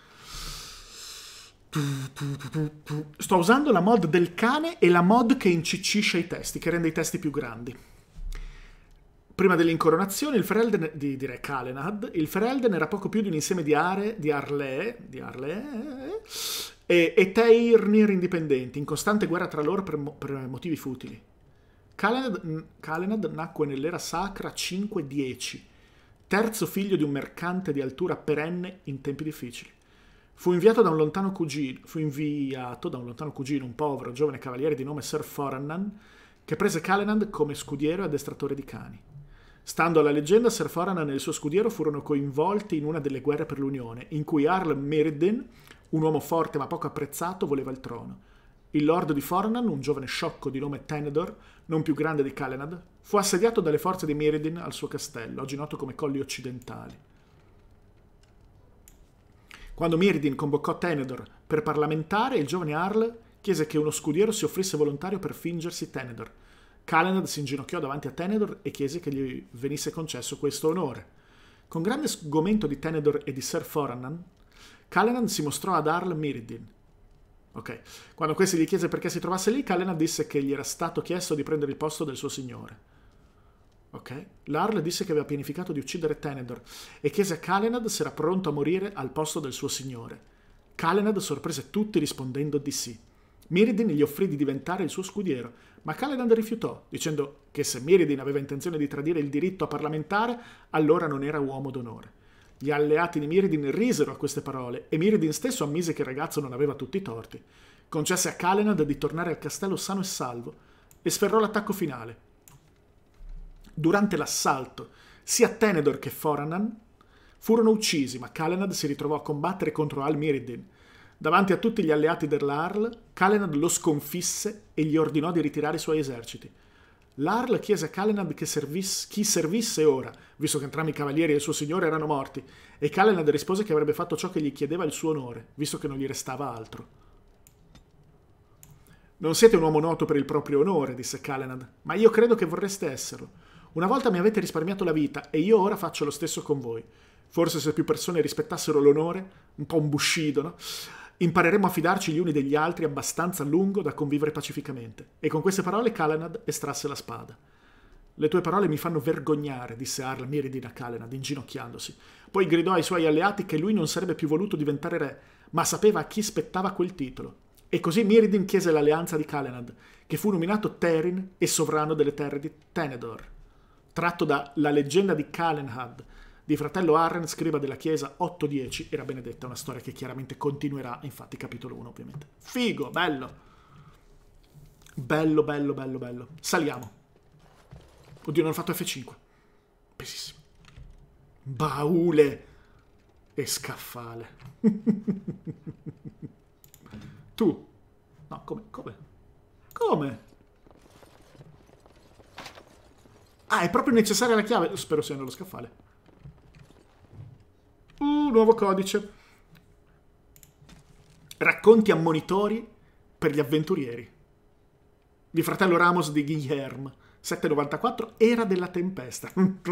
Sto usando la mod del cane e la mod che inciccisce i testi, che rende i testi più grandi. Prima dell'incoronazione, il Ferelden, di dire Calenad, il Ferelden era poco più di un insieme di aree, di Arlee, di Arlee e, e Teirnir indipendenti, in costante guerra tra loro per, mo, per motivi futili. Calenad, Calenad nacque nell'era sacra cinque dieci, terzo figlio di un mercante di altura perenne in tempi difficili. Fu inviato da un lontano cugino, fu inviato da un lontano cugino, un povero giovane cavaliere di nome Sir Forannan, che prese Calenad come scudiero e addestratore di cani. Stando alla leggenda, Ser Foranan e il suo scudiero furono coinvolti in una delle guerre per l'Unione, in cui Arl Mirrodin, un uomo forte ma poco apprezzato, voleva il trono. Il lord di Foranan, un giovane sciocco di nome Tenedor, non più grande di Calenhad, fu assediato dalle forze di Mirrodin al suo castello, oggi noto come Colli Occidentali. Quando Mirrodin convocò Tenedor per parlamentare, il giovane Arl chiese che uno scudiero si offrisse volontario per fingersi Tenedor. Calenhad si inginocchiò davanti a Tenedor e chiese che gli venisse concesso questo onore. Con grande sgomento di Tenedor e di Ser Foranan, Calenhad si mostrò ad Arl Mirrodin. Ok, quando questi gli chiese perché si trovasse lì, Calenhad disse che gli era stato chiesto di prendere il posto del suo signore. Ok, l'Arl disse che aveva pianificato di uccidere Tenedor e chiese a Calenhad se era pronto a morire al posto del suo signore. Calenhad sorprese tutti rispondendo di sì. Mirrodin gli offrì di diventare il suo scudiero, ma Calenhad rifiutò, dicendo che se Mirrodin aveva intenzione di tradire il diritto a parlamentare, allora non era uomo d'onore. Gli alleati di Mirrodin risero a queste parole e Mirrodin stesso ammise che il ragazzo non aveva tutti i torti. Concesse a Calenhad di tornare al castello sano e salvo e sferrò l'attacco finale. Durante l'assalto, sia Tenedor che Foranan furono uccisi, ma Calenhad si ritrovò a combattere contro Al Mirrodin. Davanti a tutti gli alleati dell'Arl, Calenhad lo sconfisse e gli ordinò di ritirare i suoi eserciti. L'Arl chiese a Calenhad che servisse, chi servisse ora, visto che entrambi i cavalieri e il suo signore erano morti, e Calenhad rispose che avrebbe fatto ciò che gli chiedeva il suo onore, visto che non gli restava altro. «Non siete un uomo noto per il proprio onore», disse Calenhad, «ma io credo che vorreste esserlo. Una volta mi avete risparmiato la vita e io ora faccio lo stesso con voi. Forse se più persone rispettassero l'onore, un po' un bushido, no? Impareremo a fidarci gli uni degli altri abbastanza a lungo da convivere pacificamente». E con queste parole Calenhad estrasse la spada. «Le tue parole mi fanno vergognare», disse Arl Mirrodin a Calenhad, inginocchiandosi. Poi gridò ai suoi alleati che lui non sarebbe più voluto diventare re, ma sapeva a chi spettava quel titolo. E così Mirrodin chiese l'alleanza di Calenhad, che fu nominato Terin e sovrano delle terre di Tenedor. Tratto da La leggenda di Calenhad, di fratello Arren, scriba della chiesa otto dieci, era benedetta, una storia che chiaramente continuerà, infatti capitolo uno ovviamente. Figo, bello. Bello, bello, bello, bello. Saliamo. Oddio, non ho fatto F cinque. Pesissimo. Baule e scaffale. Tu. No, come? Come? Come? Ah, è proprio necessaria la chiave? Spero sia nello scaffale. Uh, nuovo codice. Racconti ammonitori per gli avventurieri. Di fratello Ramos di Guilherme. sette novantaquattro, Era della Tempesta.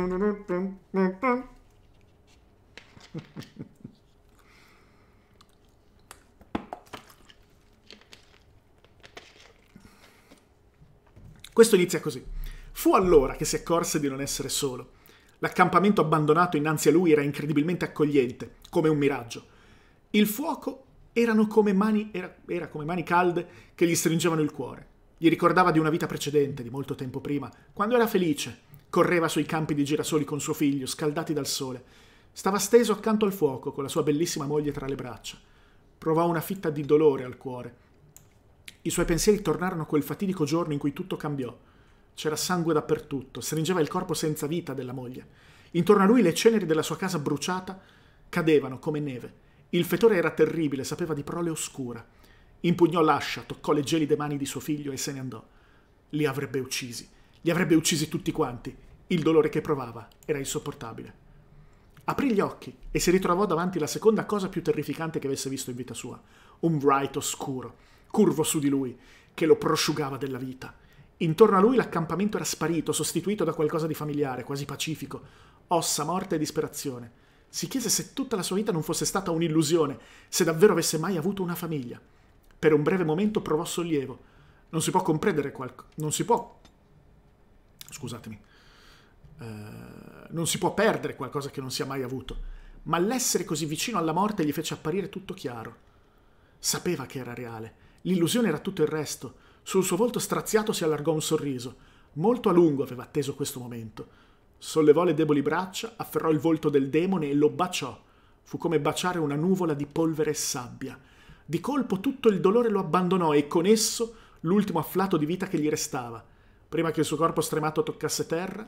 Questo inizia così. Fu allora che si accorse di non essere solo. L'accampamento abbandonato innanzi a lui era incredibilmente accogliente, come un miraggio. Il fuoco erano come mani, era, era come mani calde che gli stringevano il cuore. Gli ricordava di una vita precedente, di molto tempo prima, quando era felice. Correva sui campi di girasoli con suo figlio, scaldati dal sole. Stava steso accanto al fuoco, con la sua bellissima moglie tra le braccia. Provò una fitta di dolore al cuore. I suoi pensieri tornarono a quel fatidico giorno in cui tutto cambiò. C'era sangue dappertutto, stringeva il corpo senza vita della moglie. Intorno a lui le ceneri della sua casa bruciata cadevano come neve. Il fetore era terribile, sapeva di prole oscura. Impugnò l'ascia, toccò le gelide mani di suo figlio e se ne andò. Li avrebbe uccisi. Li avrebbe uccisi tutti quanti. Il dolore che provava era insopportabile. Aprì gli occhi e si ritrovò davanti la seconda cosa più terrificante che avesse visto in vita sua. Un Wright oscuro, curvo su di lui, che lo prosciugava della vita. Intorno a lui l'accampamento era sparito, sostituito da qualcosa di familiare, quasi pacifico. Ossa, morte e disperazione. Si chiese se tutta la sua vita non fosse stata un'illusione, se davvero avesse mai avuto una famiglia. Per un breve momento provò sollievo. Non si può comprendere qualcosa. Non si può... Scusatemi. Uh, non si può perdere qualcosa che non si è mai avuto. Ma l'essere così vicino alla morte gli fece apparire tutto chiaro. Sapeva che era reale. L'illusione era tutto il resto. Sul suo volto straziato si allargò un sorriso. Molto a lungo aveva atteso questo momento. Sollevò le deboli braccia, afferrò il volto del demone e lo baciò. Fu come baciare una nuvola di polvere e sabbia. Di colpo tutto il dolore lo abbandonò e con esso l'ultimo afflato di vita che gli restava. Prima che il suo corpo stremato toccasse terra,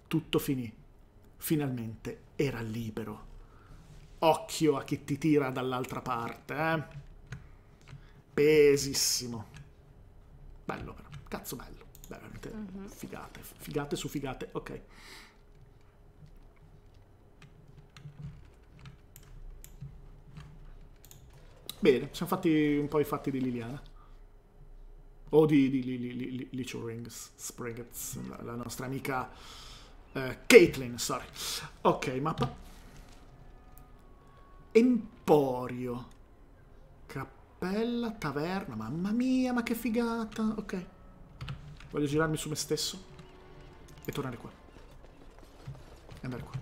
tutto finì. Finalmente era libero. Occhio a chi ti tira dall'altra parte, eh? Pesissimo. Bello però, cazzo bello. Veramente mm-hmm. figate, figate su figate, ok. Bene, siamo fatti un po' i fatti di Liliana. O di, di, di, di, di Little Rings Spriggets, la, la nostra amica uh, Caitlin, sorry. Ok, mappa. Emporio. Cappella, taverna, mamma mia, ma che figata. Ok. Voglio girarmi su me stesso e tornare qua. E andare qua.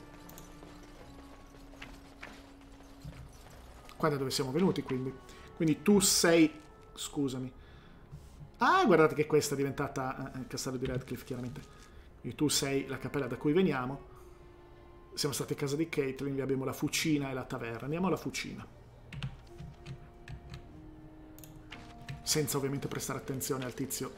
Qua da dove siamo venuti, quindi. Quindi tu sei... Scusami. Ah, guardate che questa è diventata il castello di Redcliffe, chiaramente. Quindi tu sei la cappella da cui veniamo. Siamo stati a casa di Caitlin, abbiamo la fucina e la taverna. Andiamo alla fucina. Senza ovviamente prestare attenzione al tizio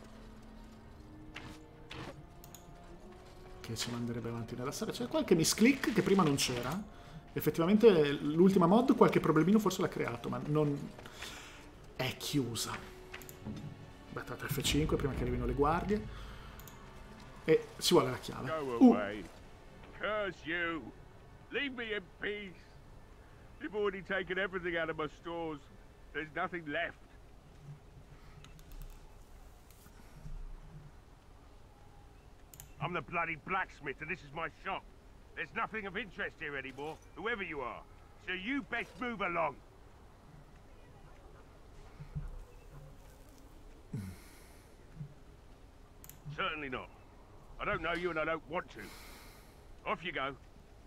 che ci manderebbe avanti nella storia. C'è qualche misclick che prima non c'era. Effettivamente l'ultima mod qualche problemino forse l'ha creato, ma non... È chiusa. Battate F cinque prima che arrivino le guardie. E ci vuole la chiave. Uh. Curse you! Leave me in peace! You've already taken everything out of my stores. There's nothing left. I'm the bloody blacksmith and this is my shop. There's nothing of interest here anymore, whoever you are. So you best move along. Certainly not. I don't know you and I don't want to. Off you go.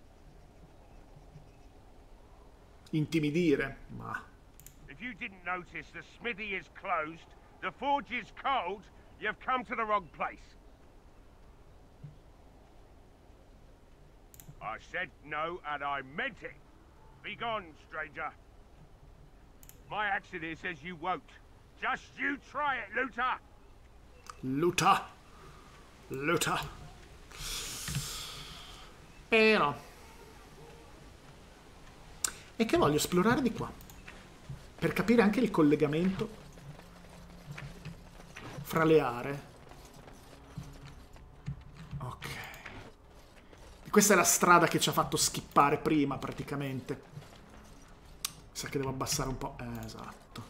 Intimidire, ma... If you didn't notice, the smithy is closed, the forge is cold, you've come to the wrong place. I said no, and I meant it. Be gone, stranger. My accent here says you won't. Just you try it, Luther. Luther. Luther. Eh no. E che voglio esplorare di qua. Per capire anche il collegamento fra le aree. Ok. Questa è la strada che ci ha fatto skippare prima, praticamente. Sa che devo abbassare un po'. Eh, esatto.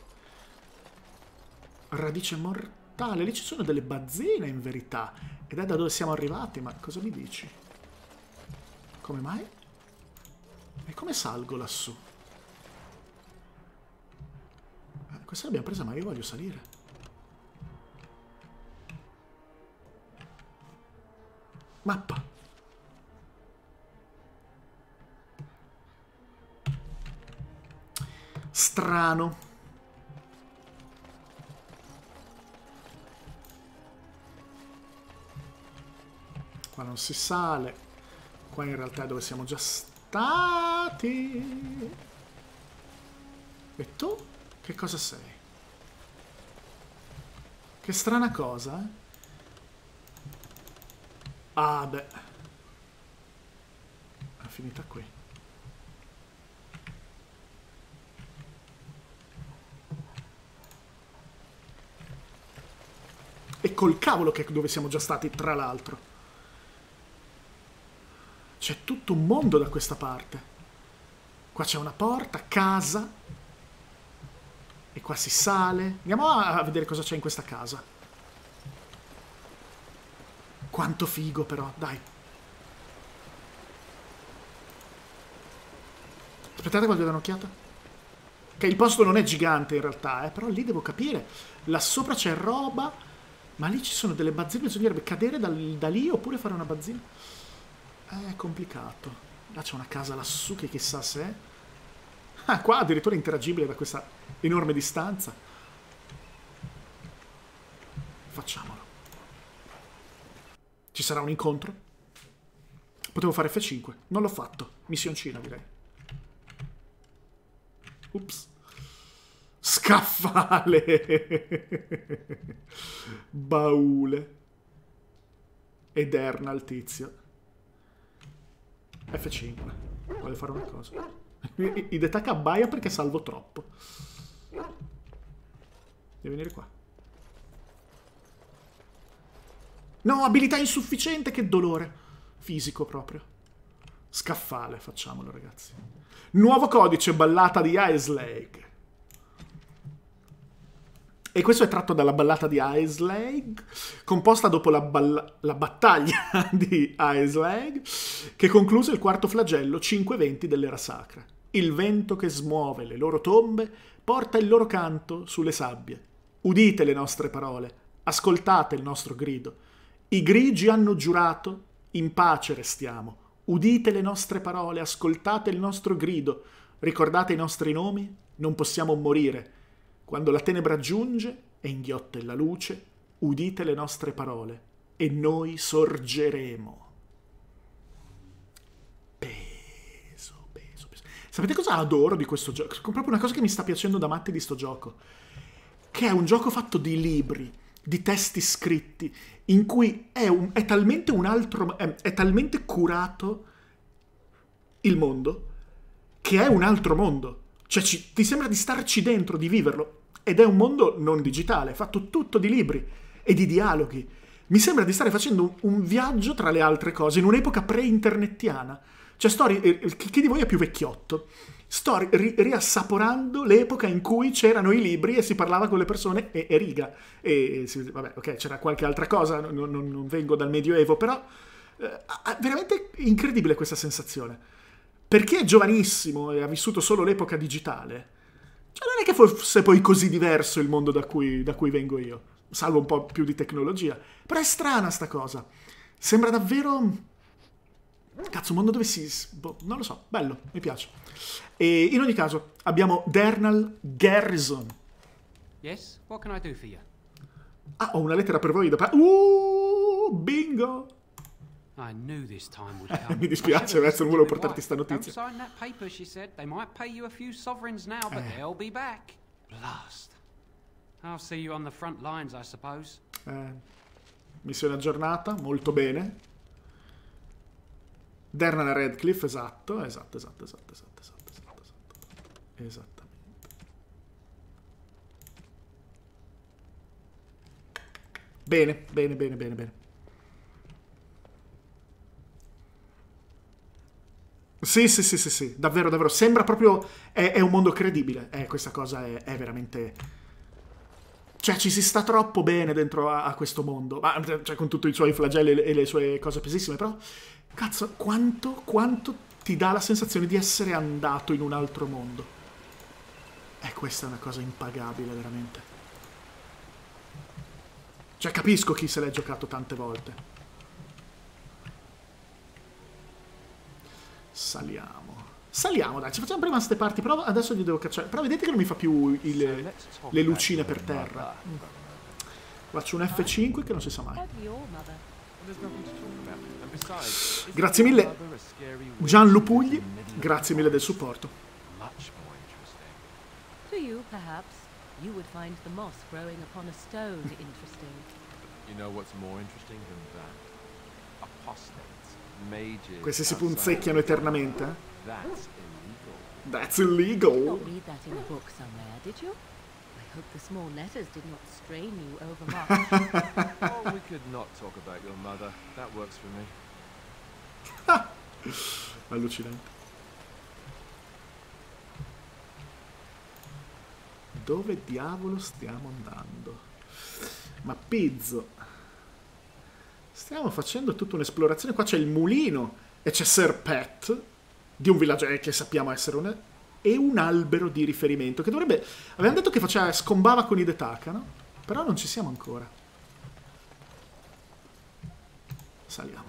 Radice mortale. Lì ci sono delle bazzine, in verità. Ed è da dove siamo arrivati, ma cosa mi dici? Come mai? E come salgo lassù? Eh, questa l'abbiamo presa, ma io voglio salire. Mappa. Strano. Qua non si sale. Qua in realtà è dove siamo già stati. E tu? Che cosa sei? Che strana cosa, eh? Ah, beh. È finita qui. E col cavolo che dove siamo già stati, tra l'altro. C'è tutto un mondo da questa parte. Qua c'è una porta, casa. E qua si sale. Andiamo a vedere cosa c'è in questa casa. Quanto figo però, dai. Aspettate, voglio dare un'occhiata. Che il posto non è gigante in realtà, eh, però lì devo capire. Là sopra c'è roba, ma lì ci sono delle bazzine, bisognerebbe cadere dal, da lì oppure fare una bazzina. È complicato. Là c'è una casa lassù che chissà se è. Ah, qua addirittura è interagibile da questa enorme distanza. Facciamolo. Ci sarà un incontro? Potevo fare F cinque. Non l'ho fatto. Missioncina, direi. Ups. Scaffale. Baule. Ederna al tizio. F cinque. Voglio fare una cosa. Hidetaka abbaia perché salvo troppo. Devi venire qua. No, abilità insufficiente, che dolore. Fisico proprio. Scaffale, facciamolo ragazzi. Nuovo codice, ballata di Aeslag. E questo è tratto dalla ballata di Aeslag, composta dopo la, la battaglia di Aeslag, che concluse il quarto flagello, cinque venti dell'era sacra. Il vento che smuove le loro tombe porta il loro canto sulle sabbie. Udite le nostre parole, ascoltate il nostro grido. I grigi hanno giurato, in pace restiamo. Udite le nostre parole, ascoltate il nostro grido. Ricordate i nostri nomi? Non possiamo morire. Quando la tenebra giunge e inghiotte la luce, udite le nostre parole e noi sorgeremo. Peso, peso, peso. Sapete cosa adoro di questo gioco? È proprio una cosa che mi sta piacendo da matti di sto gioco. Che è un gioco fatto di libri, di testi scritti, in cui è, un, è talmente un altro, è, è talmente curato il mondo, che è un altro mondo. Cioè ci, ti sembra di starci dentro, di viverlo. Ed è un mondo non digitale, fatto tutto di libri e di dialoghi. Mi sembra di stare facendo un, un viaggio tra le altre cose, in un'epoca pre-internettiana. Cioè sto, eh, chi di voi è più vecchiotto? Sto ri, riassaporando l'epoca in cui c'erano i libri e si parlava con le persone e, e riga. E, e vabbè, ok, c'era qualche altra cosa, non, non, non vengo dal Medioevo, però eh, veramente incredibile questa sensazione. Per chi è giovanissimo e ha vissuto solo l'epoca digitale, cioè non è che fosse poi così diverso il mondo da cui, da cui vengo io, salvo un po' più di tecnologia. Però è strana sta cosa. Sembra davvero... Cazzo, un mondo dove si... Boh, non lo so, bello, mi piace. E in ogni caso, abbiamo Dernal Garrison. Yes, what can I do for you? Ah, ho una lettera per voi da... Uh, bingo! I knew this time would come. Mi dispiace, adesso non volevo portarti sta Don't notizia. sign that paper, she said. They might pay you a few sovereigns now, but Eh. they'll be back. Blast. I'll see you on the front lines, I suppose. Eh, missione aggiornata, molto bene. Dernal Redcliffe, esatto, esatto, esatto, esatto, esatto, esatto, esatto, esatto. Esattamente. Bene, bene, bene, bene, bene. Sì, sì, sì, sì, sì, davvero, davvero. Sembra proprio... È, è un mondo credibile. Eh, questa cosa è, è veramente... Cioè, ci si sta troppo bene dentro a, a questo mondo. Ma, cioè, con tutti i suoi flagelli e le, e le sue cose pesissime, però... Cazzo, quanto, quanto ti dà la sensazione di essere andato in un altro mondo. E questa è una cosa impagabile, veramente. Cioè, capisco chi se l'è giocato tante volte. Saliamo. Saliamo, dai, ci facciamo prima queste parti, però adesso gli devo cacciare. Però vedete che non mi fa più il, le lucine per terra. Faccio un F cinque che non si sa mai. Grazie mille Gianlupugli, grazie mille del supporto. To you, perhaps, you would find the moss growing upon a stone interesting. You know what's more interesting than that? Apostates, mages. Questi si punzecchiano eternamente, eh? That's illegal. That's illegal. You did not read that in a book somewhere, did you? I hope the small letters did not strain you overmuch. Oh, we could not talk about your mother. That works for me. Allucinante. Dove diavolo stiamo andando? Ma Pizzo, stiamo facendo tutta un'esplorazione. Qua c'è il mulino e c'è Sir Pat di un villaggio che sappiamo essere un... e un albero di riferimento che dovrebbe... Avevamo detto che faceva, scombava con Hidetaka, no? Però non ci siamo ancora. Saliamo.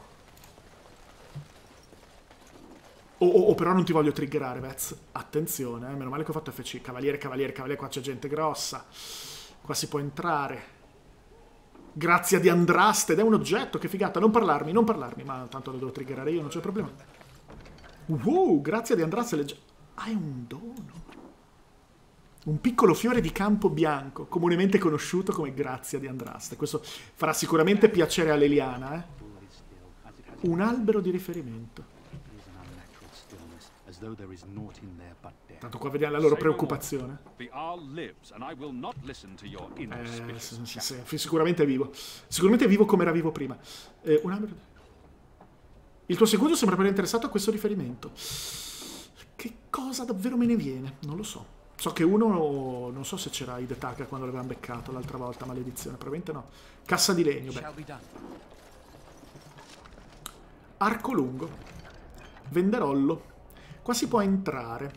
Oh, oh, oh, però non ti voglio triggerare, Vez. Attenzione, eh? Meno male che ho fatto F C. Cavaliere, cavaliere, cavaliere. Qua c'è gente grossa. Qua si può entrare. Grazia di Andraste. Ed è un oggetto, che figata. Non parlarmi, non parlarmi. Ma tanto lo devo triggerare io, non c'è problema. Wow, Grazia di Andraste. Legge... Ah, è un dono. Un piccolo fiore di campo bianco, comunemente conosciuto come Grazia di Andraste. Questo farà sicuramente piacere a Leliana, eh? Un albero di riferimento. though there is naught in there but death. Tanto qua vediamo la loro preoccupazione. The Arl lives and I will not listen to your inauspicious Eh, sì, sì, sì, sicuramente è vivo. Sicuramente è vivo come era vivo prima. Eh, un albero... Il tuo seguito sembra però interessato a questo riferimento. Che cosa davvero me ne viene? Non lo so. So che uno, non so se c'era Hidetaka quando l'avevamo beccato l'altra volta, maledizione, probabilmente no. Cassa di legno, beh. Arco lungo. Venderollo. Qua si può entrare.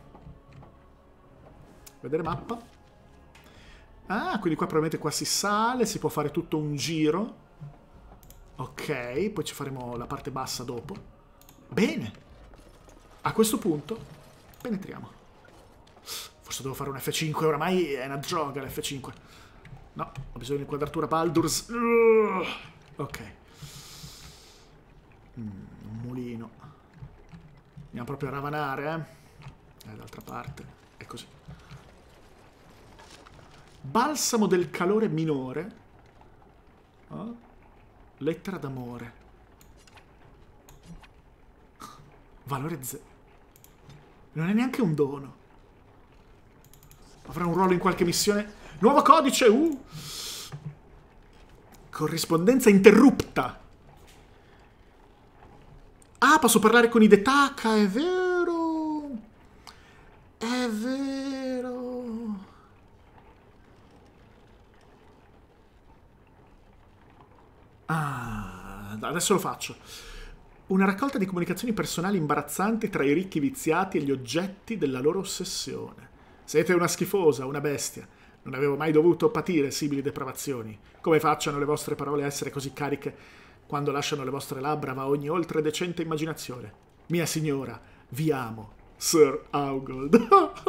Vedere mappa. Ah, quindi qua probabilmente qua si sale, si può fare tutto un giro. Ok, poi ci faremo la parte bassa dopo. Bene. A questo punto penetriamo. Forse devo fare un F cinque, oramai è una droga l'F cinque. No, ho bisogno di inquadratura Baldur's. Uh, ok. Mm, un mulino. Andiamo proprio a ravanare, eh. E d'altra parte è così. Balsamo del calore minore. Oh. Lettera d'amore. Valore zero. Non è neanche un dono. Avrà un ruolo in qualche missione. Nuovo codice! Uh! Corrispondenza interrotta. Ah, posso parlare con Hidetaka, è vero. È vero. Ah, adesso lo faccio. Una raccolta di comunicazioni personali imbarazzanti tra i ricchi viziati e gli oggetti della loro ossessione. Siete una schifosa, una bestia. Non avevo mai dovuto patire simili depravazioni. Come facciano le vostre parole a essere così cariche quando lasciano le vostre labbra va ogni oltre decente immaginazione? Mia signora, vi amo, Sir Augold.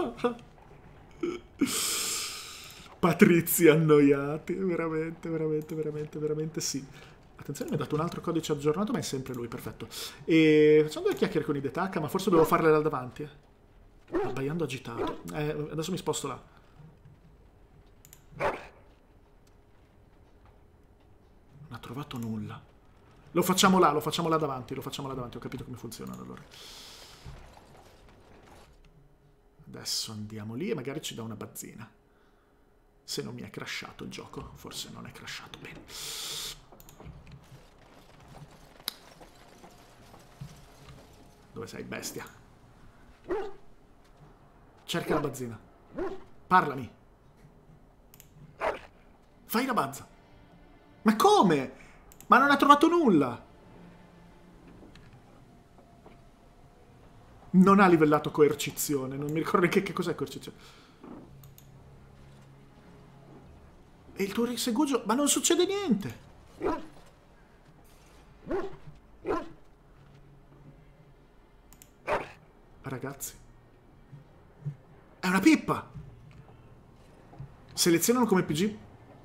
Patrizi annoiati, veramente, veramente, veramente, veramente sì. Attenzione, mi ha dato un altro codice aggiornato, ma è sempre lui, perfetto. E facciamo due chiacchiere con Hidetaka, ma forse devo farle da davanti, eh. Abbaiando agitato. Eh, adesso mi sposto là. Non ha trovato nulla. Lo facciamo là, lo facciamo là davanti, lo facciamo là davanti. Ho capito come funzionano allora. Adesso andiamo lì e magari ci dà una bazzina. Se non mi è crashato il gioco. Forse non è crashato. Bene. Dove sei, bestia? Cerca la bazzina. Parlami. Fai la bazza. Ma come? Ma non ha trovato nulla. Non ha livellato coercizione. Non mi ricordo neanche che cos'è coercizione. E il tuo risegugio? Ma non succede niente. Ragazzi. È una pippa. Selezionano come P G.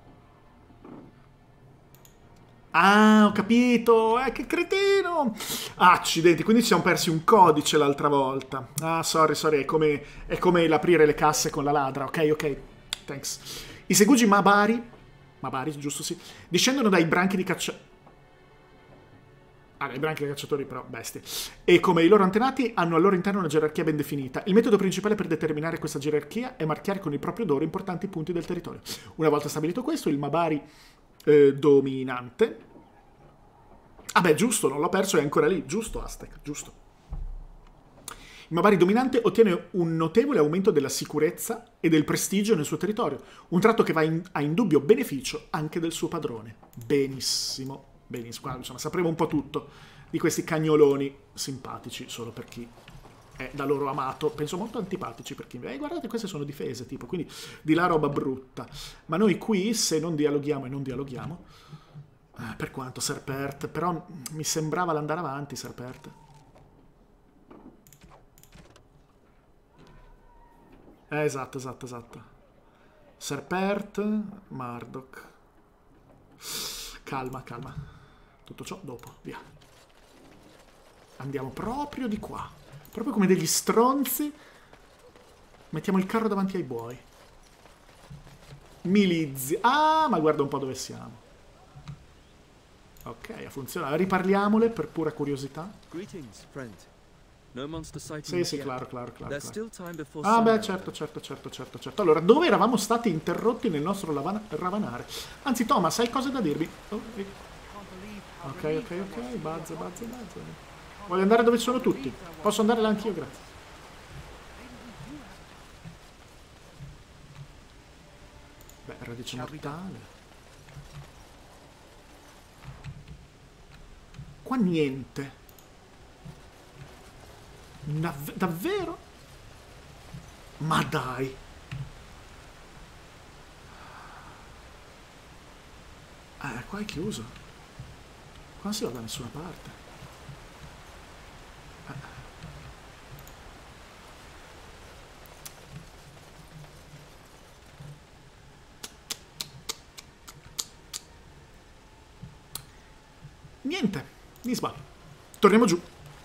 Ah, ho capito. Eh, che cretino. Ah, accidenti, quindi ci siamo persi un codice l'altra volta. Ah, sorry, sorry. È come, è come l'aprire le casse con la ladra. Ok, ok. Thanks. I segugi Mabari, Mabari, giusto sì, discendono dai branchi di caccia... Ah, dai branchi di cacciatori però, bestie. E come i loro antenati hanno al loro interno una gerarchia ben definita. Il metodo principale per determinare questa gerarchia è marchiare con il proprio odore importanti punti del territorio. Una volta stabilito questo, il Mabari eh, dominante... Ah beh, giusto, non l'ho perso, è ancora lì. Giusto, Aztec, giusto. Il Mabari dominante ottiene un notevole aumento della sicurezza e del prestigio nel suo territorio, un tratto che va in, a indubbio beneficio anche del suo padrone. Benissimo, benissimo. Qua, insomma, sapremo un po' tutto di questi cagnoloni simpatici, solo per chi è da loro amato. Penso molto antipatici per chi... Eh, guardate, queste sono difese, tipo, quindi di là roba brutta. Ma noi qui, se non dialoghiamo e non dialoghiamo, eh, per quanto Serpert, però mi sembrava l'andare avanti, Serpert. Eh, esatto, esatto, esatto. Serpert, Marduk. Calma, calma. Tutto ciò dopo, via. Andiamo proprio di qua. Proprio come degli stronzi. Mettiamo il carro davanti ai buoi. Milizzi. Ah, ma guarda un po' dove siamo. Ok, ha funzionato. Riparliamole per pura curiosità. Greetings, friend. Sì, sì, claro, claro, claro, claro. Ah, beh, certo, certo, certo, certo, certo. Allora, dove eravamo stati interrotti nel nostro lavana- ravanare? Anzi, Thomas, hai cose da dirmi? Oh, eh. Ok, ok, ok, Buzz, Buzz, Buzz. Voglio andare dove sono tutti. Posso andare là anch'io, grazie. Beh, radice mortale. Qua niente. Nav- davvero? Ma dai. Eh, qua è chiuso. Qua non si va da nessuna parte. Eh. Niente. Nisba. Torniamo giù.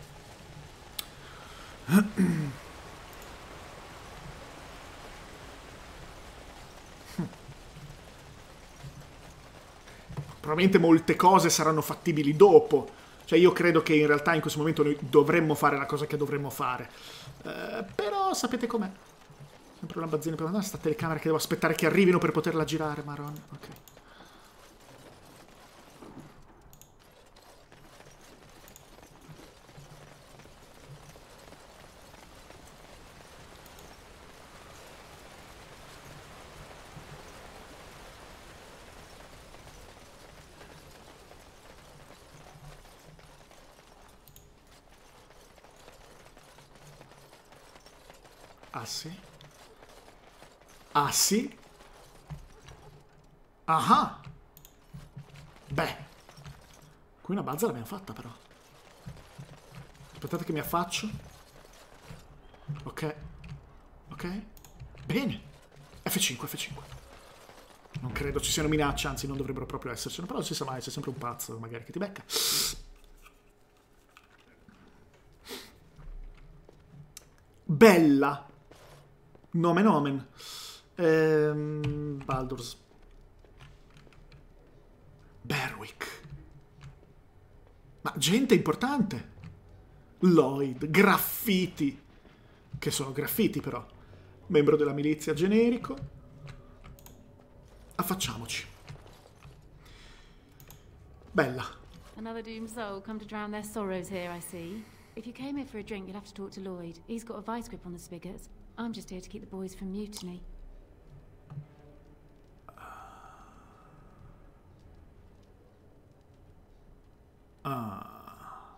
Probabilmente molte cose saranno fattibili dopo. Cioè io credo che in realtà in questo momento noi dovremmo fare la cosa che dovremmo fare. Eh, però sapete com'è? Sempre una bazzina per andare. Sta telecamera che devo aspettare che arrivino per poterla girare, maronna. Ok. Ah sì? Ah sì? Ah! Beh. Qui una bazza l'abbiamo fatta però. Aspettate che mi affaccio. Ok. Ok. Bene. F cinque, F cinque. Non credo ci siano minacce, anzi non dovrebbero proprio essercene. Però non si sa mai, c'è sempre un pazzo magari che ti becca. Bella. Nomen omen. Ehm, Baldur's. Berwick. Ma gente importante. Lloyd. Graffiti. Che sono graffiti però. Membro della milizia generico. Affacciamoci. Bella. Another doomed soul come to drown their sorrows here, I see. If you came here for a drink, you'd have to talk to Lloyd. He's got a vice grip on the spigots. I'm just here to keep the boys from mutiny. Ah.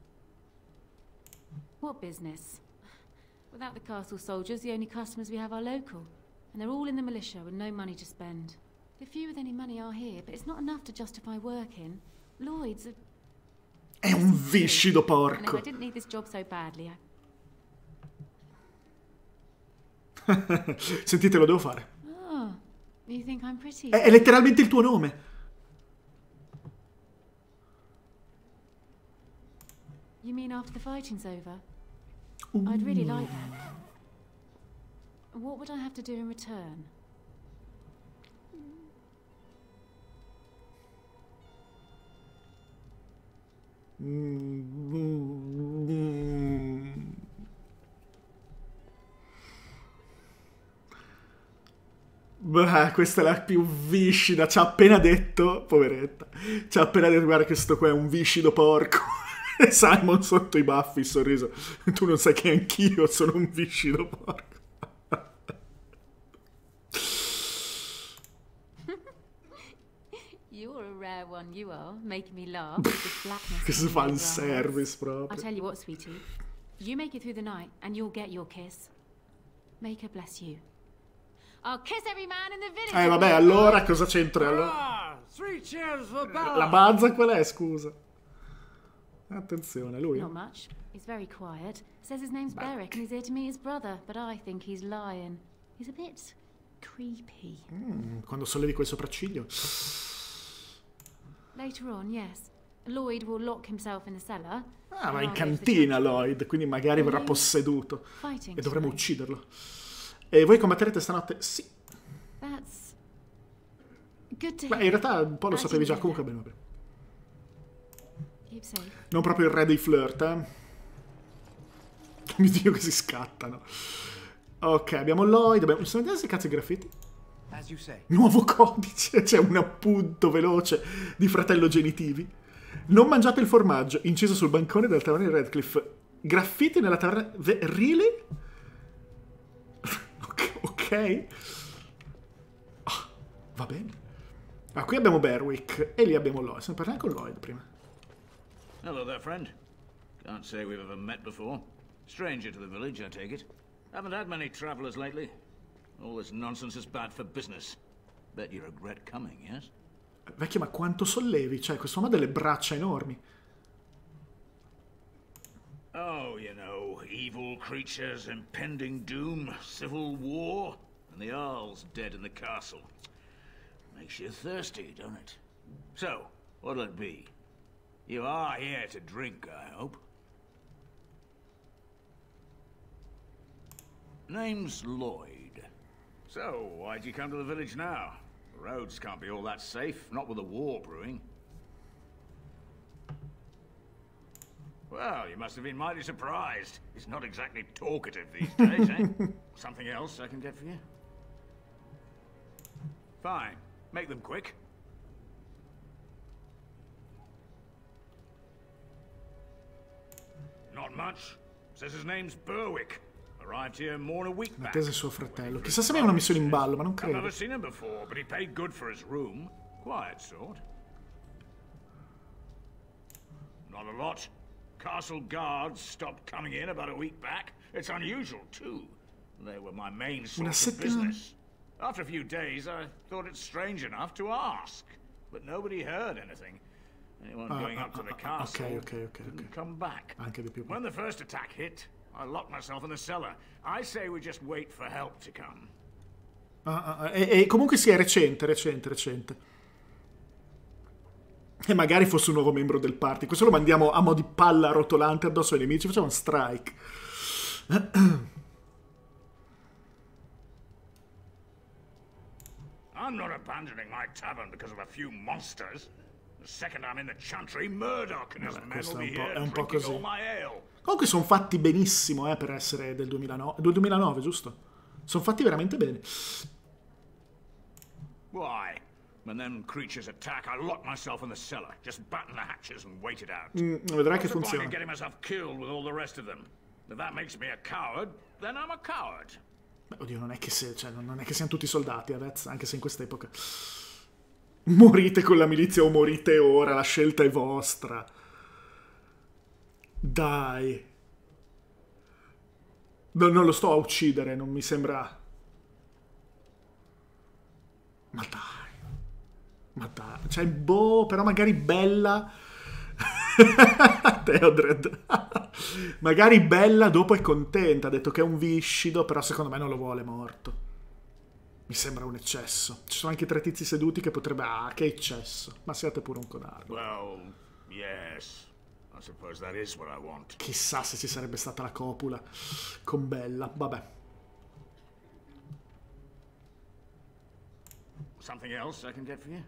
What business? Without the castle soldiers, the only customers we have are local. And they're all in the militia with no money to spend. The few with any money are here, but it's not enough to justify working. Lloyd's a... È un viscido And if porco. I didn't need this job so badly, I... Sentite, lo devo fare. Oh, you think I'm pretty? È, è letteralmente il tuo nome. You mean after the fighting's over? I'd really like that. What would I have to do in return? Mm. Beh, questa è la più viscida. Ci ha appena detto, poveretta, ci ha appena detto, guarda che sto qua è un viscido porco. E Simon sotto i baffi, il sorriso. Tu non sai che anch'io sono un viscido porco. You're a rare one, you are, making me laugh with this blackness. Che in your fan eyes. service I'll proprio. tell you what, sweetie. You make it through the night, and you'll get your kiss. Make her bless you. I'll kiss every man in the village. Eh vabbè, allora cosa c'entra? Allora... Ah, three cheers for Bella. La bazza qual è, scusa? Attenzione, lui. Not much. He's very quiet. Says his name's Beric and he's here to meet his brother, but I think he's lying. He's a bit creepy. Mm, quando sollevi quel sopracciglio. Later on, yes. Lloyd will lock himself in the cellar. Ah, va and in I'll go to the cantina junction. Lloyd, quindi magari verrà Are you posseduto. fighting E dovremo tonight? ucciderlo. E voi combatterete stanotte? Sì. That's good to Beh, hear. in realtà un po' lo I sapevi già, didn't comunque know bene, bene. that. Keep safe. Non proprio il re dei flirt, eh? mio Dio che si scattano. Ok, abbiamo Lloyd. Abbiamo... Sono vedere se cazzo i graffiti? Nuovo codice. C'è un appunto veloce di fratello genitivi. Non mangiate il formaggio, inciso sul bancone della taverna di Redcliffe. Graffiti nella taverna... Really? ok. Ok. Oh, va bene. Ah, qui abbiamo Berwick e lì abbiamo Lloyd. Stiamo parlando con Lloyd prima. Hello there, friend. Can't say we've ever met before. Stranger to the village, I take it. Haven't had many travelers lately. All this nonsense is bad for business. Bet you regret coming, yes? Vecchio, ma quanto sollevi? Cioè, questo uomo ha delle braccia enormi. Oh, you know, evil creatures, impending doom, civil war, and the Earl's dead in the castle. Makes you thirsty, don't it? So, what'll it be? You are here to drink, I hope. Name's Lloyd. So, why'd you come to the village now? The roads can't be all that safe, not with a war brewing. Well, you must have been mighty surprised. He's not exactly talkative these days, eh? Something else I can get for you? Fine. Make them quick. Not much. Says his name's Berwick. Arrived here more than a week back. Attesa suo fratello. Chissà se aveva una missione in ballo, ma non I've credo. never seen him before, but he paid good for his room. Quiet sort. Not a lot. Castle guards stopped coming in about a week back. It's unusual, too. They were my main source of business. After a few days, I thought it strange enough to ask. But nobody heard anything. Anyone Ah, going ah, up to ah, the ah, castle ok, ok, ok, didn't ok. come back. Anche di più. When the first attack hit, I locked myself in the cellar. I say we just wait for help to come. Ah, ah, ah, e, e comunque sì, è recente, recente, recente. E magari fosse un nuovo membro del party. Questo lo mandiamo a mo' di palla rotolante addosso ai nemici. Facciamo un strike. I'm not abandoning my tavern because of a few monsters. The second I'm in the chantry, Murdoch and his Vabbè, men questo will è be un po', here è un po' drinking così. all my ale. Comunque sono fatti benissimo, eh, per essere del duemilanove. Del duemilanove, giusto? Sono fatti veramente bene. Why? When them creatures attack, I lock myself in the cellar. Just batten the hatches and wait it out. Mm, vedrai che What's the point funziona. in getting myself killed with all the rest of them? If that makes me a coward, then I'm a coward. Beh, oddio, non è che, se, cioè, non è che siano tutti soldati, Vez, anche se in quest'epoca. Morite con la milizia o morite ora, la scelta è vostra. Dai. No, non lo sto a uccidere, non mi sembra... Ma dai. Ma dai. Cioè, boh, però magari Bella... Theodred. Magari Bella dopo è contenta, ha detto che è un viscido, però secondo me non lo vuole morto. Mi sembra un eccesso. Ci sono anche tre tizi seduti che potrebbe... Ah, che eccesso. Ma siate pure un codardo. Well, yes. I suppose that is what I want. Chissà se ci sarebbe stata la copula con Bella. Vabbè. Something else I can get for you?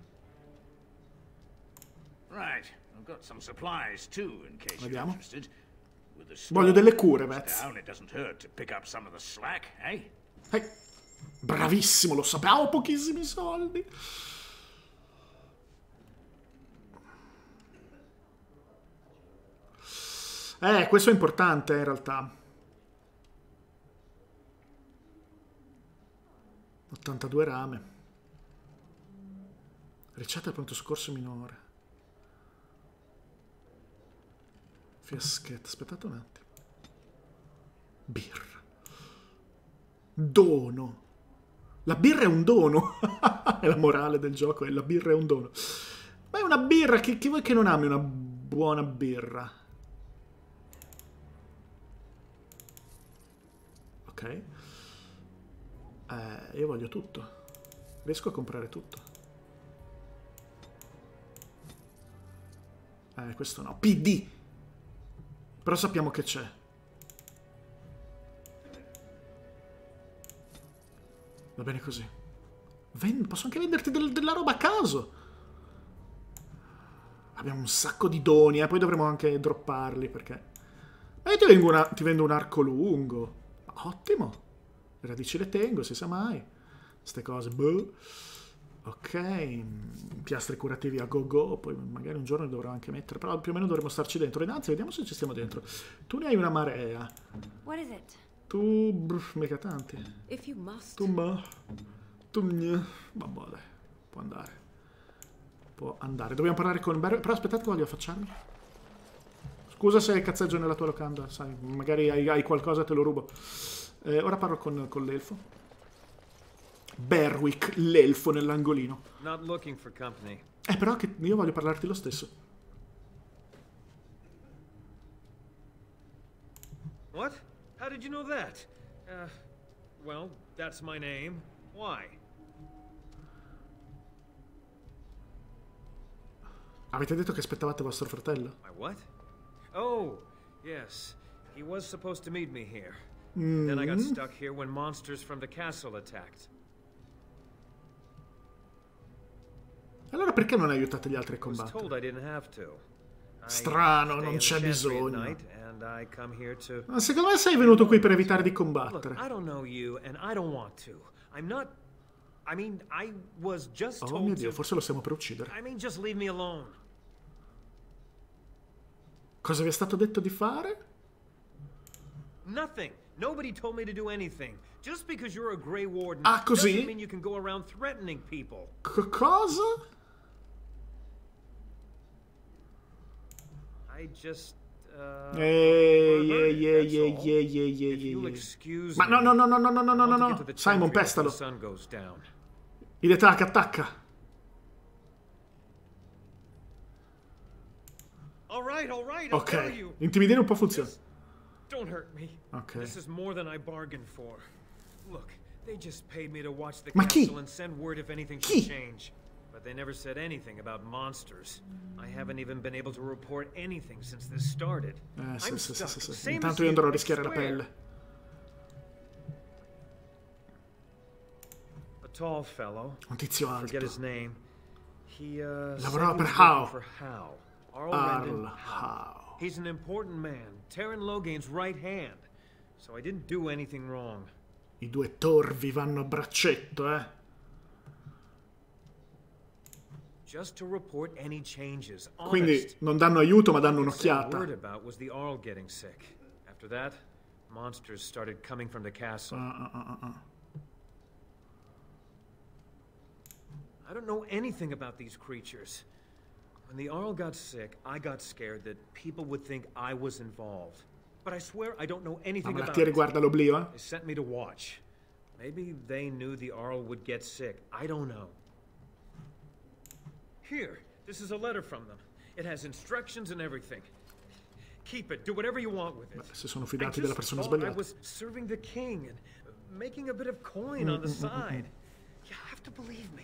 Right. I've got some supplies too, in case you're Vediamo. interested. With the Voglio delle storm cure, Vez. down, it doesn't hurt to pick up some of the slack, eh? Hey. Bravissimo, lo sappiamo, pochissimi soldi. Eh, questo è importante in realtà. ottantadue rame. Ricetta al pronto soccorso minore. Fiaschetta, aspettate un attimo. Birra. Dono. La birra è un dono. È la morale del gioco, è la birra è un dono. Ma è una birra, chi, chi vuoi che non ami una buona birra? Ok. Eh, io voglio tutto. Riesco a comprare tutto. Eh, questo no. P D. Però sappiamo che c'è. Va bene così. Vend- posso anche venderti del- della roba a caso. Abbiamo un sacco di doni, eh. Poi dovremo anche dropparli perché E ti, vengo una, ti vendo un arco lungo. Ottimo. Le radici le tengo, si sa mai. Ste cose, boh. Ok, piastri curativi a go go, poi magari un giorno li dovrò anche mettere, però più o meno dovremmo starci dentro. Innanzi, vediamo se ci stiamo dentro. Tu ne hai una marea. What is it? Tu, brr, mica tanti. If you must. Tu, ma. Tu, gne. Vabbè, dai, può andare. Può andare. Dobbiamo parlare con Barry, però aspettate, voglio affacciarmi. Scusa se cazzeggio nella tua locanda, sai, magari hai, hai qualcosa, te lo rubo. Eh, ora parlo con, con l'elfo. Berwick, l'elfo nell'angolino. Not looking for company. Eh, però che io voglio parlarti lo stesso. What? How did you know that? Uh, well, that's my name. Why? Avete detto che aspettavate vostro fratello? My what? Oh, yes. He was supposed to meet me here. Mm. Then I got stuck here when monsters from the castle attacked. Allora perché non aiutate gli altri a combattere? Strano, non c'è bisogno. Ma secondo me sei venuto qui per evitare di combattere. Oh mio Dio, forse lo stiamo per uccidere. Cosa vi è stato detto di fare? Nothing. Nobody told me to do anything. Just because you're a Grey Warden ah, così? doesn't mean you can go around threatening people. C cosa? I just uh Ehi, ehi, ehi, ehi, ehi, ehi, ehi. Ma no, no, no, no, no, no, no, no, no. Simon, pestalo. Il attacca, attacca. Ok, intimidire un po' funziona. Don't hurt me. Okay. This is more than I bargained for. Look, they just paid me to watch the Ma chi? castle and send word if anything chi? should change. But they never said anything about monsters. I haven't even been able to report anything since this started. Eh, sì, I'm sì, stuck, sì, sì, sì. same Intanto as io you, andrò a I rischiare la swear. pelle. A tall fellow. Un tizio alto. Forget his name. He uh Lavorava per said he was Howe. working for Howe. Arl Arl Rendon Howe. He's an important man, Taron Logain's right hand. So I didn't do anything wrong. I due torvi vanno a braccetto, eh. Just to report any changes. Quindi non danno aiuto, ma danno un'occhiata. Word about was the Arl getting sick. After that, monsters started coming from the castle. Uh, uh, uh, uh. I don't know anything about these creatures. When the Arl got sick, I got scared that people would think I was involved. But I swear I don't know anything Ma about ti riguarda l'oblio, eh? They sent me to watch. Maybe they knew the Arl would get sick. I don't know. Here, this is a letter from them. It has instructions and everything. Keep it. Do whatever you want with it. Beh, si sono fidati I della just persona thought I sbagliata. was serving the king and making a bit of coin on the Mm, mm, mm, mm, side. You have to believe me.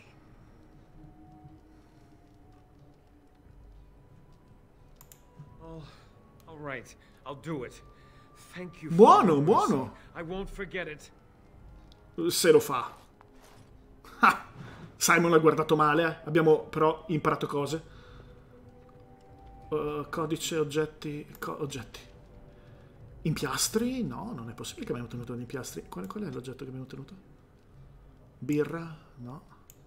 Oh, all right. I'll do it. Thank you. Buono, buono. I won't forget it. Se lo fa. Ah, Simon l'ha guardato male, eh. Abbiamo però imparato cose. Uh, codice, oggetti, co oggetti. Impiastri? No, non è possibile che abbiamo tenuto gli impiastri. Qual, qual è l'oggetto che abbiamo tenuto? Birra? No.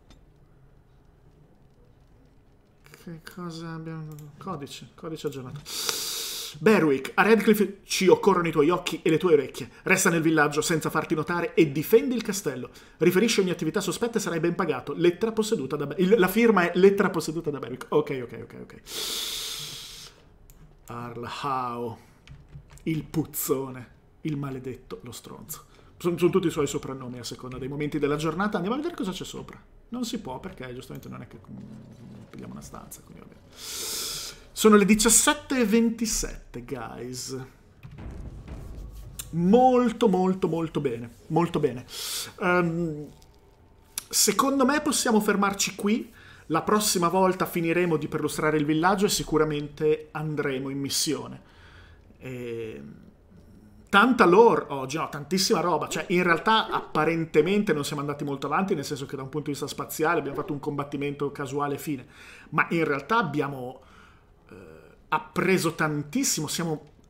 Che cosa abbiamo? Codice, codice aggiornato. Berwick, a Redcliffe ci occorrono i tuoi occhi e le tue orecchie. Resta nel villaggio senza farti notare e difendi il castello. Riferisci ogni attività sospetta e sarai ben pagato. Lettera posseduta da Berwick. La firma è lettera posseduta da Berwick. Ok, ok, ok, ok. Arl Howe, il puzzone, il maledetto, lo stronzo. Sono, sono tutti i suoi soprannomi a seconda dei momenti della giornata. Andiamo a vedere cosa c'è sopra. Non si può perché giustamente non è che pigliamo una stanza, quindi va bene. Sono le diciassette e ventisette, guys. Molto, molto, molto bene. Molto bene. Um, secondo me possiamo fermarci qui. La prossima volta finiremo di perlustrare il villaggio e sicuramente andremo in missione. E... tanta lore oggi, no, tantissima roba. Cioè, in realtà, apparentemente non siamo andati molto avanti, nel senso che da un punto di vista spaziale abbiamo fatto un combattimento casuale fine. Ma in realtà abbiamo... ha preso tantissimo, siamo